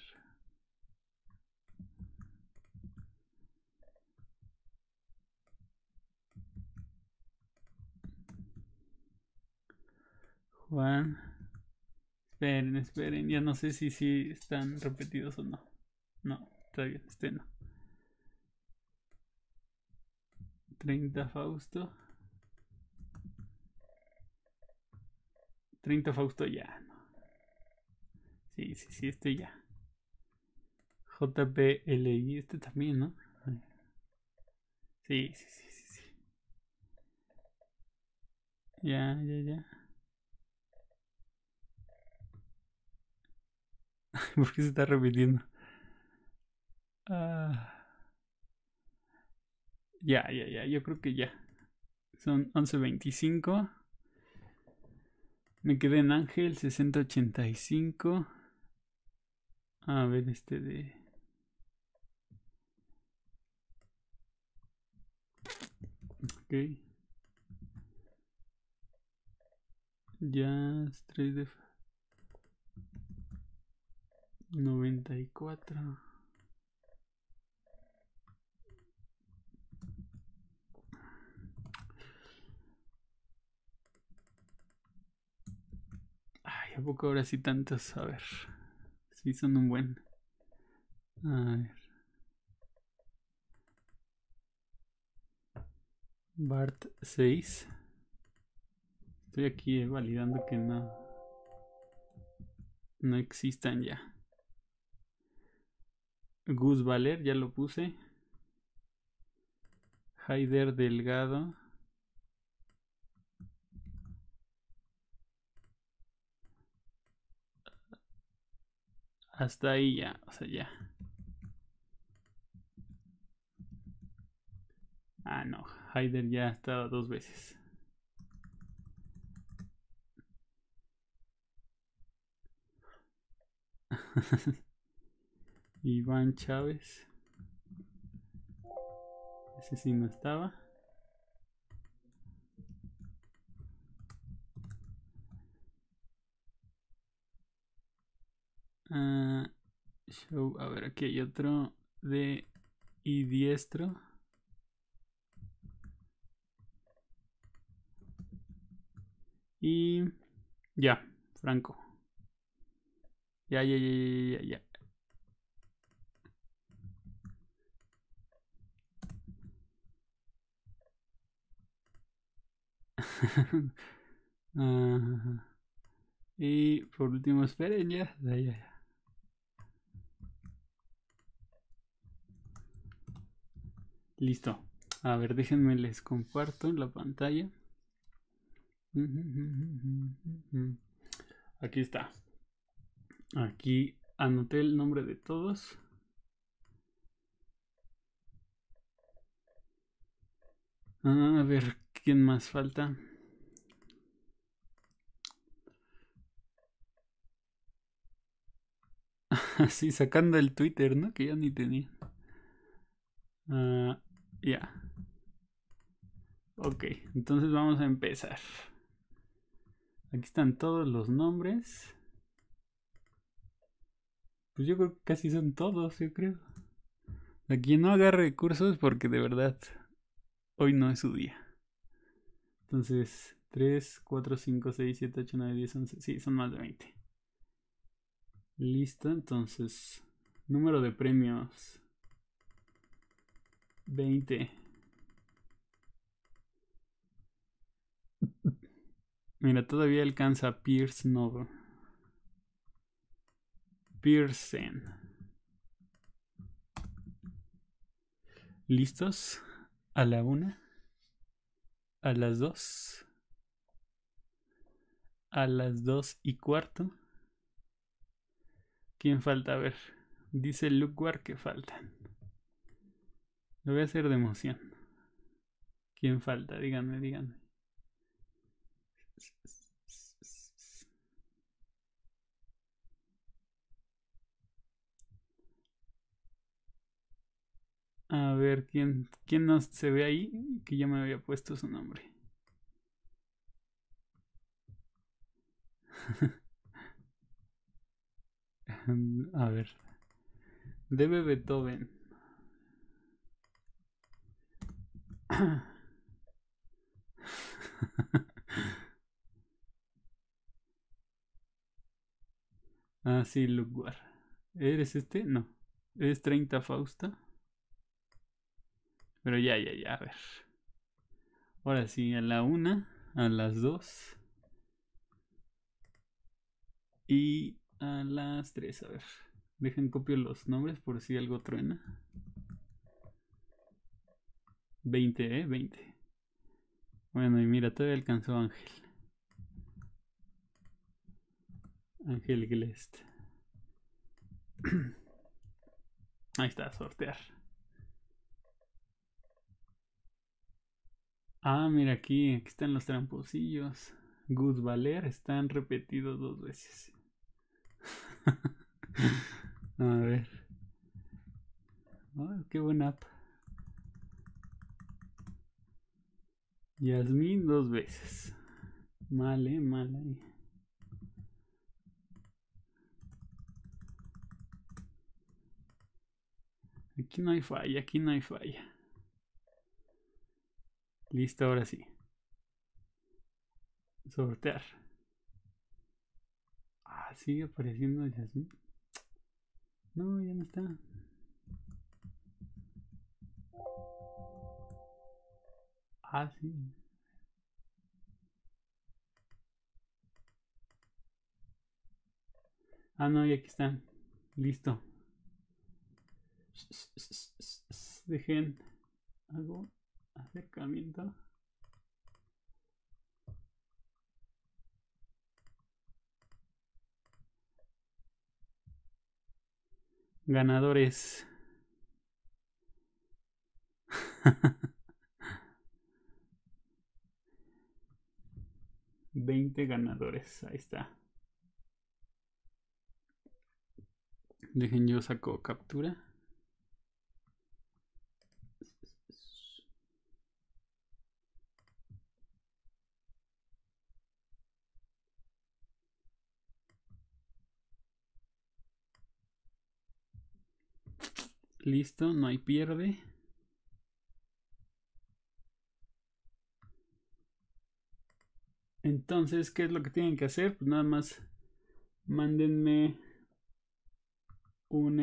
Juan. Esperen, esperen. Ya no sé si están repetidos o no. No, está bien, no. 30 Fausto. 30 Fausto ya. No. Sí, este ya. JPLI, este también, ¿no? Sí. Ya. ¿Por qué se está repitiendo? Ah, ya. Yo creo que ya. Son 11:25. Me quedé en Ángel 6085. A ver, este de. Ok. Ya, 3 de 94. Ay, ¿a poco ahora sí tantos? A ver. Sí, son un buen. A ver. Bart 6. Estoy aquí validando que no existan ya. Gus Valer, ya lo puse. Haider Delgado. Hasta ahí ya, o sea, ya. Ah, no, Haider ya ha estado 2 veces. Iván Chávez. Ese sí no estaba. Show, a ver, aquí hay otro de Idiestro. Y ya, Franco. Ya. Y por último, esperen ya. Listo. A ver, déjenme les comparto en la pantalla. Aquí está. Aquí anoté el nombre de todos. A ver, ¿quién más falta? Sí, sacando el Twitter, ¿no? Que ya ni tenía. Ya. Ok, entonces vamos a empezar. Aquí están todos los nombres. Pues yo creo que casi son todos, yo creo. A quien no agarre recursos porque de verdad hoy no es su día. Entonces, 3, 4, 5, 6, 7, 8, 9, 10, 11. Sí, son más de 20. Listo, entonces. Número de premios. 20. Mira, todavía alcanza Pierce Novo. Pearson. ¿Listos? A la 1. A las 2. A las 2:15. ¿Quién falta? A ver. Dice Lukwar que faltan. Lo voy a hacer de emoción. ¿Quién falta? Díganme. A ver, ¿quién no se ve ahí? Que ya me había puesto su nombre. A ver. Debe Beethoven. Ah, sí, Lugwar. ¿Eres este? No. ¿Eres 30 Fausta? Pero ya, a ver. Ahora sí, a la 1, a las 2 y a las 3. A ver. Dejen copio los nombres por si algo truena. 20, 20. Bueno, y mira, todavía alcanzó Ángel. Ángel Glest. Ahí está, sortear. Ah, mira aquí están los tramposillos. Gus Valer están repetidos 2 veces. A ver. Oh, qué buena app. Yasmín 2 veces. Mal, mal ahí. Aquí no hay falla, aquí no hay falla. Listo, ahora sí. Sortear. Ah, sigue apareciendo Yasmín. No, ya no está. Ah, sí. Ah, no, y aquí están. Listo. Dejen. Hago acercamiento. Ganadores. 20 ganadores. Ahí está. Dejen, yo saco captura. Listo, no hay pierde. Entonces, ¿qué es lo que tienen que hacer? Pues nada más mándenme un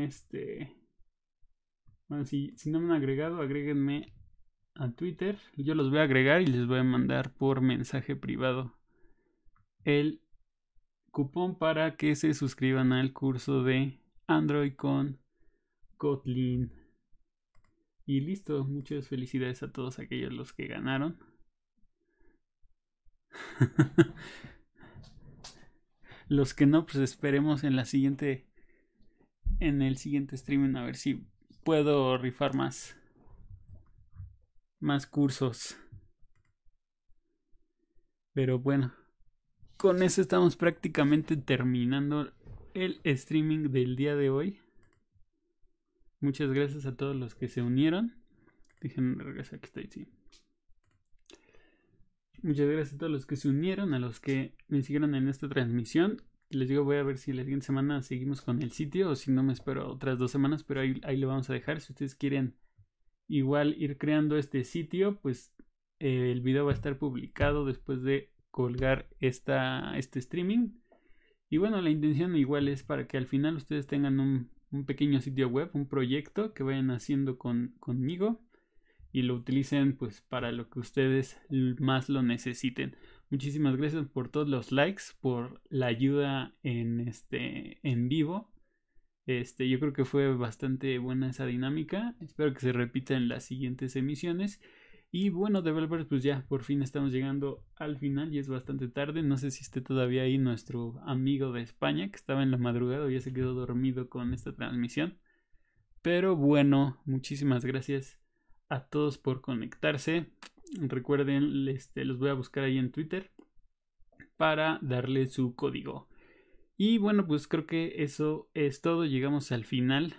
Bueno, si no me han agregado, agréguenme a Twitter. Yo los voy a agregar y les voy a mandar por mensaje privado el cupón para que se suscriban al curso de Android con Kotlin. Y listo, muchas felicidades a todos aquellos los que ganaron. Los que no, pues esperemos en el siguiente streaming a ver si puedo rifar más cursos. Pero bueno, con eso estamos prácticamente terminando el streaming del día de hoy. Muchas gracias a todos los que se unieron. Déjenme regresar, que estoy, sí. Muchas gracias a todos los que se unieron, a los que me siguieron en esta transmisión. Les digo, voy a ver si la siguiente semana seguimos con el sitio o si no me espero otras 2 semanas, pero ahí lo vamos a dejar. Si ustedes quieren igual ir creando este sitio, pues el video va a estar publicado después de colgar este streaming. Y bueno, la intención igual es para que al final ustedes tengan un pequeño sitio web, un proyecto que vayan haciendo conmigo y lo utilicen pues para lo que ustedes más lo necesiten. Muchísimas gracias por todos los likes, por la ayuda en vivo. Yo creo que fue bastante buena esa dinámica. Espero que se repita en las siguientes emisiones. Y bueno, developers, pues ya por fin estamos llegando al final y es bastante tarde. No sé si esté todavía ahí nuestro amigo de España que estaba en la madrugada o ya se quedó dormido con esta transmisión. Pero bueno, muchísimas gracias a todos por conectarse. Recuerden, los voy a buscar ahí en Twitter para darle su código. Y bueno, pues creo que eso es todo. Llegamos al final.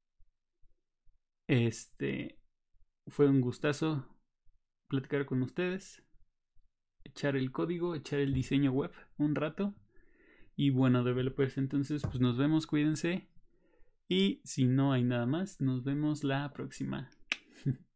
Fue un gustazo platicar con ustedes, echar el código, echar el diseño web un rato. Y bueno, developers, entonces pues nos vemos, cuídense. Y si no hay nada más, nos vemos la próxima.